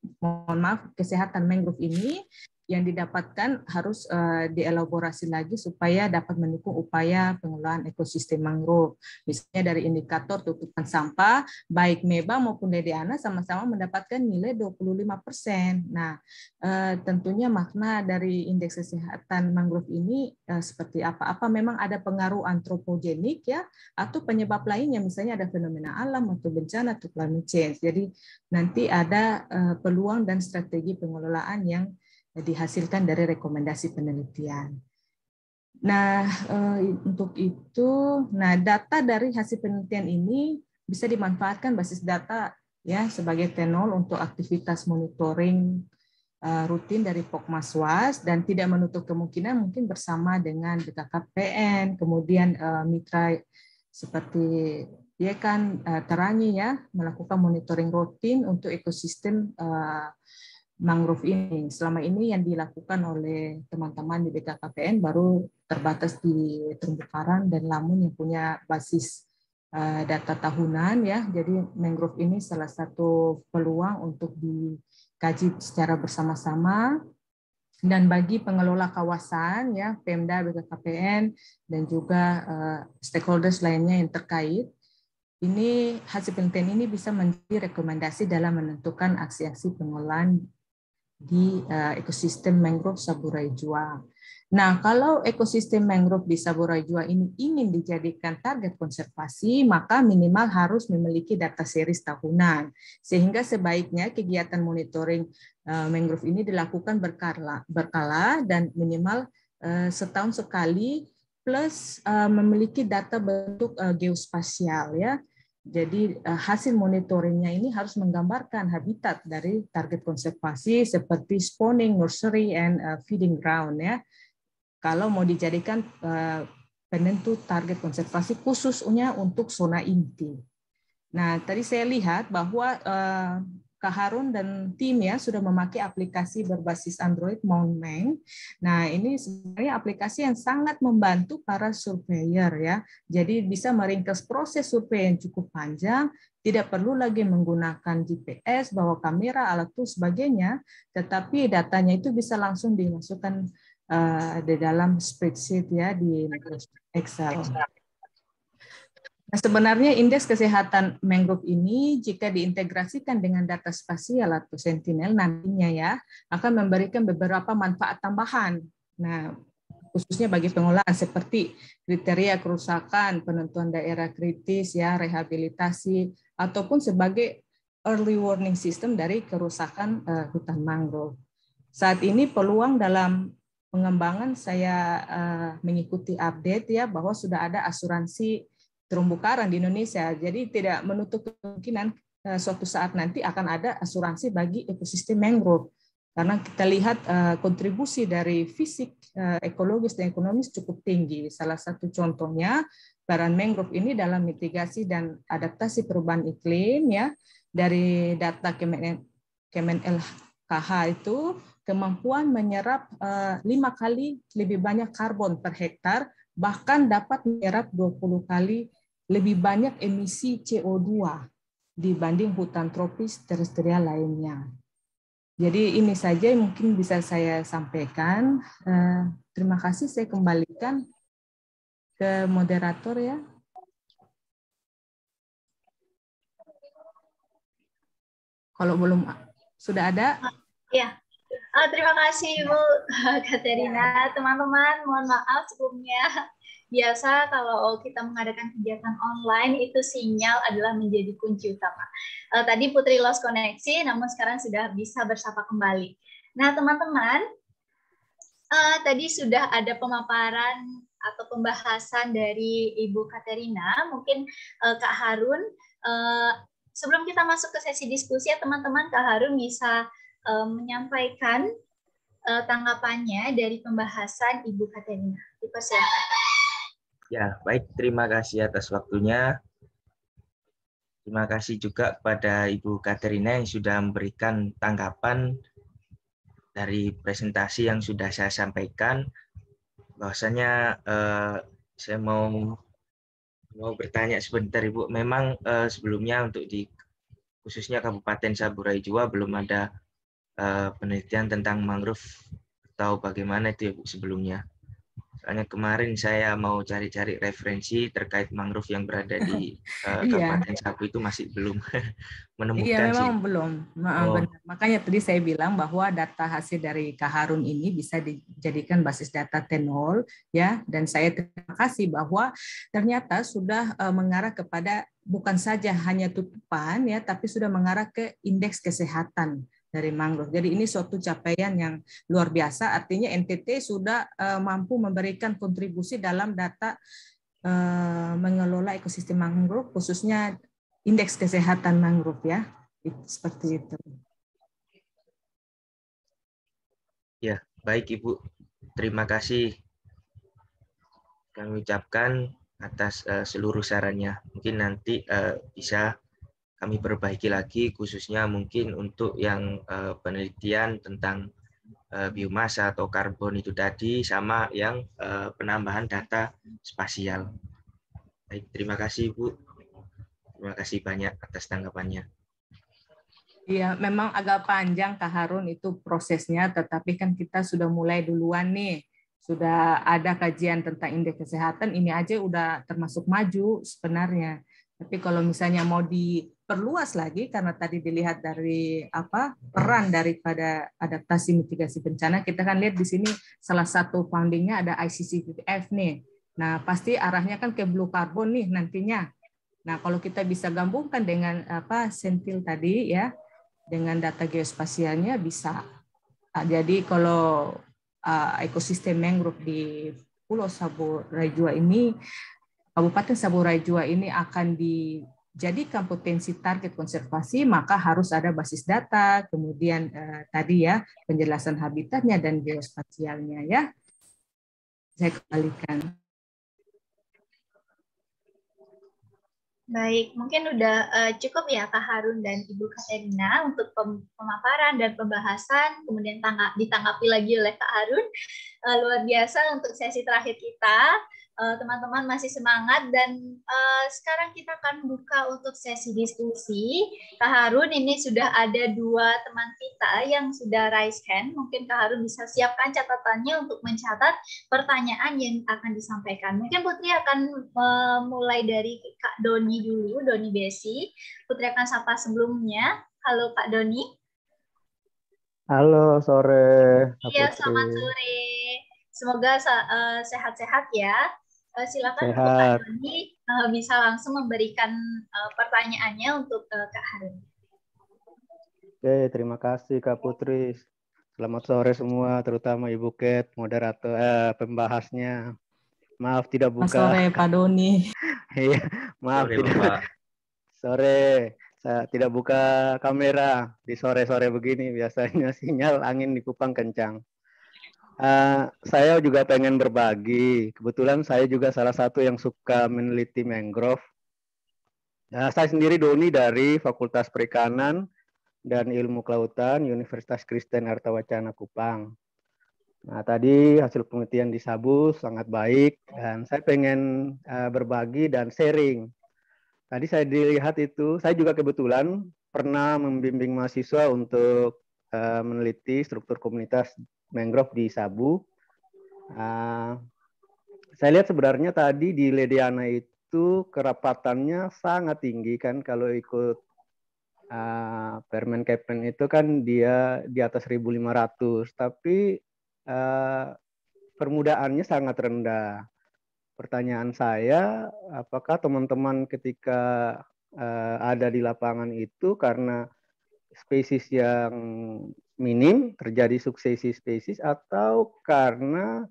kesehatan mangrove ini yang didapatkan harus dielaborasi lagi supaya dapat mendukung upaya pengelolaan ekosistem mangrove. Misalnya dari indikator tutupan sampah, baik Meba maupun Ledeana sama-sama mendapatkan nilai 25%. Nah, tentunya makna dari indeks kesehatan mangrove ini seperti apa? Apa memang ada pengaruh antropogenik ya, atau penyebab lainnya, misalnya ada fenomena alam atau bencana atau climate change. Jadi nanti ada peluang dan strategi pengelolaan yang dihasilkan dari rekomendasi penelitian. Nah, untuk itu, data dari hasil penelitian ini bisa dimanfaatkan basis data ya sebagai tenol untuk aktivitas monitoring rutin dari Pokmaswas, dan tidak menutup kemungkinan mungkin bersama dengan BKKBN, kemudian mitra seperti ya kan Terangi ya melakukan monitoring rutin untuk ekosistem mangrove ini. Selama ini yang dilakukan oleh teman-teman di BKKBN baru terbatas di terumbu karang dan Lamun yang punya basis data tahunan ya. Jadi mangrove ini salah satu peluang untuk dikaji secara bersama-sama, dan bagi pengelola kawasan ya Pemda, BKKBN dan juga stakeholders lainnya yang terkait. Ini hasil penelitian ini bisa menjadi rekomendasi dalam menentukan aksi-aksi pengelolaan di ekosistem mangrove Saburai Jua. Nah, kalau ekosistem mangrove di Saburai Jua ini ingin dijadikan target konservasi, maka minimal harus memiliki data series tahunan. Sehingga sebaiknya kegiatan monitoring mangrove ini dilakukan berkala dan minimal setahun sekali, plus memiliki data bentuk geospasial ya. Jadi hasil monitoringnya ini harus menggambarkan habitat dari target konservasi seperti spawning, nursery, and feeding ground ya. Kalau mau dijadikan penentu target konservasi khususnya untuk zona inti. Nah, tadi saya lihat bahwa Kak Harun dan tim ya sudah memakai aplikasi berbasis Android Mountain. Nah, ini sebenarnya aplikasi yang sangat membantu para surveyor ya. Jadi bisa meringkas proses survei yang cukup panjang, tidak perlu lagi menggunakan GPS, bawa kamera, alat tools, sebagainya, tetapi datanya itu bisa langsung dimasukkan di dalam spreadsheet ya di Microsoft Excel. Nah, sebenarnya indeks kesehatan mangrove ini jika diintegrasikan dengan data spasial atau Sentinel nantinya ya akan memberikan beberapa manfaat tambahan. Nah, khususnya bagi pengolahan seperti kriteria kerusakan, penentuan daerah kritis ya, rehabilitasi ataupun sebagai early warning system dari kerusakan hutan mangrove. Saat ini peluang dalam pengembangan saya mengikuti update ya bahwa sudah ada asuransi terumbu karang di Indonesia. Jadi tidak menutup kemungkinan suatu saat nanti akan ada asuransi bagi ekosistem mangrove. Karena kita lihat kontribusi dari fisik, ekologis, dan ekonomis cukup tinggi. Salah satu contohnya peran mangrove ini dalam mitigasi dan adaptasi perubahan iklim ya. Dari data Kemen-LKH itu kemampuan menyerap 5 kali lebih banyak karbon per hektar, bahkan dapat menyerap 20 kali lebih banyak emisi CO2 dibanding hutan tropis terestrial lainnya. Jadi ini saja yang mungkin bisa saya sampaikan. Terima kasih, saya kembalikan ke moderator ya. Kalau belum sudah ada? Ya. Terima kasih Ibu Katerina. Teman-teman, mohon maaf sebelumnya. Biasa kalau kita mengadakan kegiatan online itu sinyal adalah menjadi kunci utama. Tadi Putri lost koneksi, namun sekarang sudah bisa bersapa kembali. Nah teman-teman, tadi sudah ada pemaparan atau pembahasan dari Ibu Katerina. Mungkin Kak Harun, sebelum kita masuk ke sesi diskusi ya teman-teman, Kak Harun bisa menyampaikan tanggapannya dari pembahasan Ibu Katerina. Dipersilakan. Ya, baik. Terima kasih atas waktunya. Terima kasih juga kepada Ibu Katerina yang sudah memberikan tanggapan dari presentasi yang sudah saya sampaikan. Bahwasanya saya mau bertanya sebentar, Ibu. Memang sebelumnya untuk di khususnya Kabupaten Saburai Jua belum ada penelitian tentang mangrove atau bagaimana itu, Ibu, sebelumnya. Soalnya kemarin saya mau cari-cari referensi terkait mangrove yang berada di Kabupaten Sabu itu masih belum menemukan. Iya, memang sih. belum. Benar. Makanya tadi saya bilang bahwa data hasil dari Kak Harun ini bisa dijadikan basis data T0 ya. Dan saya terima kasih bahwa ternyata sudah mengarah kepada bukan saja hanya tutupan ya, tapi sudah mengarah ke indeks kesehatan dari mangrove. Jadi ini suatu capaian yang luar biasa, artinya NTT sudah mampu memberikan kontribusi dalam data mengelola ekosistem mangrove, khususnya indeks kesehatan mangrove ya. Seperti itu. Ya, baik Ibu. Terima kasih kami ucapkan atas seluruh sarannya. Mungkin nanti bisa kami perbaiki lagi, khususnya mungkin untuk yang penelitian tentang biomasa atau karbon itu tadi, sama yang penambahan data spasial. Baik, terima kasih Ibu. Terima kasih banyak atas tanggapannya. Iya, memang agak panjang Kak Harun itu prosesnya, tetapi kan kita sudah mulai duluan nih. Sudah ada kajian tentang indeks kesehatan, ini aja udah termasuk maju sebenarnya. Tapi kalau misalnya mau diperluas lagi, karena tadi dilihat dari peran daripada adaptasi mitigasi bencana, kita kan lihat di sini salah satu foundingnya ada ICCPF nih. Nah pasti arahnya kan ke blue carbon nih nantinya. Nah kalau kita bisa gabungkan dengan Sentinel tadi ya, dengan data geospasialnya bisa. Jadi kalau ekosistem mangrove di Pulau Saburai Jua ini, Kabupaten Saburai Jua ini akan dijadikan potensi target konservasi, maka harus ada basis data, kemudian tadi ya penjelasan habitatnya dan geospasialnya ya. Saya kembalikan. Baik, mungkin udah cukup ya Kak Harun dan Ibu Katerina untuk pemaparan dan pembahasan, kemudian ditanggapi lagi oleh Kak Harun. Luar biasa untuk sesi terakhir kita. Teman-teman masih semangat dan sekarang kita akan buka untuk sesi diskusi. Kak Harun, ini sudah ada 2 teman kita yang sudah raise hand. Mungkin Kak Harun bisa siapkan catatannya untuk mencatat pertanyaan yang akan disampaikan. Mungkin Putri akan mulai dari Kak Doni dulu, Doni Besi. Putri akan sapa sebelumnya. Halo Kak Doni. Halo, sore. Iya, selamat sore. Semoga sehat-sehat ya. Silakan untuk Kak Doni bisa langsung memberikan pertanyaannya untuk Kak Harun. Oke, terima kasih Kak Putri. Selamat sore semua, terutama Ibu Ket, moderator, pembahasnya. Maaf tidak buka. Selamat sore Pak Doni. Iya, maaf Sore, tidak. Bapak. Sore, saya tidak buka kamera di sore-sore begini. Biasanya sinyal angin di Kupang kencang. Saya juga pengen berbagi. Kebetulan saya juga salah satu yang suka meneliti mangrove. Saya sendiri Doni dari Fakultas Perikanan dan Ilmu Kelautan Universitas Kristen Artawacana Kupang. Nah, tadi hasil penelitian di Sabu sangat baik dan saya pengen berbagi dan sharing. Tadi saya dilihat itu, saya juga kebetulan pernah membimbing mahasiswa untuk meneliti struktur komunitas mangrove di Sabu. Saya lihat sebenarnya tadi di Lediana itu kerapatannya sangat tinggi kan, kalau ikut Permen Kepmen itu kan dia di atas 1.500, tapi permudaannya sangat rendah. Pertanyaan saya, apakah teman-teman ketika ada di lapangan itu karena spesies yang minim, terjadi suksesi spesies, atau karena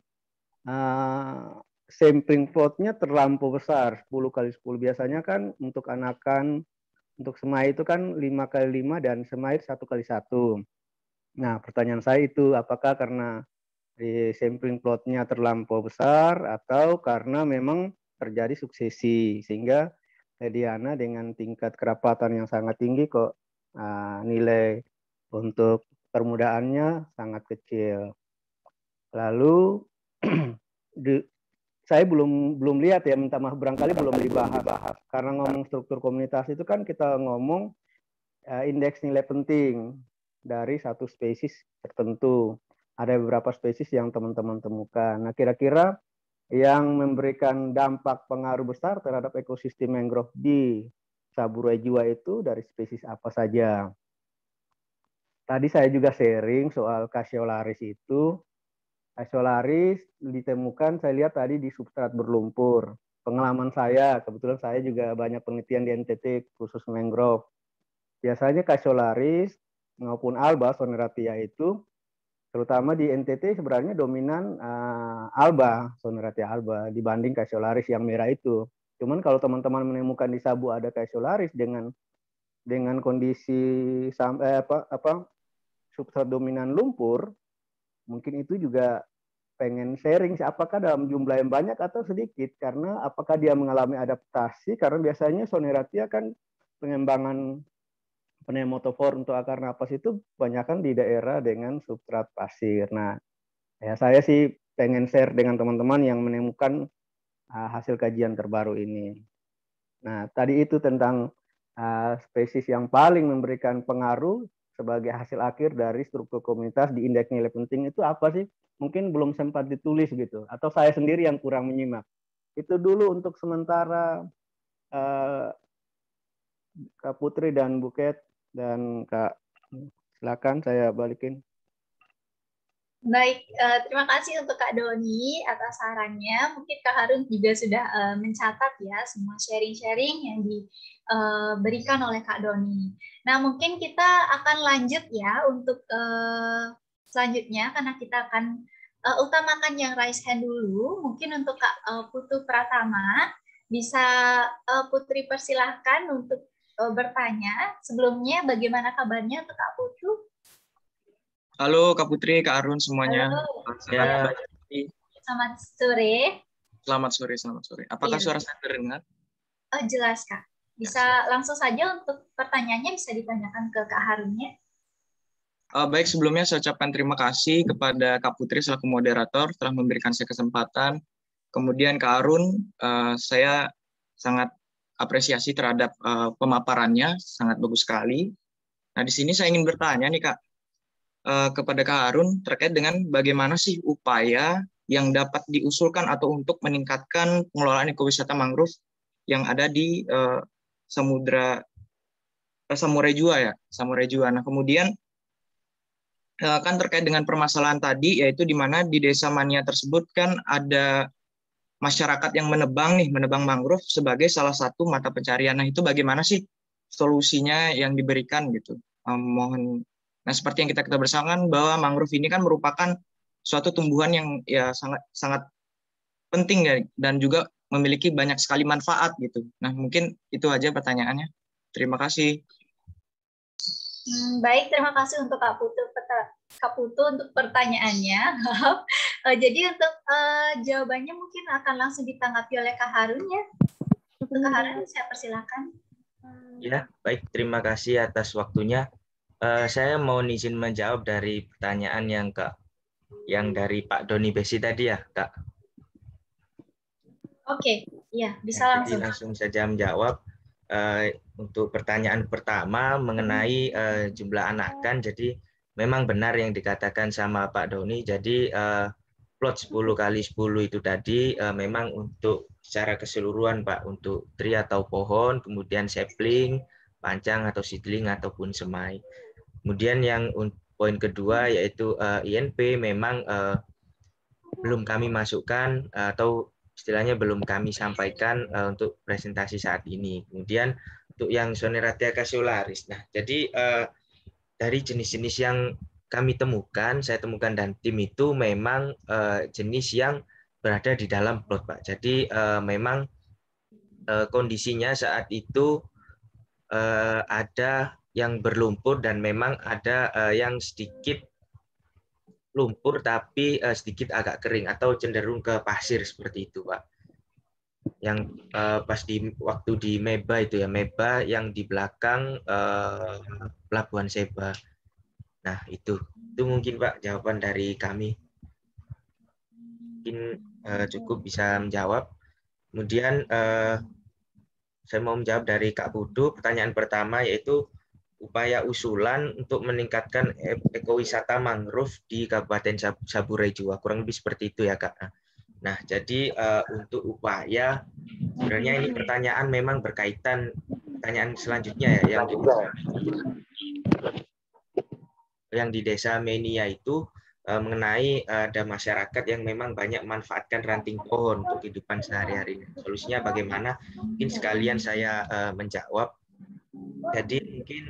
sampling plotnya terlampau besar, 10x10. Biasanya kan untuk anakan, untuk semai itu kan 5x5 dan semai 1x1. Nah, pertanyaan saya itu, apakah karena sampling plotnya terlampau besar atau karena memang terjadi suksesi, sehingga Lediana dengan tingkat kerapatan yang sangat tinggi kok nilai untuk permudaannya sangat kecil. Lalu saya belum lihat ya, minta maaf barangkali belum dibahas. Karena ngomong struktur komunitas itu kan kita ngomong indeks nilai penting dari satu spesies tertentu. Ada beberapa spesies yang teman-teman temukan. Nah, kira-kira yang memberikan dampak pengaruh besar terhadap ekosistem mangrove di Saburai Jua itu dari spesies apa saja? Tadi saya juga sharing soal Cassiolaris itu. Cassiolaris ditemukan, saya lihat tadi di substrat berlumpur. Pengalaman saya, kebetulan saya juga banyak penelitian di NTT khusus mangrove. Biasanya Cassiolaris maupun Alba Soneratia itu, terutama di NTT sebenarnya dominan Alba, Soneratia Alba, dibanding Cassiolaris yang merah itu. Cuman kalau teman-teman menemukan di Sabu ada Cassiolaris dengan kondisi substrat dominan lumpur, mungkin itu juga pengen sharing apakah dalam jumlah yang banyak atau sedikit, karena apakah dia mengalami adaptasi, karena biasanya Soneratia kan pengembangan pneumotofor untuk akar napas itu kebanyakan di daerah dengan substrat pasir. Nah, ya saya sih pengen share dengan teman-teman yang menemukan hasil kajian terbaru ini. Nah, tadi itu tentang spesies yang paling memberikan pengaruh sebagai hasil akhir dari struktur komunitas di indeks nilai penting itu apa sih? Mungkin belum sempat ditulis gitu, atau saya sendiri yang kurang menyimak. Itu dulu untuk sementara. Kak Putri dan Buket dan Kak, silakan saya balikin. Baik, terima kasih untuk Kak Doni atas sarannya. Mungkin Kak Harun juga sudah mencatat ya semua sharing-sharing yang diberikan oleh Kak Doni. Nah, mungkin kita akan lanjut ya untuk selanjutnya, karena kita akan utamakan yang raise hand dulu. Mungkin untuk Kak Putu Pratama, bisa Putri persilahkan untuk bertanya. Sebelumnya, bagaimana kabarnya untuk Kak Putu? Halo Kak Putri, Kak Arun semuanya. Halo. Selamat sore. Selamat sore, selamat sore. Apakah suara saya terdengar? Jelas, Kak. Bisa langsung saja untuk pertanyaannya bisa ditanyakan ke Kak Harunnya. Baik, sebelumnya saya ucapkan terima kasih kepada Kak Putri selaku moderator telah memberikan saya kesempatan. Kemudian Kak Arun, saya sangat apresiasi terhadap pemaparannya, sangat bagus sekali. Nah, di sini saya ingin bertanya nih Kak, kepada Kak Harun terkait dengan bagaimana sih upaya yang dapat diusulkan atau untuk meningkatkan pengelolaan ekowisata mangrove yang ada di Samurai Jua ya, Samurai Jua. Nah, kemudian kan terkait dengan permasalahan tadi, yaitu di mana di Desa Mania tersebut kan ada masyarakat yang menebang mangrove sebagai salah satu mata pencarian. Nah, itu bagaimana sih solusinya yang diberikan gitu? Mohon. Nah, seperti yang kita bersama kan bahwa mangrove ini kan merupakan suatu tumbuhan yang ya sangat penting ya, dan juga memiliki banyak sekali manfaat gitu. Nah, mungkin itu aja pertanyaannya. Terima kasih. Baik, terima kasih untuk Kak Putu untuk pertanyaannya. Jadi untuk jawabannya mungkin akan langsung ditanggapi oleh Kak Harun ya. Untuk Kak Harun, saya persilakan. Ya, baik. Terima kasih atas waktunya. Saya mau izin menjawab dari pertanyaan yang dari Pak Doni Besi tadi ya, Kak. Oke, iya, bisa langsung. Jadi langsung saja menjawab. Untuk pertanyaan pertama mengenai jumlah anakan, jadi memang benar yang dikatakan sama Pak Doni. Jadi plot 10 kali 10 itu tadi memang untuk secara keseluruhan Pak, untuk tree atau pohon, kemudian sapling, pancang atau seedling ataupun semai. Kemudian yang poin kedua yaitu INP memang belum kami masukkan atau istilahnya belum kami sampaikan untuk presentasi saat ini. Kemudian untuk yang Soneratia cassiolaris. Nah, jadi dari jenis-jenis yang kami temukan, saya temukan dan tim itu memang jenis yang berada di dalam plot, Pak. Jadi memang kondisinya saat itu ada yang berlumpur dan memang ada yang sedikit lumpur tapi sedikit agak kering atau cenderung ke pasir seperti itu, Pak. Yang pas waktu di Meba itu ya, Meba yang di belakang Pelabuhan Seba. Nah, itu mungkin Pak jawaban dari kami. Mungkin cukup bisa menjawab. Kemudian saya mau menjawab dari Kak Putu. Pertanyaan pertama yaitu upaya usulan untuk meningkatkan ekowisata mangrove di Kabupaten Saburai Jua. Kurang lebih seperti itu ya, Kak. Nah, jadi untuk upaya, sebenarnya ini pertanyaan memang berkaitan, pertanyaan selanjutnya ya, yang di Desa Menia itu mengenai ada masyarakat yang memang banyak manfaatkan ranting pohon untuk kehidupan sehari-hari. Solusinya bagaimana? Mungkin sekalian saya menjawab. Jadi mungkin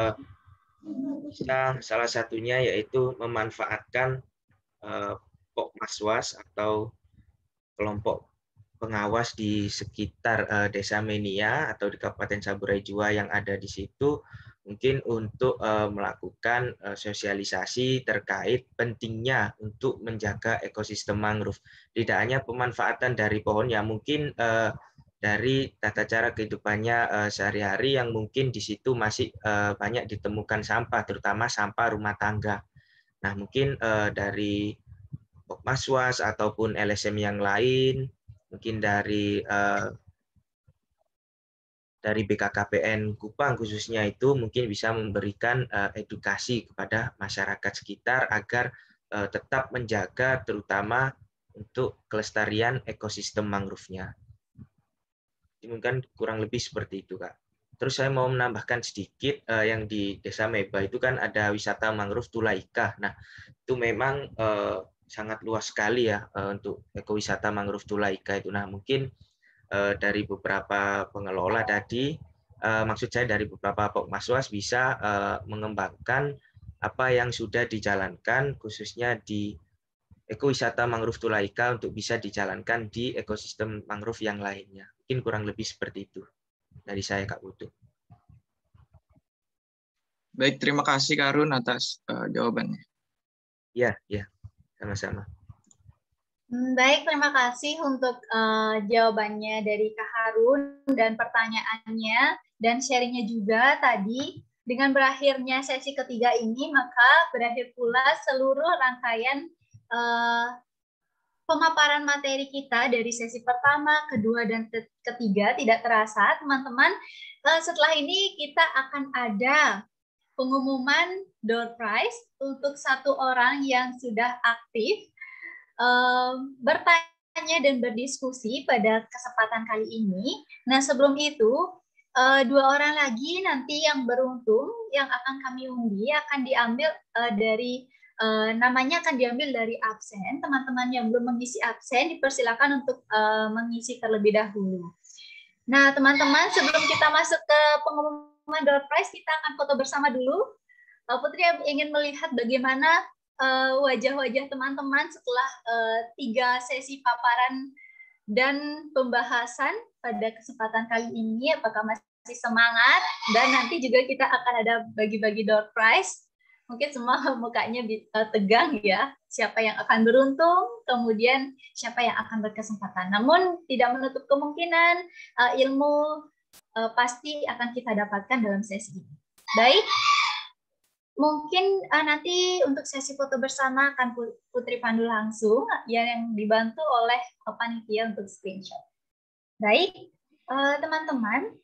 bisa salah satunya yaitu memanfaatkan Pokmaswas atau kelompok pengawas di sekitar Desa Menia atau di Kabupaten Saburai Jua yang ada di situ, mungkin untuk melakukan sosialisasi terkait pentingnya untuk menjaga ekosistem mangrove. Tidak hanya pemanfaatan dari pohon, ya mungkin dari tata cara kehidupannya sehari-hari yang mungkin di situ masih banyak ditemukan sampah, terutama sampah rumah tangga. Nah, mungkin dari Pokmaswas ataupun LSM yang lain, mungkin dari BKKBN Kupang khususnya itu mungkin bisa memberikan edukasi kepada masyarakat sekitar agar tetap menjaga terutama untuk kelestarian ekosistem mangrove-nya. Mungkin kurang lebih seperti itu, Kak. Terus saya mau menambahkan sedikit yang di Desa Meba itu kan ada wisata mangrove Tulaika. Nah, itu memang sangat luas sekali ya untuk ekowisata mangrove Tulaika itu. Nah, mungkin dari beberapa pengelola tadi, maksud saya dari beberapa Pokmaswas bisa mengembangkan apa yang sudah dijalankan khususnya di ekowisata mangrove Tulaika untuk bisa dijalankan di ekosistem mangrove yang lainnya. Mungkin kurang lebih seperti itu dari saya, Kak Putu. Baik, terima kasih Kak Arun atas jawabannya. Ya, sama-sama. Baik, terima kasih untuk jawabannya dari Kak Harun dan pertanyaannya dan sharingnya juga tadi. Dengan berakhirnya sesi ketiga ini, maka berakhir pula seluruh rangkaian pemaparan materi kita dari sesi pertama, kedua, dan ketiga. Tidak terasa, teman-teman, setelah ini kita akan ada pengumuman door prize untuk 1 orang yang sudah aktif bertanya dan berdiskusi pada kesempatan kali ini. Nah, sebelum itu, 2 orang lagi nanti yang beruntung yang akan kami undi akan diambil dari namanya akan diambil dari absen. Teman-teman yang belum mengisi absen dipersilakan untuk mengisi terlebih dahulu. Nah, teman-teman, sebelum kita masuk ke pengumuman door prize, kita akan foto bersama dulu. Putri ingin melihat bagaimana wajah-wajah teman-teman setelah 3 sesi paparan dan pembahasan pada kesempatan kali ini. Apakah masih semangat? Dan nanti juga kita akan ada bagi-bagi door prize. Mungkin semua mukanya tegang ya. Siapa yang akan beruntung, kemudian siapa yang akan berkesempatan. Namun tidak menutup kemungkinan ilmu pasti akan kita dapatkan dalam sesi ini. Baik. Mungkin nanti untuk sesi foto bersama akan Putri pandu langsung yang dibantu oleh panitia untuk screenshot. Baik, teman-teman.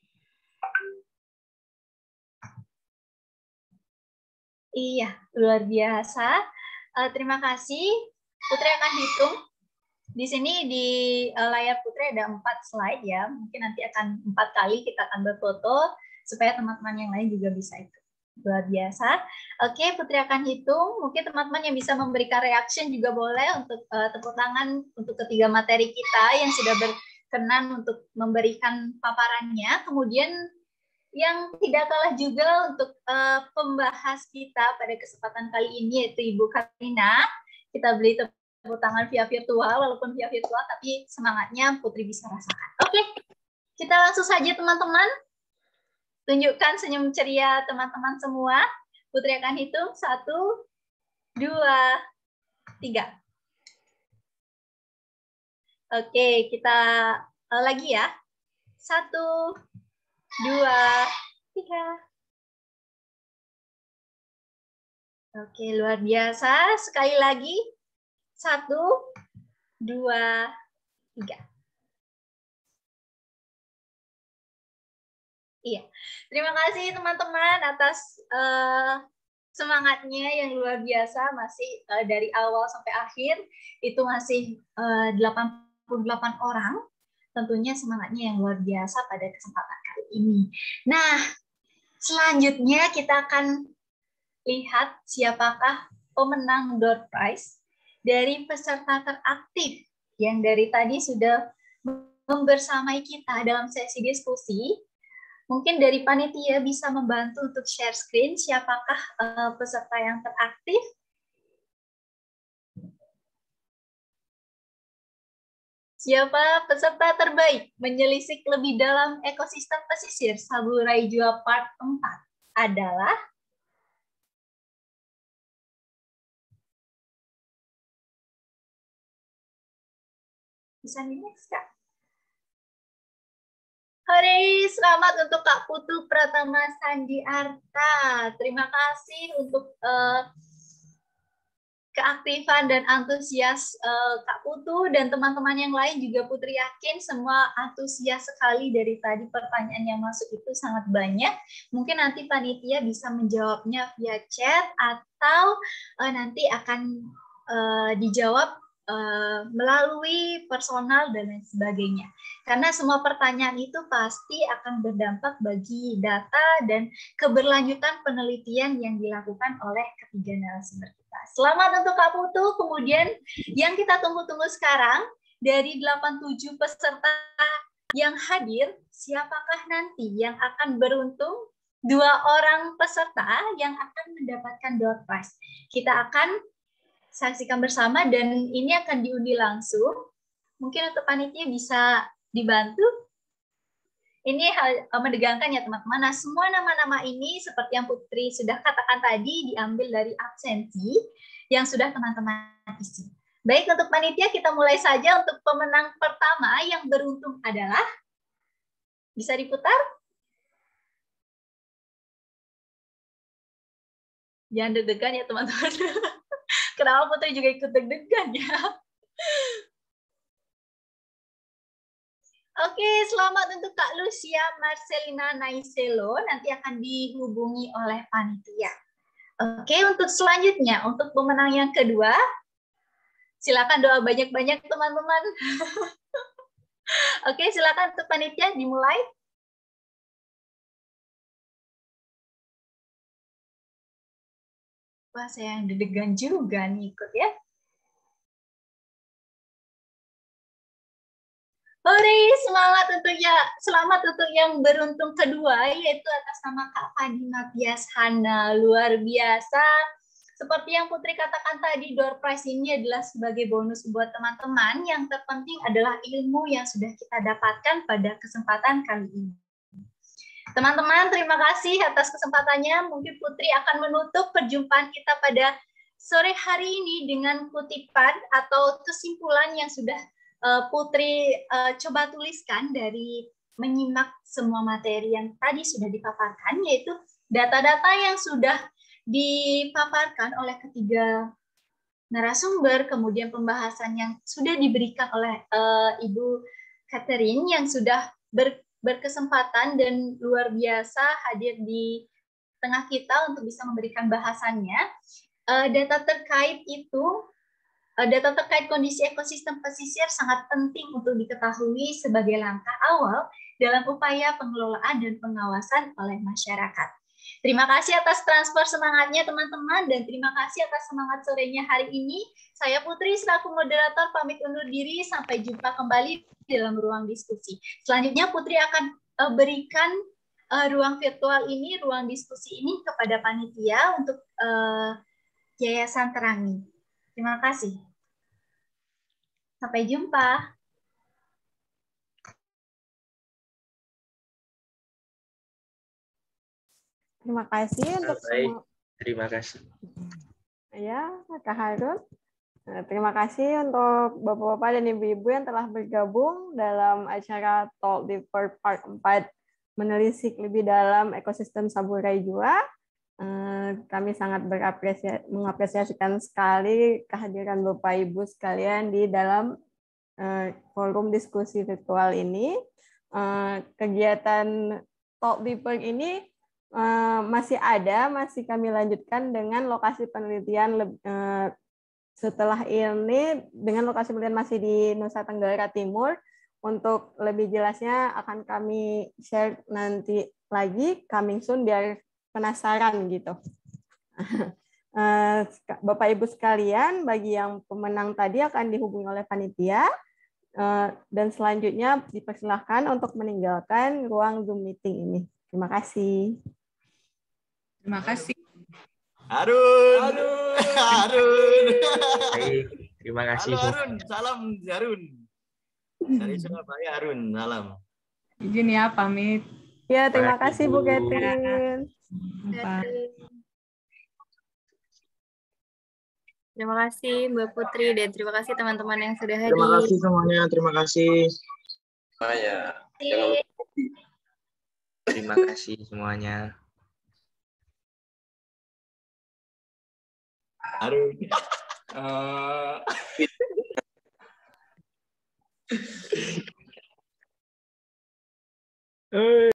Iya, luar biasa. Terima kasih. Putri akan hitung. Di sini di layar Putri ada 4 slide ya. Mungkin nanti akan 4 kali kita akan berfoto supaya teman-teman yang lain juga bisa ikut. Luar biasa. Oke, Putri akan hitung. Mungkin teman-teman yang bisa memberikan reaction juga boleh untuk tepuk tangan untuk ketiga materi kita yang sudah berkenan untuk memberikan paparannya. Kemudian yang tidak kalah juga untuk pembahas kita pada kesempatan kali ini yaitu Ibu Karina. Kita beri tepuk tangan via virtual, walaupun via virtual, tapi semangatnya Putri bisa rasakan. Oke, kita langsung saja teman-teman. Tunjukkan senyum ceria teman-teman semua. Putri akan hitung 1, 2, 3. Oke, kita lagi ya. 1, 2, 3. Oke, luar biasa. Sekali lagi. 1, 2, 3. Iya, terima kasih teman-teman atas semangatnya yang luar biasa. Masih dari awal sampai akhir itu masih 88 orang. Tentunya semangatnya yang luar biasa pada kesempatan kali ini. Nah, selanjutnya kita akan lihat siapakah pemenang door prize dari peserta teraktif yang dari tadi sudah membersamai kita dalam sesi diskusi. Mungkin dari panitia bisa membantu untuk share screen siapakah peserta yang teraktif. Siapa peserta terbaik menyelisik lebih dalam ekosistem pesisir Saburai Jua Part 4 adalah bisa di-next, Kak? Hore, selamat untuk Kak Putu Pratama Sandiarta. Terima kasih untuk keaktifan dan antusias Kak Putu dan teman-teman yang lain juga. Putri yakin semua antusias sekali dari tadi. Pertanyaan yang masuk itu sangat banyak. Mungkin nanti panitia bisa menjawabnya via chat atau nanti akan dijawab melalui personal dan lain sebagainya. Karena semua pertanyaan itu pasti akan berdampak bagi data dan keberlanjutan penelitian yang dilakukan oleh ketiga narasumber kita. Selamat untuk Kak Putu. Kemudian yang kita tunggu-tunggu sekarang, dari 87 peserta yang hadir, siapakah nanti yang akan beruntung 2 orang peserta yang akan mendapatkan door prize? Kita akan saksikan bersama dan ini akan diundi langsung. Mungkin untuk panitia bisa dibantu. Ini hal menegangkan ya teman-teman. Nah, semua nama-nama ini seperti yang Putri sudah katakan tadi diambil dari absensi yang sudah teman-teman isi. Baik, untuk panitia kita mulai saja. Untuk pemenang pertama yang beruntung adalah, bisa diputar? Jangan deg-degan ya teman-teman. Kenapa Putri juga ikut deg-degan ya? Oke, selamat untuk Kak Lucia Marcelina Naiselo, nanti akan dihubungi oleh panitia. Oke, untuk selanjutnya, untuk pemenang yang kedua, silakan doa banyak-banyak teman-teman. Oke, silakan untuk panitia dimulai. Wah, saya yang deg-degan juga nih ikut ya. Hore, selamat untuk yang beruntung kedua, yaitu atas nama Kak Fadima Biashana. Luar biasa. Seperti yang Putri katakan tadi, door prize ini adalah sebagai bonus buat teman-teman. Yang terpenting adalah ilmu yang sudah kita dapatkan pada kesempatan kali ini. Teman-teman, terima kasih atas kesempatannya. Mungkin Putri akan menutup perjumpaan kita pada sore hari ini dengan kutipan atau kesimpulan yang sudah Putri coba tuliskan dari menyimak semua materi yang tadi sudah dipaparkan, yaitu data-data yang sudah dipaparkan oleh ketiga narasumber, kemudian pembahasan yang sudah diberikan oleh Ibu Catherine yang sudah berkesempatan dan luar biasa hadir di tengah kita untuk bisa memberikan bahasannya. Data terkait kondisi ekosistem pesisir sangat penting untuk diketahui sebagai langkah awal dalam upaya pengelolaan dan pengawasan oleh masyarakat. Terima kasih atas transfer semangatnya teman-teman, dan terima kasih atas semangat sorenya hari ini. Saya Putri selaku moderator pamit undur diri, sampai jumpa kembali dalam ruang diskusi. Selanjutnya Putri akan berikan ruang virtual ini, ruang diskusi ini kepada panitia untuk Yayasan Terangi. Terima kasih. Sampai jumpa. Terima kasih untuk semua. Terima kasih. Ya, Kak Harun. Terima kasih untuk Bapak-Bapak dan Ibu-Ibu yang telah bergabung dalam acara Talk Deeper Part 4 menelisik lebih dalam ekosistem Saburai Jua. Kami sangat mengapresiasikan sekali kehadiran Bapak Ibu sekalian di dalam forum diskusi virtual ini. Kegiatan Talk Deeper ini masih kami lanjutkan dengan lokasi penelitian setelah ini dengan lokasi penelitian masih di Nusa Tenggara Timur. Untuk lebih jelasnya akan kami share nanti lagi, coming soon, biar penasaran gitu. Bapak Ibu sekalian, bagi yang pemenang tadi akan dihubungi oleh panitia, dan selanjutnya dipersilahkan untuk meninggalkan ruang Zoom meeting ini. Terima kasih. Terima kasih. Harun. Baik, terima kasih. Halo Harun, salam Harun. Dari Surabaya Harun, salam. Izin ya, pamit. Ya, terima kasih Bu Catherine. Terima kasih Mbak Putri, dan terima kasih teman-teman yang sudah hadir. Terima kasih semuanya, terima kasih. Terima kasih semuanya. Harun.